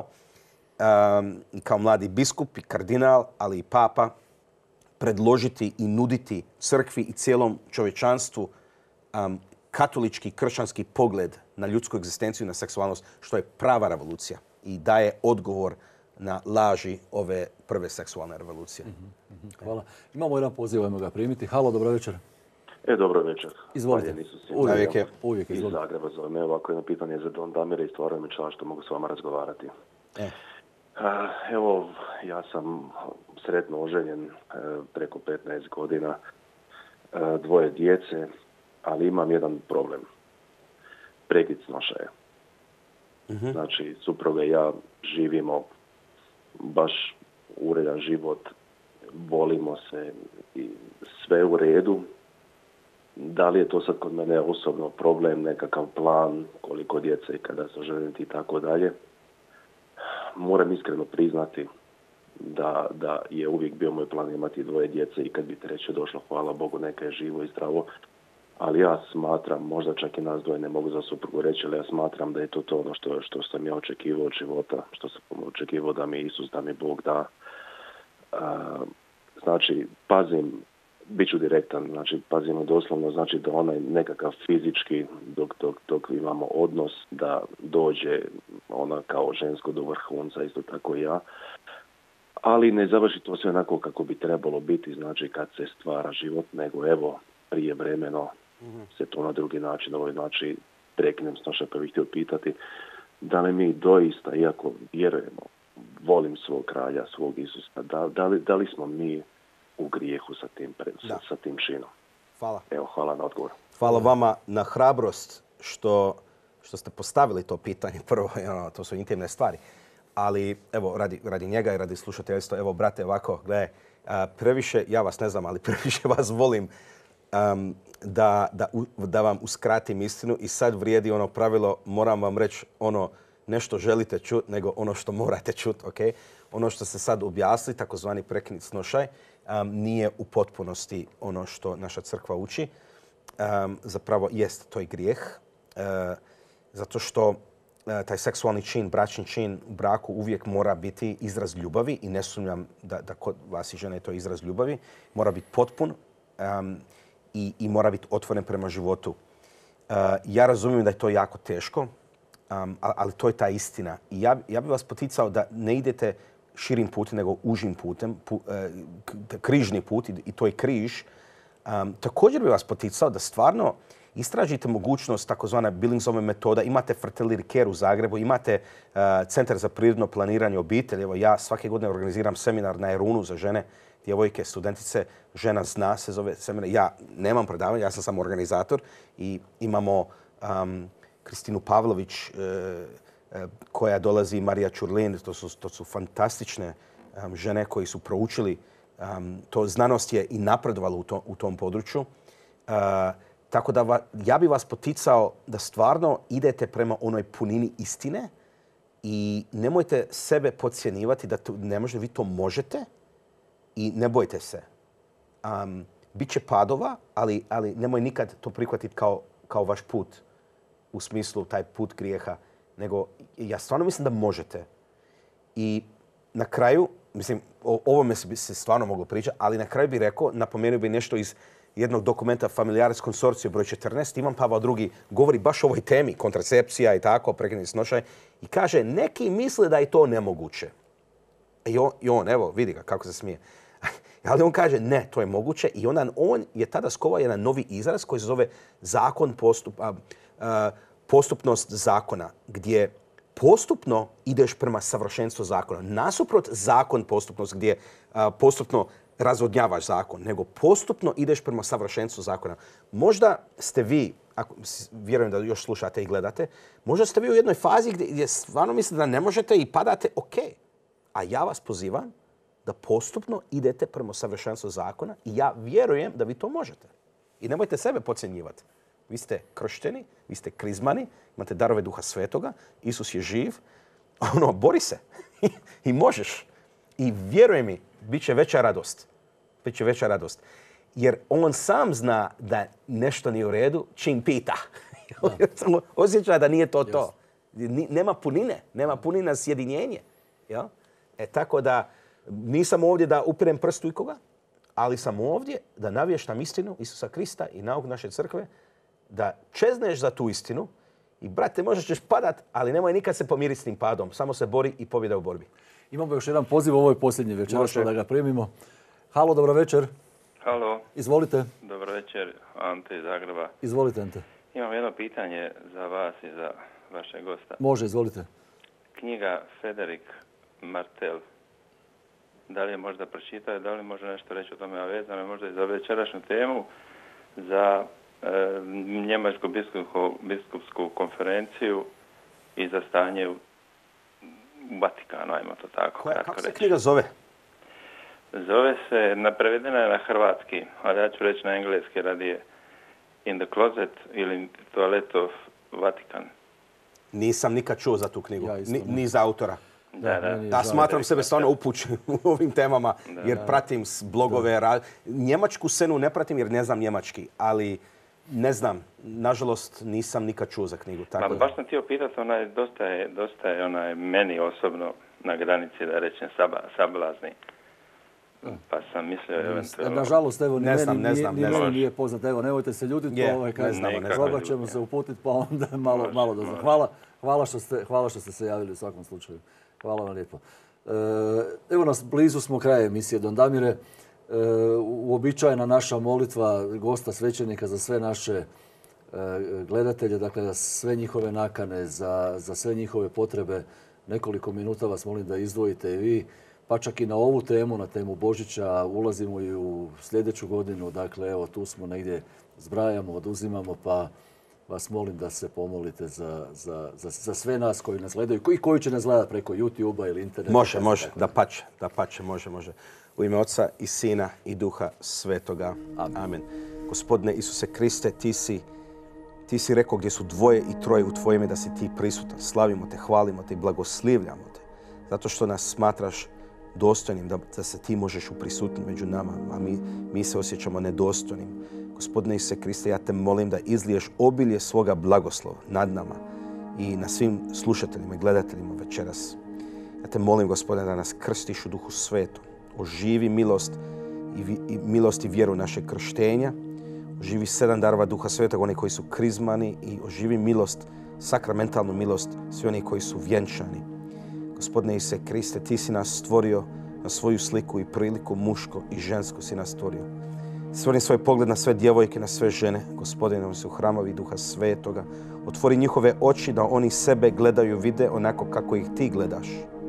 um, kao mladi biskup i kardinal, ali i papa, predložiti i nuditi crkvi i cijelom čovječanstvu um, katolički, kršćanski pogled na ljudsku egzistenciju i na seksualnost, što je prava revolucija i daje odgovor na laži ove prve seksualne revolucije. Hvala. Imamo jedan poziv, ajmo ga primiti. Halo, dobro večer. E, dobro večer. Izvolite. Valjeni su svi. Uvijek, Uvijek, je. Uvijek, Iz izvolite. Zagreba zovem. Evo, ako je jedno pitanje za Don Damira i stvarno mi čast što mogu s vama razgovarati. E. A, evo, ja sam sretno oženjen e, preko petnaest godina, e, dvoje djece, ali imam jedan problem. Prekid snošaja. Mhm. Znači, supruga i ja živimo baš uredan život, volimo se i sve u redu. Da li je to sad kod mene osobno problem, nekakav plan, koliko djece i kada se oženiti i tako dalje. Moram iskreno priznati da, da je uvijek bio moj plan imati dvoje djece i kad bi treće došlo, hvala Bogu, neka je živo i zdravo. Ali ja smatram, možda čak i nas dvoje ne mogu za suprugu reći, ali ja smatram da je to to ono što, što sam ja očekivao od života, što sam očekivao da mi Isus, da mi Bog da. A, znači, pazim, bit ću direktan, znači pazimo doslovno, znači da onaj nekakav fizički, dok, dok, dok imamo odnos, da dođe ona kao žensko do vrhunca, isto tako i ja. Ali ne završi to sve onako kako bi trebalo biti, znači kad se stvara život, nego evo, prije vremeno se to na drugi način, ovaj znači prekinem Snoša, pa bih htio pitati da li mi doista, iako vjerujemo, volim svog kralja, svog Isusa, da, da, li, da li smo mi u grijehu sa tim, sa, sa tim činom? Hvala. Evo, hvala na odgovor. Hvala vama na hrabrost što, što ste postavili to pitanje. Prvo, ono, to su intimne stvari. Ali, evo, radi, radi njega i radi slušateljstva, evo, brate, ovako, gledaj, previše, ja vas ne znam, ali previše vas volim um, da, da, da vam uskratim istinu i sad vrijedi ono pravilo, moram vam reći ono, ne što želite čuti, nego ono što morate čuti, ok? Ono što se sad objasni, takozvani prekinut snošaj, um, nije u potpunosti ono što naša crkva uči. Um, zapravo jest, to je grijeh. Uh, zato što uh, taj seksualni čin, bračni čin u braku uvijek mora biti izraz ljubavi i ne sumnjam da, da kod vas i žene je to izraz ljubavi. Mora biti potpun um, i, i mora biti otvoren prema životu. Uh, ja razumijem da je to jako teško, Um, ali to je ta istina. I ja, ja bih vas poticao da ne idete širim putem, nego užim putem, pu, eh, križni put, i to je križ. Um, također bih vas poticao da stvarno istražite mogućnost takozvana Billingsove metoda. Imate Fratelli Care u Zagrebu, imate uh, Centar za prirodno planiranje obitelji. Evo, ja svake godine organiziram seminar na Erunu za žene, djevojke, studentice. Žena zna se zove seminar. Ja nemam predavanja, ja sam samo organizator i imamo um, Kristinu Pavlović, e, e, koja dolazi, Marija Čurlin, to su, to su fantastične um, žene koji su proučili. Um, to znanost je i napredovala u, to, u tom području. Uh, tako da va, ja bih vas poticao da stvarno idete prema onoj punini istine i nemojte sebe podcjenjivati da to ne možete, vi to možete i ne bojte se. Um, Biće padova, ali, ali nemoj nikad to prihvatiti kao, kao vaš put. U smislu taj put grijeha, nego ja stvarno mislim da možete. I na kraju, mislim, o ovome se, se stvarno moglo pričati, ali na kraju bih rekao, napomenuo bih nešto iz jednog dokumenta Familiaris Consortio broj četrnaest. Ivan Pavao drugi govori baš o ovoj temi, kontracepcija i tako, prekinuti snošaj, i kaže, neki misle da je to nemoguće. I on, i on evo, vidi ga kako se smije. Ali on kaže, ne, to je moguće i onda on je tada skovao jedan novi izraz koji se zove zakon postup, a, a, postupnost zakona, gdje postupno ideš prema savršenstvu zakona. Nasuprot zakon postupnost gdje a, postupno razvodnjavaš zakon, nego postupno ideš prema savršenstvu zakona. Možda ste vi, ako, vjerujem da još slušate i gledate, možda ste vi u jednoj fazi gdje, gdje stvarno mislite da ne možete i padate, ok. A ja vas pozivam da postupno idete prema savršenstvu zakona i ja vjerujem da vi to možete. I nemojte sebe podcjenjivati. Vi ste kršteni, vi ste krizmani, imate darove Duha Svetoga, Isus je živ, ono, bori se i možeš. I vjeruj mi, bit će veća radost. Bit će veća radost. Jer on sam zna da nešto nije u redu čim pita. Samo osjeća da nije to to. Nema punine, nema punina sjedinjenje. Ja? E tako da nisam ovdje da upirem prstu ikoga, ali sam ovdje da navještam istinu Isusa Krista i nauk naše crkve, da čezneš za tu istinu i, brate, možda ćeš padat, ali nemoj nikad se pomiriti s tim padom. Samo se bori i pobjeda u borbi. Imamo još jedan poziv u ovoj posljednji večer, što da ga primimo. Halo, dobro večer. Halo. Izvolite. Dobro večer, Ante iz Zagreba. Izvolite, Ante. Imam jedno pitanje za vas i za vašeg gosta. Može, izvolite. Knjiga Frederic Martel. Da li je možda pročitao, da li može nešto reći o tome, a vezano je možda i za večerašnju temu, za e, Njemačku biskupsku, biskupsku konferenciju i za stanje u, u Vatikanu, ajmo to tako. Koja, kako se knjiga zove? Zove se, prevedena je na hrvatski, ali ja ću reći na engleski, radi je In the Closet ili Toilet of Vatican. Nisam nikad čuo za tu knjigu, ja ni, ni za autora. Da, da. Da, smatram sebe stvarno upućenim u ovim temama, jer pratim s blogove. ra- Njemačku scenu ne pratim jer ne znam njemački, ali ne znam, nažalost nisam nikad čuo za knjigu. Ma Tako da. baš sam htio pitati, onaj, dosta je, dosta je onaj, meni osobno na granici, da rečem, saba, sablazni. Pa sam mislio eventualno... Nažalost, evo, ni Ne znam, meni ne nije, znam, ni ne meni znam. nije poznat. Evo, nemojte se ljutiti, Je, pa ovaj, ne kažem, znamo, ne probat znamo. ćemo se uputiti, pa onda malo, Može, malo dozna. može. Hvala, hvala, što ste, hvala što ste se javili u svakom slučaju. Hvala vam lijepo. E, evo nas, blizu smo kraja emisije Don Damire. E, uobičajena naša molitva gosta svećenika za sve naše e, gledatelje, dakle za sve njihove nakane, za, za sve njihove potrebe. Nekoliko minuta vas molim da izdvojite i vi, pa čak i na ovu temu, na temu Božića, ulazimo i u sljedeću godinu. Dakle, evo, tu smo negdje, zbrajamo, oduzimamo, pa vas molim da se pomolite za, za, za, za sve nas koji nas gledaju i koji će nas gledati preko YouTube-a ili interneta. Može, može, da pače, da pače, može, može. U ime Oca i Sina i Duha Svetoga. Amen. Amen. Gospodine Isuse Kriste, ti si, ti si rekao gdje su dvoje i troje u tvoje ime da si ti prisutan. Slavimo te, hvalimo te i blagoslivljamo te. Zato što nas smatraš dostojnim, da, da se ti možeš uprisutiti među nama, a mi, mi se osjećamo nedostojnim. Gospodine Isuse Kriste, ja te molim da izliješ obilje svoga blagoslova nad nama i na svim slušateljima i gledateljima večeras. Ja te molim, Gospodine, da nas krstiš u Duhu Svetom. Oživi milost i, vi, i milost i vjeru naše krštenja. Oživi sedam darova Duha Svetog, oni koji su krizmani, i oživi milost, sakramentalnu milost, svi oni koji su vjenčani. Gospodine Isuse Kriste, ti si nas stvorio na svoju sliku i priliku, muško i žensko si nas stvorio. Stvori svoj pogled na sve djevojke, na sve žene. Gospodine, oni su hramovi Duha Svetoga. Otvori njihove oči da oni sebe gledaju, vide onako kako ih ti gledaš.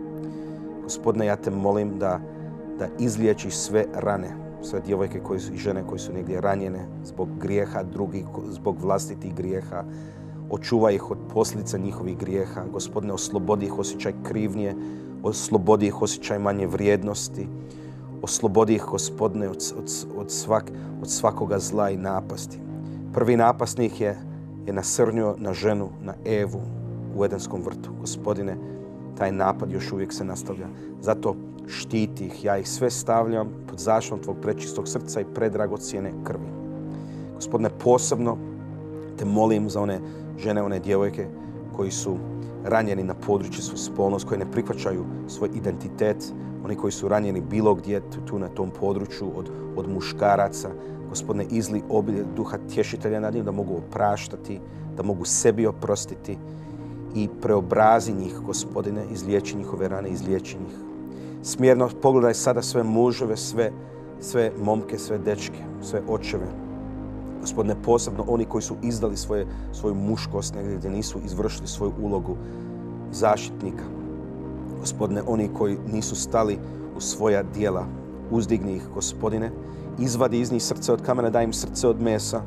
Gospodine, ja te molim da, da izliječiš sve rane, sve djevojke koji su, i žene koji su negdje ranjene zbog grijeha drugih, zbog vlastitih grijeha. Očuvaj ih od posljedica njihovih grijeha. Gospodine, oslobodi ih osjećaj krivnje, oslobodi ih osjećaj manje vrijednosti. Oslobodi ih, Gospodine, od, od, od, svak, od svakoga zla i napasti. Prvi napasnik je, je nasrnio na ženu, na Evu u Edenskom vrtu. Gospodine, taj napad još uvijek se nastavlja. Zato štiti ih. Ja ih sve stavljam pod zaštitom tvog prečistog srca i predragocjene krvi. Gospodine, posebno te molim za one žene, one djevojke koji su ranjeni na području svoje spolnosti, koji ne prihvaćaju svoj identitet, oni koji su ranjeni bilo gdje tu na tom području od, od muškaraca. Gospodine, izli obilje Duha Tješitelja nad njim, da mogu opraštati, da mogu sebi oprostiti i preobrazi njih, Gospodine, izliječi njihove rane, izliječi njih. Smjerno pogledaj sada sve muževe, sve, sve momke, sve dečke, sve očeve. Gospodine, posebno oni koji su izdali svoje, svoju muškost negdje gdje nisu izvršili svoju ulogu zaštitnika. Gospodine, oni koji nisu stali u svoja djela, uzdigni ih, Gospodine, izvadi iz njih srce od kamena, daj im srce od mesa.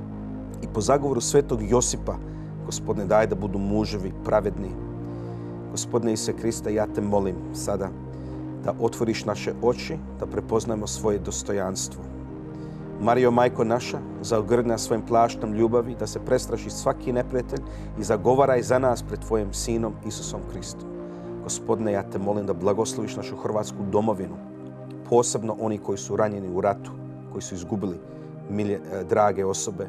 I po zagovoru svetog Josipa, Gospodine, daj da budu muževi, pravedni. Gospodine Isuse Kriste, ja te molim sada da otvoriš naše oči, da prepoznajemo svoje dostojanstvo. Marijo, majko naša, zaogrdi nas svojim plaštom ljubavi, da se prestraši svaki neprijatelj i zagovaraj za nas pred tvojim Sinom Isusom Kristom. Gospodine, ja te molim da blagosloviš našu hrvatsku domovinu, posebno oni koji su ranjeni u ratu, koji su izgubili milje, drage osobe,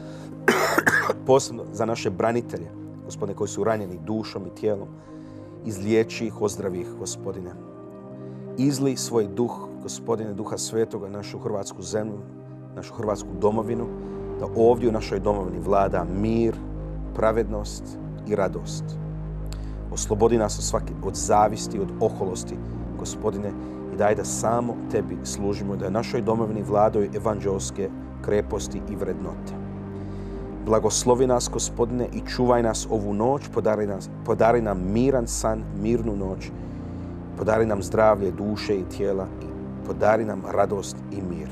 posebno za naše branitelje, Gospodine, koji su ranjeni dušom i tijelom. Izliječi ih, ozdravi ih, Gospodine. Izli svoj duh, Gospodine, Duha Svetoga, našu hrvatsku zemlju, našu hrvatsku domovinu, da ovdje u našoj domovini vlada mir, pravednost i radost. Oslobodi nas od, svaki, od zavisti, od oholosti, Gospodine, i daj da samo tebi služimo, da našoj domovini vladaju evanđelske kreposti i vrednote. Blagoslovi nas, Gospodine, i čuvaj nas ovu noć, podari, nas, podari nam miran san, mirnu noć, podari nam zdravlje duše i tijela i podari nam radost i mir.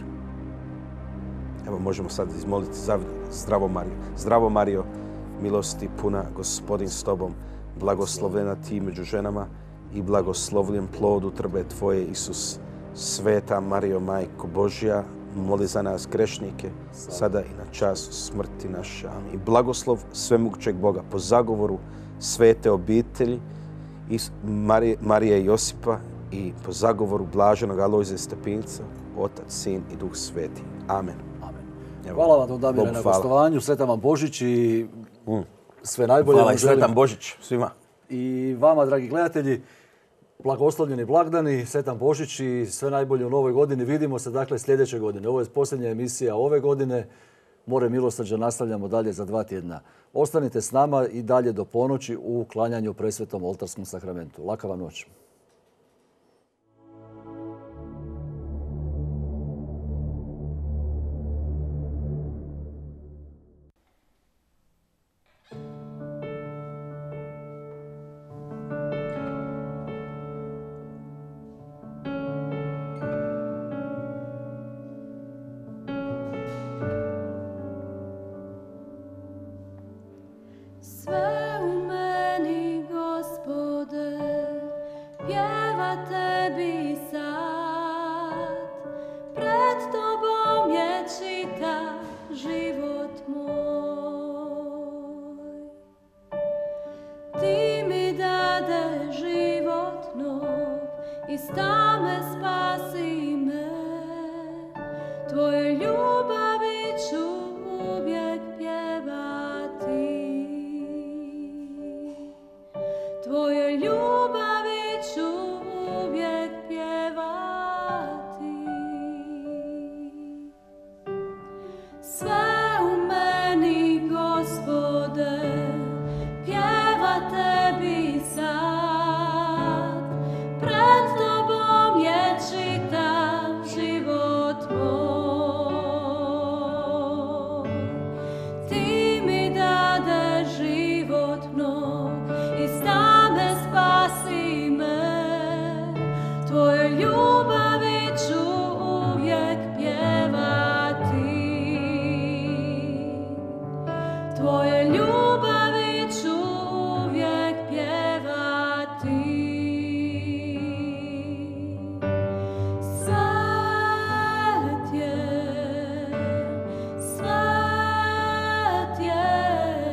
Evo, možemo sad izmoliti za zdravo Marijo. Zdravo Marijo, milosti puna, Gospodin s tobom, blagoslovljena ti među ženama i blagoslovljen plod utrbe tvoje, Isus. Sveta Marijo, Majko Božja, moli za nas grešnike, sada i na času smrti naše. Amin. I blagoslov svemogućeg Boga po zagovoru svete obitelji Is, Marije, Marije i Josipa i po zagovoru blaženog Alojzija Stepinca, Otac, Sin i Duh Sveti. Amen. Evo, Hvala vam, Don Damire, Bogu na hvala. gostovanju. Sretan vam Božić i sve najbolje. Hvala vam i sretan želim. Božić svima. I vama, dragi gledatelji, blagoslovljeni blagdani, sretan Božić i sve najbolje u novoj godini. Vidimo se dakle sljedeće godine. Ovo je posljednja emisija ove godine. More milosrđa nastavljamo dalje za dva tjedna. Ostanite s nama i dalje do ponoći u klanjanju presvetom oltarskom sakramentu. Laka vam noć. Sve u meni, Gospode, pjeva tebi sad. Pred tobom je čitav život moj. Ti mi dade život nov i s tame spasi me. Tvoje ljubavi ću uvijek pjevati. Tvoje ljubavi ću uvijek pjevati. Sve u meni, Gospode, pjeva tebi sad. Pred tobom je čitav život moj. Ti mi dade život nov i s tame spasi me. Tvoje ljubavi ću uvijek pjevati. Tvoje ljubavi ću uvijek pjevati. Svet je, svet je,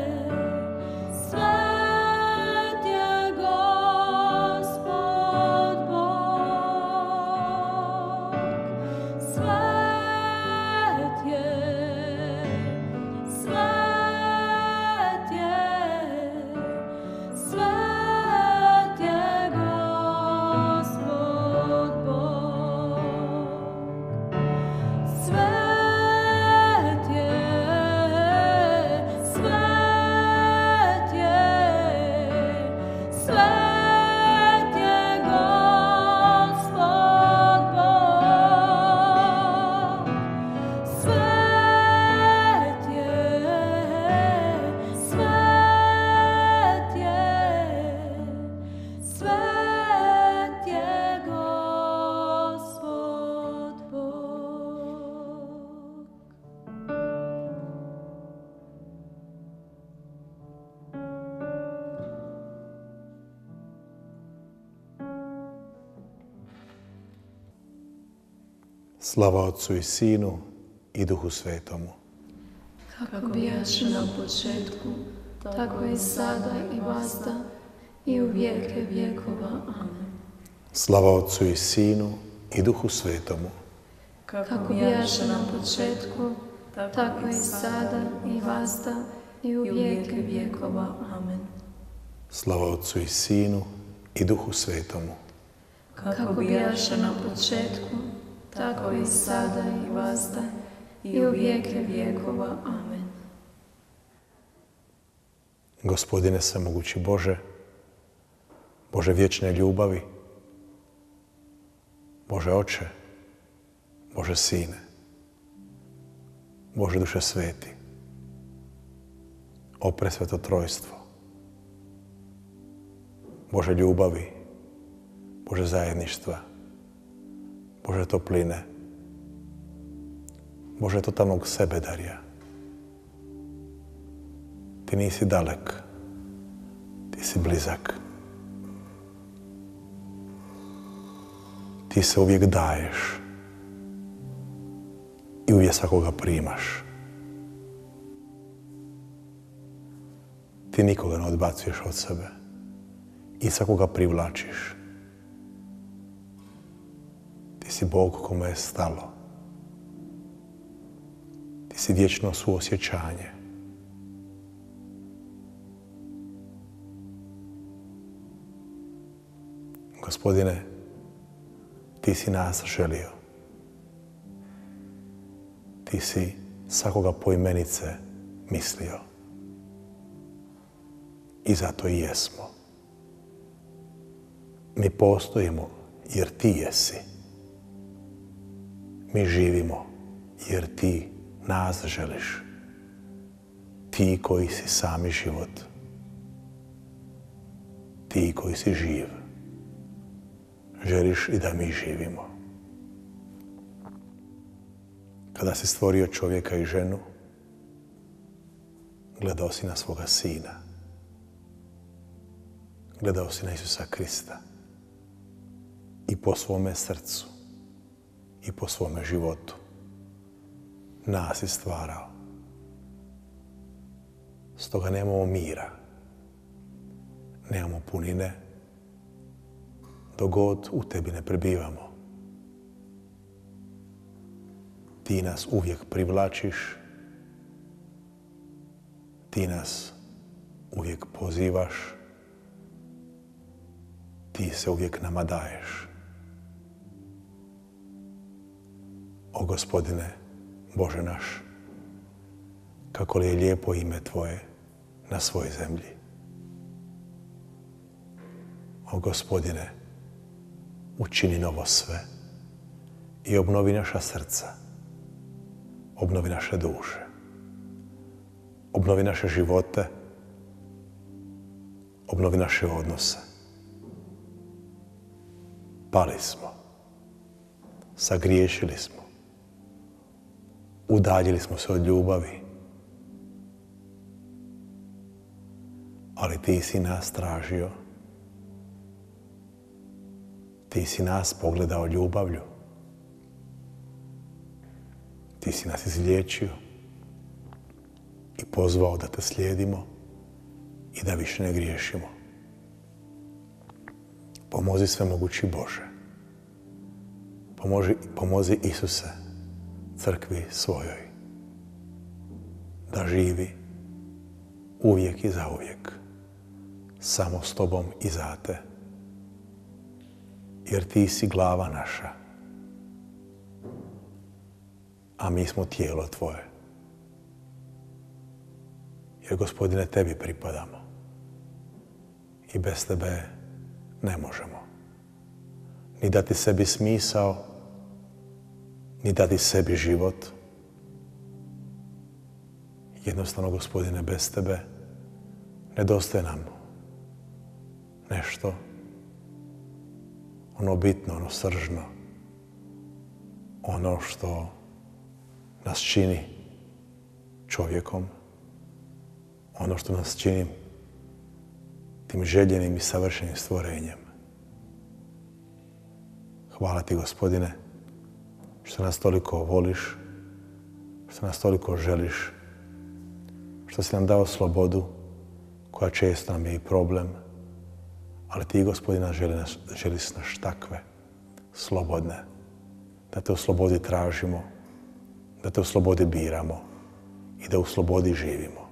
svet je Gospod Bog. Svet je, svet je, svet je Gospod Bog. Svet je, svet je, svet je Gospod Bog. Svet je, svet je, svet je Gospod Bog. Slava Otcu i Sinu i Duhu Svetomu. Kako bijaše na početku, tako i sada i vasta i u vijeke vjekova. Amen. Slava Otcu i Sinu i Duhu Svetomu. Kako bijaše na početku, tako i sada i vasta i u vijeke vjekova. Amen. Slava Otcu i Sinu i Duhu Svetomu. Kako bijaše na početku, tako i sada i vasta i u vijeke vjekova. Amen. Gospodine svemogući Bože, Bože vječne ljubavi, Bože Oče, Bože Sine, Bože Duše Sveti, o presveto trojstvo, Bože ljubavi, Bože zajedništva, Bože topline, Bože totalnog sebedarja. Ti nisi dalek, ti si blizak. Ti se uvijek daješ i uvijek svakoga primaš. Ti nikoga ne odbacuješ od sebe i svakoga privlačiš. Ti si Bog kome je stalo. Ti si vječno suosjećanje. Gospodine, ti si nas želio. Ti si svakoga poimenice mislio. I zato i jesmo. Mi postojimo jer ti jesi. Mi živimo jer ti nas želiš. Ti koji si sami život. Ti koji si živ. Želiš i da mi živimo. Kada si stvorio čovjeka i ženu, gledao si na svoga sina. Gledao si na Isusa Krista. I po svome srcu. I po svome životu. Nas si stvarao. Stoga nemamo mira. Nemamo punine. Dok god u tebi ne prebivamo. Ti nas uvijek privlačiš. Ti nas uvijek pozivaš. Ti se uvijek nama daješ. O Gospodine, Bože naš, kako li je lijepo ime Tvoje na svoj zemlji. O Gospodine, učini novo sve i obnovi naša srca, obnovi naše duše, obnovi naše živote, obnovi naše odnose. Pali smo, sagriješili smo, udaljili smo se od ljubavi, ali ti si nas tražio. Ti si nas pogledao ljubavlju. Ti si nas izliječio i pozvao da te slijedimo i da više ne griješimo. Pomozi svemogući Bože. Pomoži, pomozi Isuse, crkvi svojoj, da živi uvijek i zauvijek, samo s Tobom i za Te. Jer ti si glava naša, a mi smo tijelo Tvoje. Jer, Gospodine, Tebi pripadamo i bez Tebe ne možemo ni dati sebi smisao, ni dati sebi život. Jednostavno, Gospodine, bez Tebe nedostaje nam nešto, ono bitno, ono sržno, ono što nas čini čovjekom, ono što nas čini tim željenim i savršenim stvorenjem. Hvala Ti, Gospodine, što nas toliko voliš, što nas toliko želiš, što si nam dao slobodu, koja često nam je i problem, ali Ti, Gospodina, želiš želi nas takve, slobodne, da Te u slobodi tražimo, da Te u slobodi biramo i da u slobodi živimo.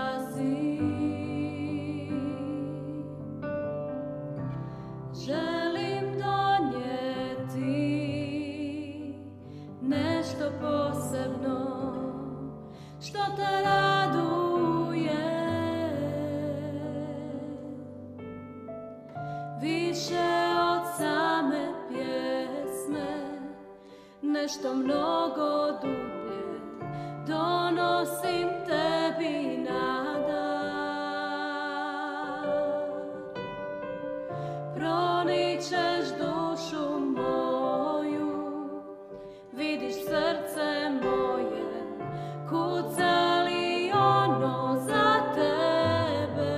Želim više od same pjesme, nešto mnogo dublje donosim tebi na dar. Proničeš dušu moju, vidiš srce moje, kuca li ono za tebe.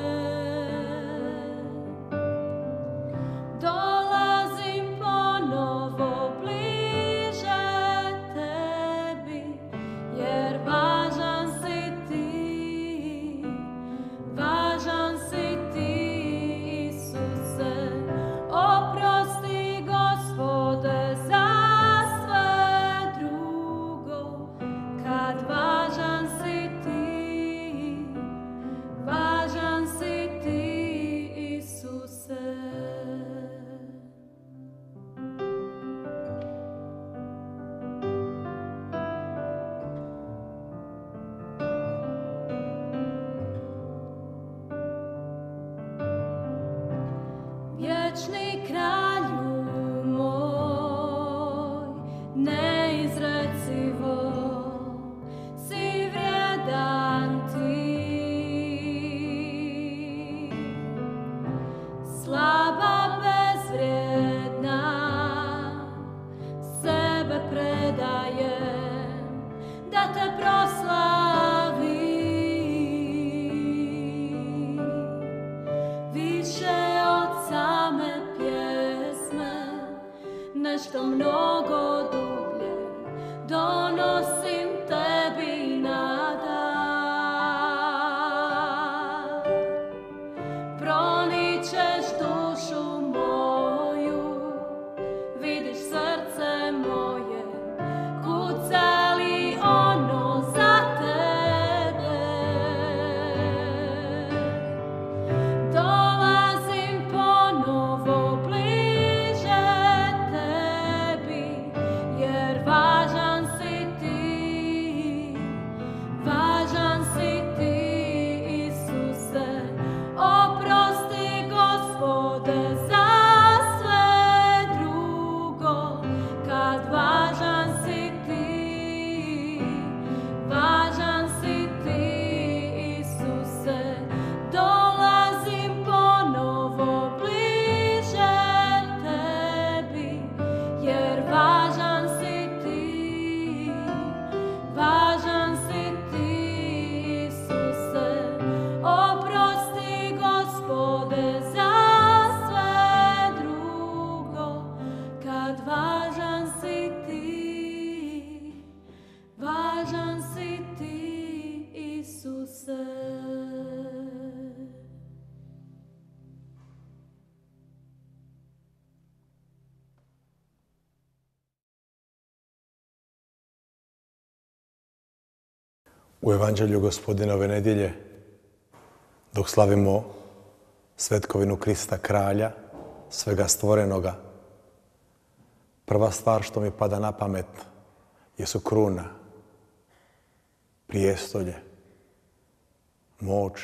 Dolazim ponovo bliže tebi, jer važan si ti, važan si ti, Isuse. Oprosti, Gospode, za sve drugo, kad važan si ti, važan si ti, Isuse. Vječni kralju moj, neizrecivo si vrijedan ti. Slaba, bezvrijedna, sebe predajem da te proslavim. Više od same pjesme, nešto mnogo dublje donosim tebi na dar. Proničeš dušu moju, vidiš srce moje, kuca li ono za tebe. Dolazim ponovo bliže tebi, jer važan si ti, važan si ti, Isuse. Oprosti, Gospode, za sve drugo, kad važan si ti, važan si ti, Isuse. Dolazim ponovo bliže tebi, jer važan si ti, važan si ti, Isuse. Oprosti, Gospode, za sve drugo, kad važan si ti, važan si ti, Isuse. U Evanđelju Gospodinove nedjelje, dok slavimo svetkovinu Krista Kralja, svega stvorenoga, prva stvar što mi pada na pamet jesu kruna, prijestolje, moć,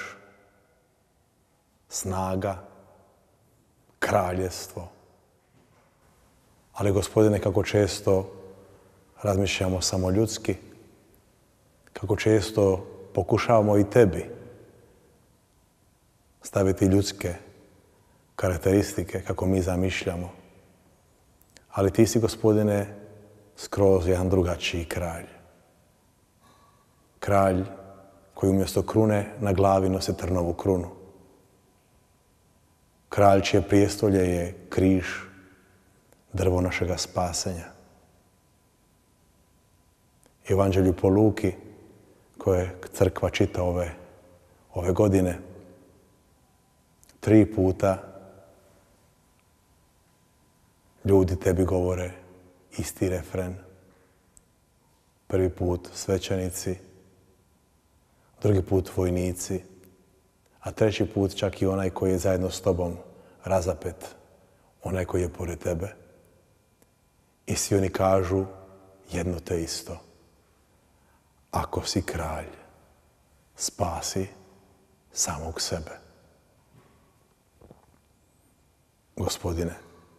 snaga, kraljevstvo. Ali, Gospodine, kako često razmišljamo samo ljudski, kako često pokušavamo i tebi staviti ljudske karakteristike kako mi zamišljamo. Ali ti si, Gospodine, skroz jedan drugačiji kralj. Kralj koji umjesto krune na glavi nosi trnovu krunu. Kralj čije prijestolje je križ, drvo našega spasenja. Evanđelju po Luki, koje crkva čita ove, ove godine, tri puta ljudi tebi govore isti refren. Prvi put svećenici, drugi put vojnici, a treći put čak i onaj koji je zajedno s tobom razapet, onaj koji je pored tebe. I svi oni kažu jedno te isto. Ako si kralj, spasi samog sebe. Gospodine,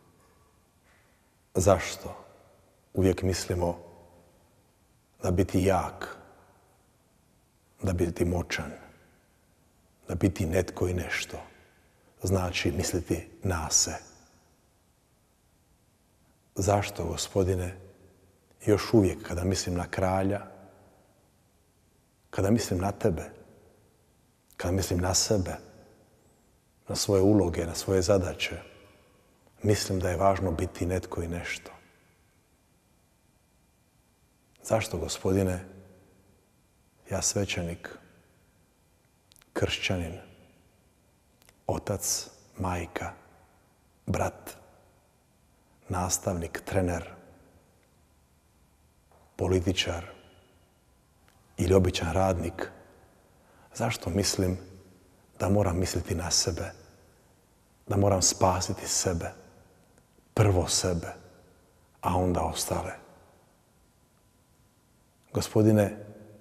zašto uvijek mislimo da biti jak, da biti moćan, da biti netko i nešto, znači misliti na se? Zašto, Gospodine, još uvijek kada mislim na kralja, kada mislim na tebe, kada mislim na sebe, na svoje uloge, na svoje zadaće, mislim da je važno biti netko i nešto? Zašto, Gospodine, ja svećenik, kršćanin, otac, majka, brat, nastavnik, trener, političar ili običan radnik, zašto mislim da moram misliti na sebe, da moram spasiti sebe, prvo sebe, a onda ostale? Gospodine,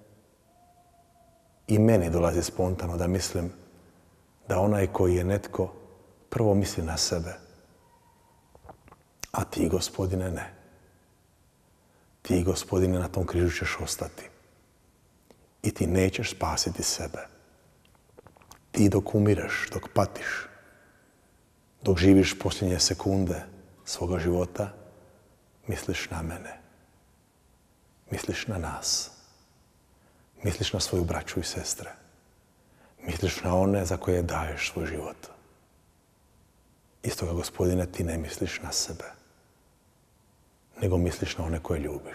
i meni dolazi spontano da mislim da onaj koji je netko prvo misli na sebe, a ti, Gospodine, ne. Ti, Gospodine, na tom križu ćeš ostati. I ti nećeš spasiti sebe. Ti dok umireš, dok patiš, dok živiš posljednje sekunde svoga života, misliš na mene. Misliš na nas. Misliš na svoju braću i sestre. Misliš na one za koje daješ svoj život. Istoga, Gospodine, ti ne misliš na sebe, nego misliš na one koje ljubiš.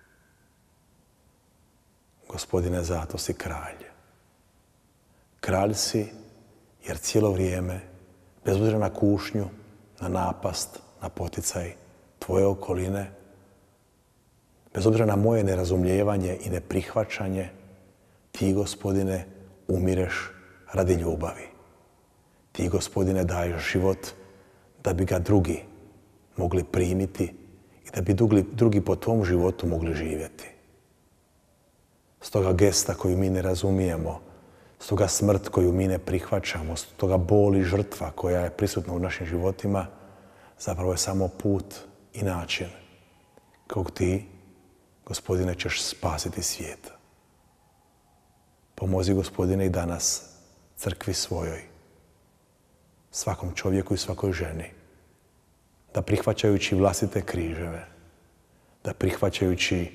Gospodine, zato si kralj. Kralj si jer cijelo vrijeme, bez obzira na kušnju, na napast, na poticaj tvoje okoline, bez obzira na moje nerazumijevanje i neprihvaćanje, ti, Gospodine, umireš radi ljubavi. Ti, Gospodine, daješ život da bi ga drugi mogli primiti i da bi drugi po tom životu mogli živjeti. Stoga gesta koju mi ne razumijemo, stoga smrt koju mi ne prihvaćamo, stoga bol i žrtva koja je prisutna u našim životima, zapravo je samo put i način kog ti, Gospodine, ćeš spasiti svijet. Pomozi, Gospodine, i danas crkvi svojoj, svakom čovjeku i svakoj ženi, da prihvaćajući vlastite križeve, da prihvaćajući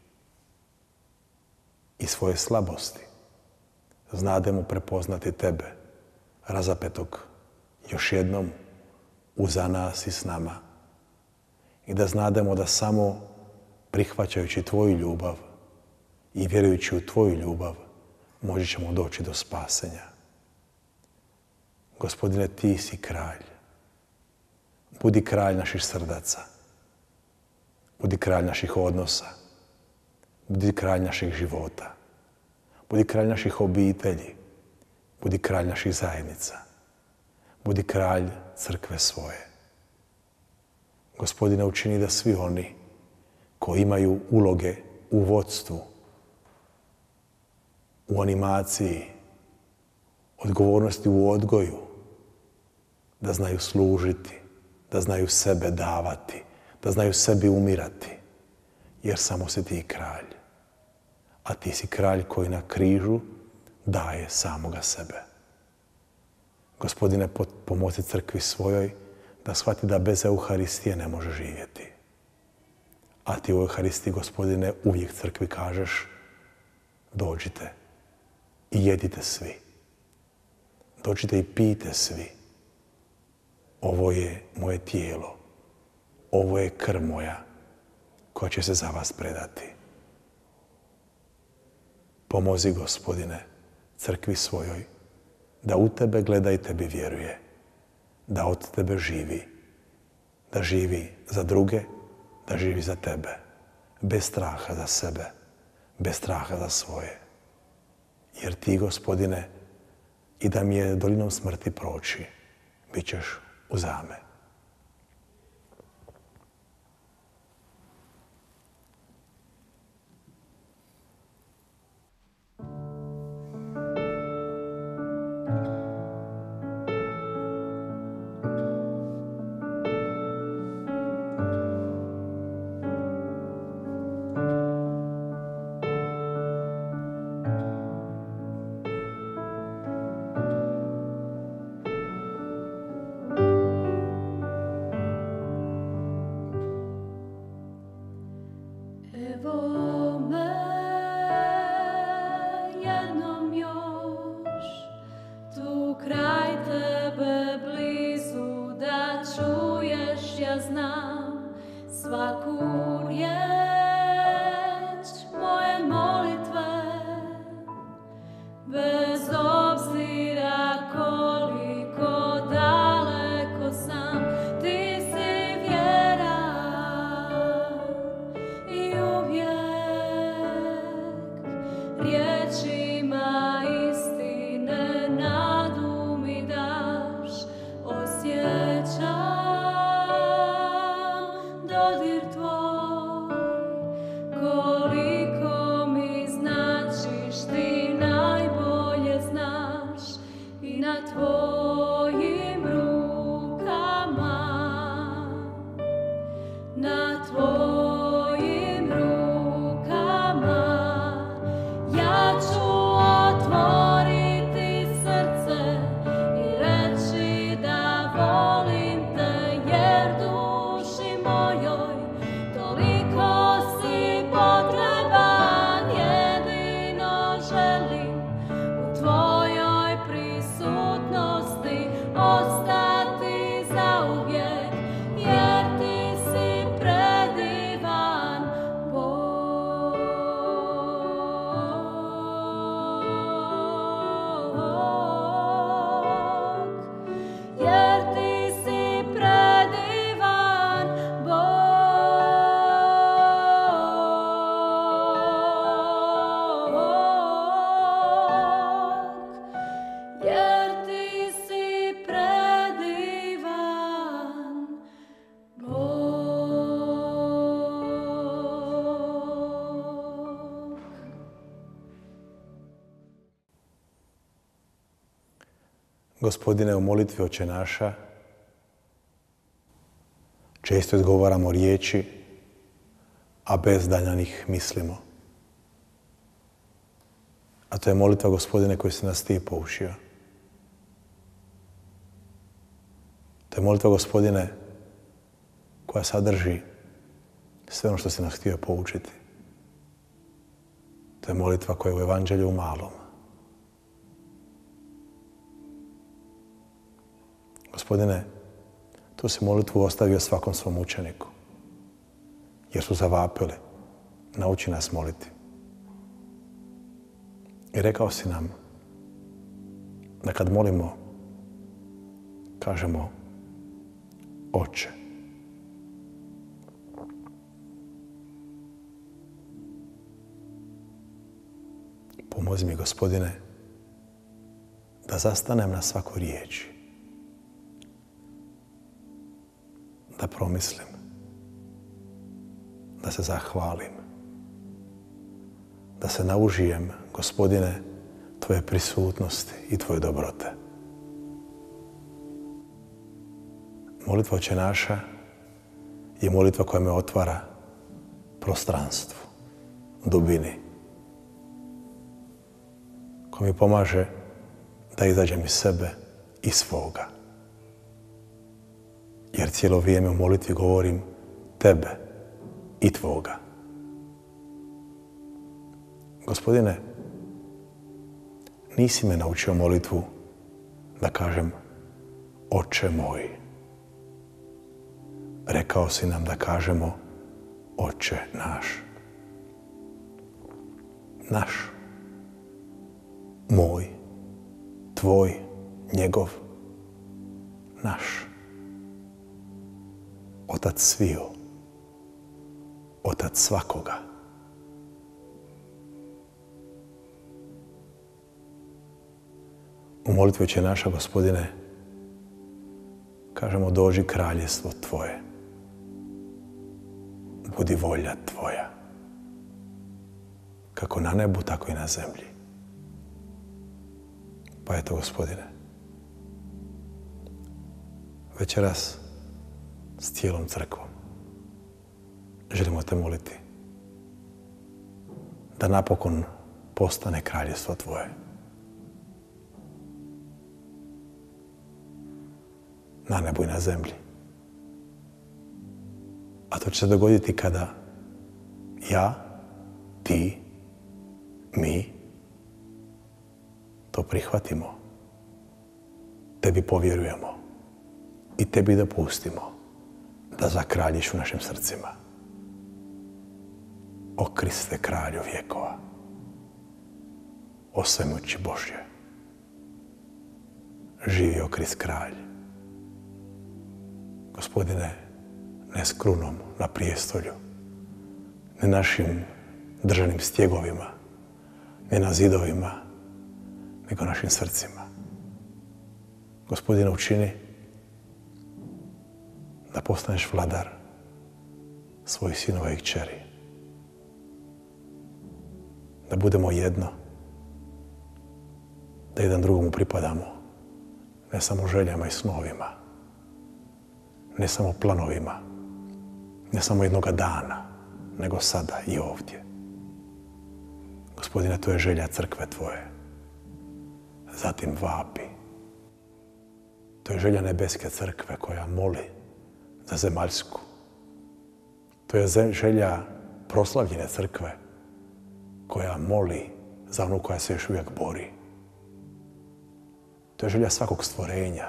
i svoje slabosti, znademo prepoznati tebe, razapetog još jednom uza nas i s nama. I da znademo da samo prihvaćajući tvoju ljubav i vjerujući u tvoju ljubav, moći ćemo doći do spasenja. Gospodine, ti si kralj. Budi kralj naših srdaca. Budi kralj naših odnosa. Budi kralj naših života. Budi kralj naših obitelji. Budi kralj naših zajednica. Budi kralj crkve svoje. Gospodine, učini da svi oni koji imaju uloge u vodstvu, u animaciji, odgovornosti u odgoju, da znaju služiti, da znaju sebe davati, da znaju sebi umirati, jer samo si ti kralj. A ti si kralj koji na križu daje samoga sebe. Gospodine, pomozi crkvi svojoj da shvati da bez Euharistije ne može živjeti. A ti u Euharistiji, Gospodine, uvijek crkvi kažeš: dođite i jedite svi. Dođite i pijte svi. Ovo je moje tijelo. Ovo je krv moja koja će se za vas predati. Pomozi, Gospodine, crkvi svojoj da u tebe gleda i tebi vjeruje, da od tebe živi, da živi za druge, da živi za tebe, bez straha za sebe, bez straha za svoje. Jer ti, Gospodine, i da mi je dolinom smrti proći, bit ćeš uza me. Evo me jednom još, tu kraj tebe blizu, da čuješ, ja znam, svaku riječ moje molitve, bez obzira koliko daleko sam, ti si vjeran i uvijek riječima istine nadu mi daš. Osjećam dodir tvoj, koliko mi značiš, ti najbolje znaš, i na tvojim rukama, na tvojim rukama ja ću otvoriti srce i reći da volim te, jer duši mojoj toliko si potreban. Jedino želim u tvojoj prisutnosti ostati zauvijek, jer ti si predivan Bog, jer ti si predivan Bog, jer ti si predivan Bog. Gospodine, u molitvi Oče naša često izgovaramo riječi, a bez da na njih mislimo. A to je molitva, Gospodine, koju si nas ti poučio. To je molitva, Gospodine, koja sadrži sve ono što si nas htio poučiti. To je molitva koja je u Evanđelju u malom. Gospodine, tu si molitvu ostavio svakom svom učeniku, jer su zavapili, nauči nas moliti. I rekao si nam da kad molimo, kažemo Oče. Pomozi mi, Gospodine, da zastanem na svakoj riječi, da promislim, da se zahvalim, da se naužijem, Gospodine, tvoje prisutnosti i tvoje dobrote. Molitva Oče naša je molitva koja me otvara prostranstvu, dubini, koja mi pomaže da izađem iz sebe i svoga. Jer cijelo vrijeme u molitvi govorim tebe i tvoga. Gospodine, nisi me naučio molitvu da kažem Oče moj. Rekao si nam da kažemo Oče naš. Naš. Moj. Tvoj. Njegov. Naš. Otac sviju. Otac svakoga. U molitvi Oče naša, Gospodine, kažemo dođi kraljestvo Tvoje. Budi volja Tvoja. Kako na nebu, tako i na zemlji. Pa eto, Gospodine, večeras s cijelom crkvom želimo te moliti da napokon postane kraljestvo Tvoje. Na nebu i na zemlji. A to će se dogoditi kada ja ti, mi, to prihvatimo, tebi povjerujemo i tebi dopustimo da zakraljiš u našim srcima. O Kriste, kralju vjekova, o svemoći Božje, živio Krist kralj. Gospodine, ne s krunom na prijestolju, ne našim državnim stjegovima, ne na zidovima, nego našim srcima. Gospodine, učini da postaneš vladar svojih sinova i kćeri. Da budemo jedno, da jedan drugomu pripadamo, ne samo željama i snovima, ne samo planovima, ne samo jednoga dana, nego sada i ovdje. Gospodine, to je želja crkve Tvoje. Zatim vapi. To je želja nebeske crkve koja moli za zemaljsku. To je želja proslavljene crkve koja moli za onu koja se još uvijek bori. To je želja svakog stvorenja,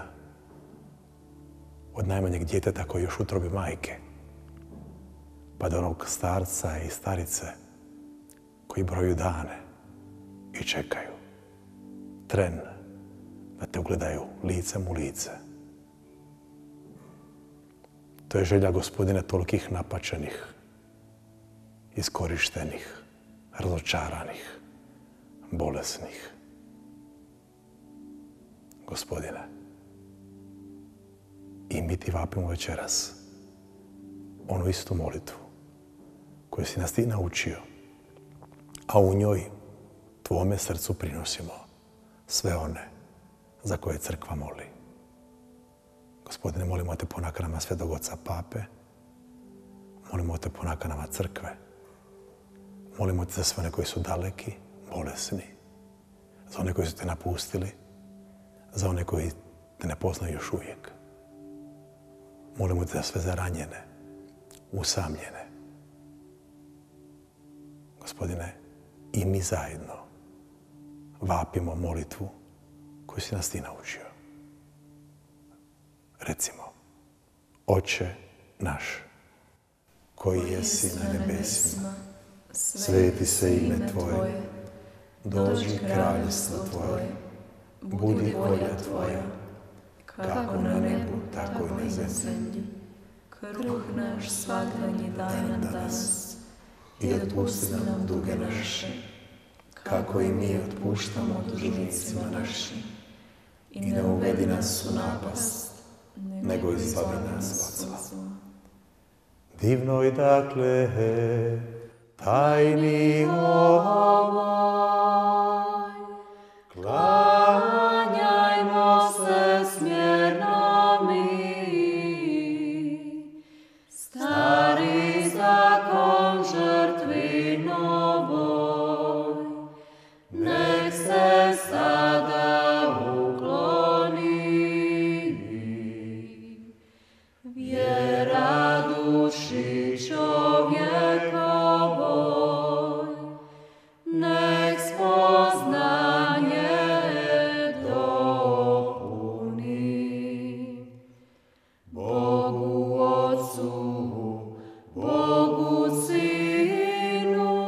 od najmanjeg djeteta koji je još u utrobi majke, pa do onog starca i starice koji broju dane i čekaju tren da te ugledaju licem u lice. To je želja, Gospodine, tolikih napačenih, iskorištenih, razočaranih, bolesnih. Gospodine, i mi ti vapimo večeras onu istu molitvu koju si nas ti naučio, a u njoj tvome srcu prinosimo sve one za koje crkva moli. Gospodine, molimo te po nakanama Svetog Oca Pape, molimo te po nakanama crkve, molimo te za sve one koji su daleki, bolesni, za one koji su te napustili, za one koji te ne poznaju još uvijek. Molimo te za sve zaranjene, usamljene. Gospodine, i mi zajedno vapimo molitvu koju si nas ti naučio. Recimo, Oče naš, koji jesi na nebesima, sveti se ime Tvoje, dođi kraljestvo Tvoje, budi volja Tvoja, kako na nebu, tako i na zemlji. Kruh naš svakodnevni daj nam danas i otpusti nam duge naše, kako i mi otpuštamo dužnicima našim. I ne uvedi nas u napast, nego izbavi nas od zla. Divno i dakle, tajni ovaj, klanjajmo se smjerno mi, stari zakon žrtvi novoj, nek se sada ukloni. Vjera duši čovjekovoj, nek spoznanje dopuni. Bogu Otcu, Bogu Sinu,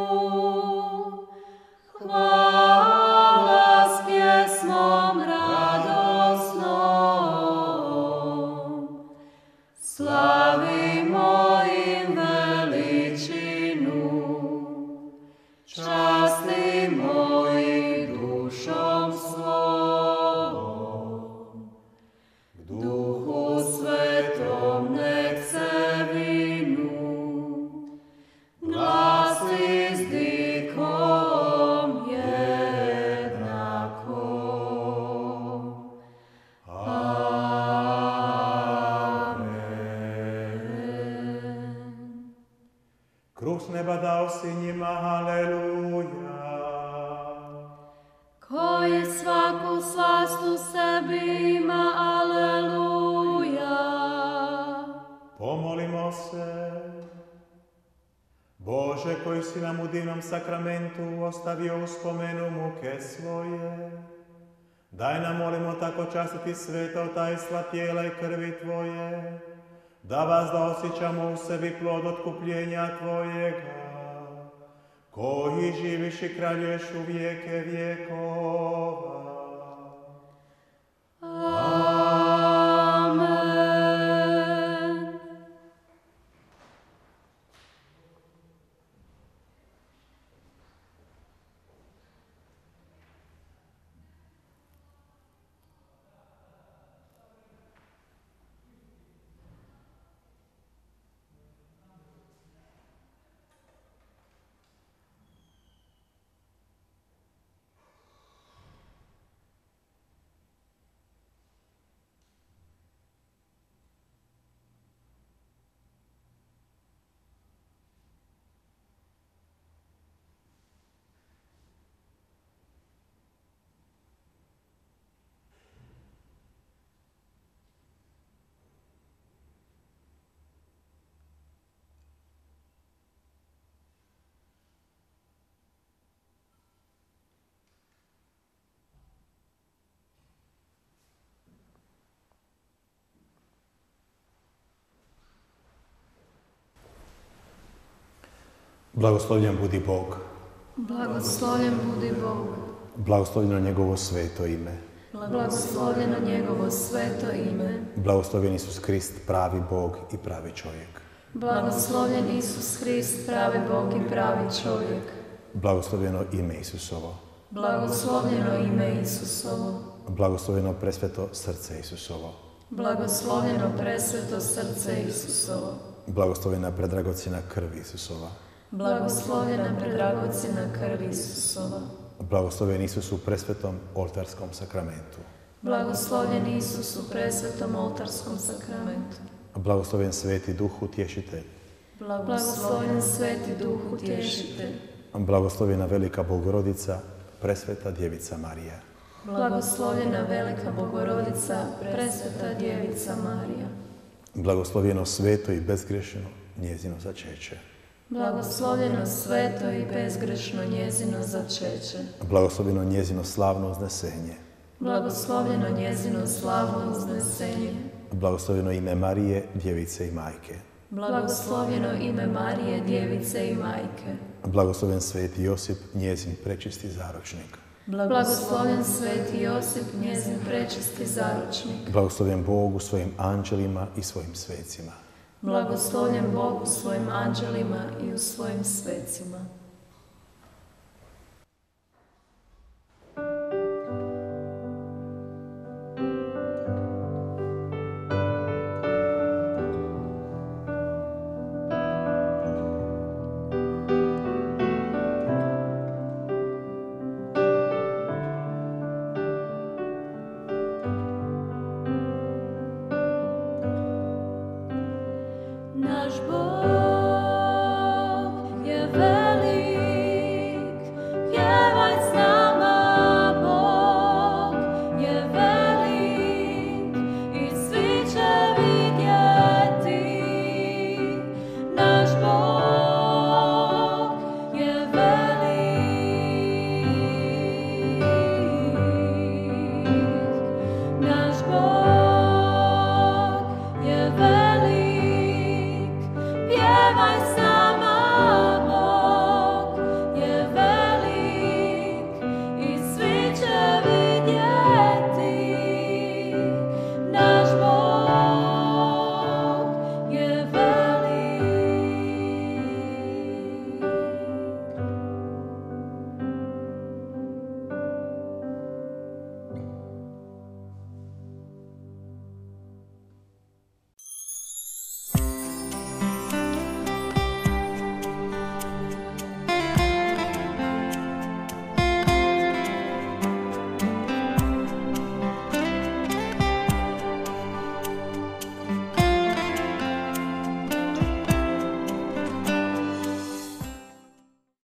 hvala s pjesmom radosnom, slavimo im veličinu, častimo ih dušom svom. Duhu Svetom nek se vinu, glasi s dikom jednako. Kruh s neba dao si njima, haleluja. Koji svaku slast u sebi ima, aleluja. Pomolimo se. Bože, koji si nam u divnom sakramentu ostavio uspomenu muke svoje, daj nam, molimo, tako častiti sveta tajstva tijela i krvi Tvoje, da vas da osjećamo u sebi plod otkupljenja Tvojega, koji živiš i kraljuješ u vijeke vjekova. Amen. Blagoslovljen budi Bog. Blagoslovljen budi Bog. Blagoslovljeno njegovo sveto ime. Blagoslovljeno njegovo sveto ime. Blagoslovljen Isus Krist, pravi Bog i pravi čovjek. Blagoslovljen Isus Krist, pravi Bog i pravi čovjek. Blagoslovljeno ime Isusovo. Blagoslovljeno ime Isusovo. Blagoslovljeno presveto srce Isusovo. Blagoslovljeno presveto srce Isusovo. Blagoslovljena predragocjena krv Isusova. Blagoslovljena predragocjena krv Isusova. Blagoslovljen Isus u presvetom oltarskom sakramentu. Blagoslovljen Isus u presvetom oltarskom sakramentu. Blagoslovljen Sveti Duh Utješitelj. Blagoslovljen Sveti Duh Utješitelj. Blagoslovljena Velika Bogorodica, presveta Djevica Marija. Blagoslovljena Velika Bogorodica, presveta Djevica Marija. Blagoslovljeno sveto i bezgrešno njezino začeće. Blagoslovljeno sveto i bezgrešno njezino začeće. Blagoslovljeno njezino slavno uznesenje. Blagoslovljeno njezino slavno uznesenje. Blagoslovljeno ime Marije, Djevice i Majke. Blagoslovljeno ime Marije, Djevice i Majke. Blagoslovljen Sveti Josip, njezin prečisti zaručnik. Blagoslovljen Sveti Josip, njezin prečisti zaručnik. Blagoslovljen Bog u svojim anđelima i svojim svecima. Blagoslovljen Bog u svojim anđelima i u svojim svecima. Naš Bog je velik, pjevaj s nama, Bog je velik i svi će vidjeti. Naš Bog je velik, naš Bog je velik. Pjevaj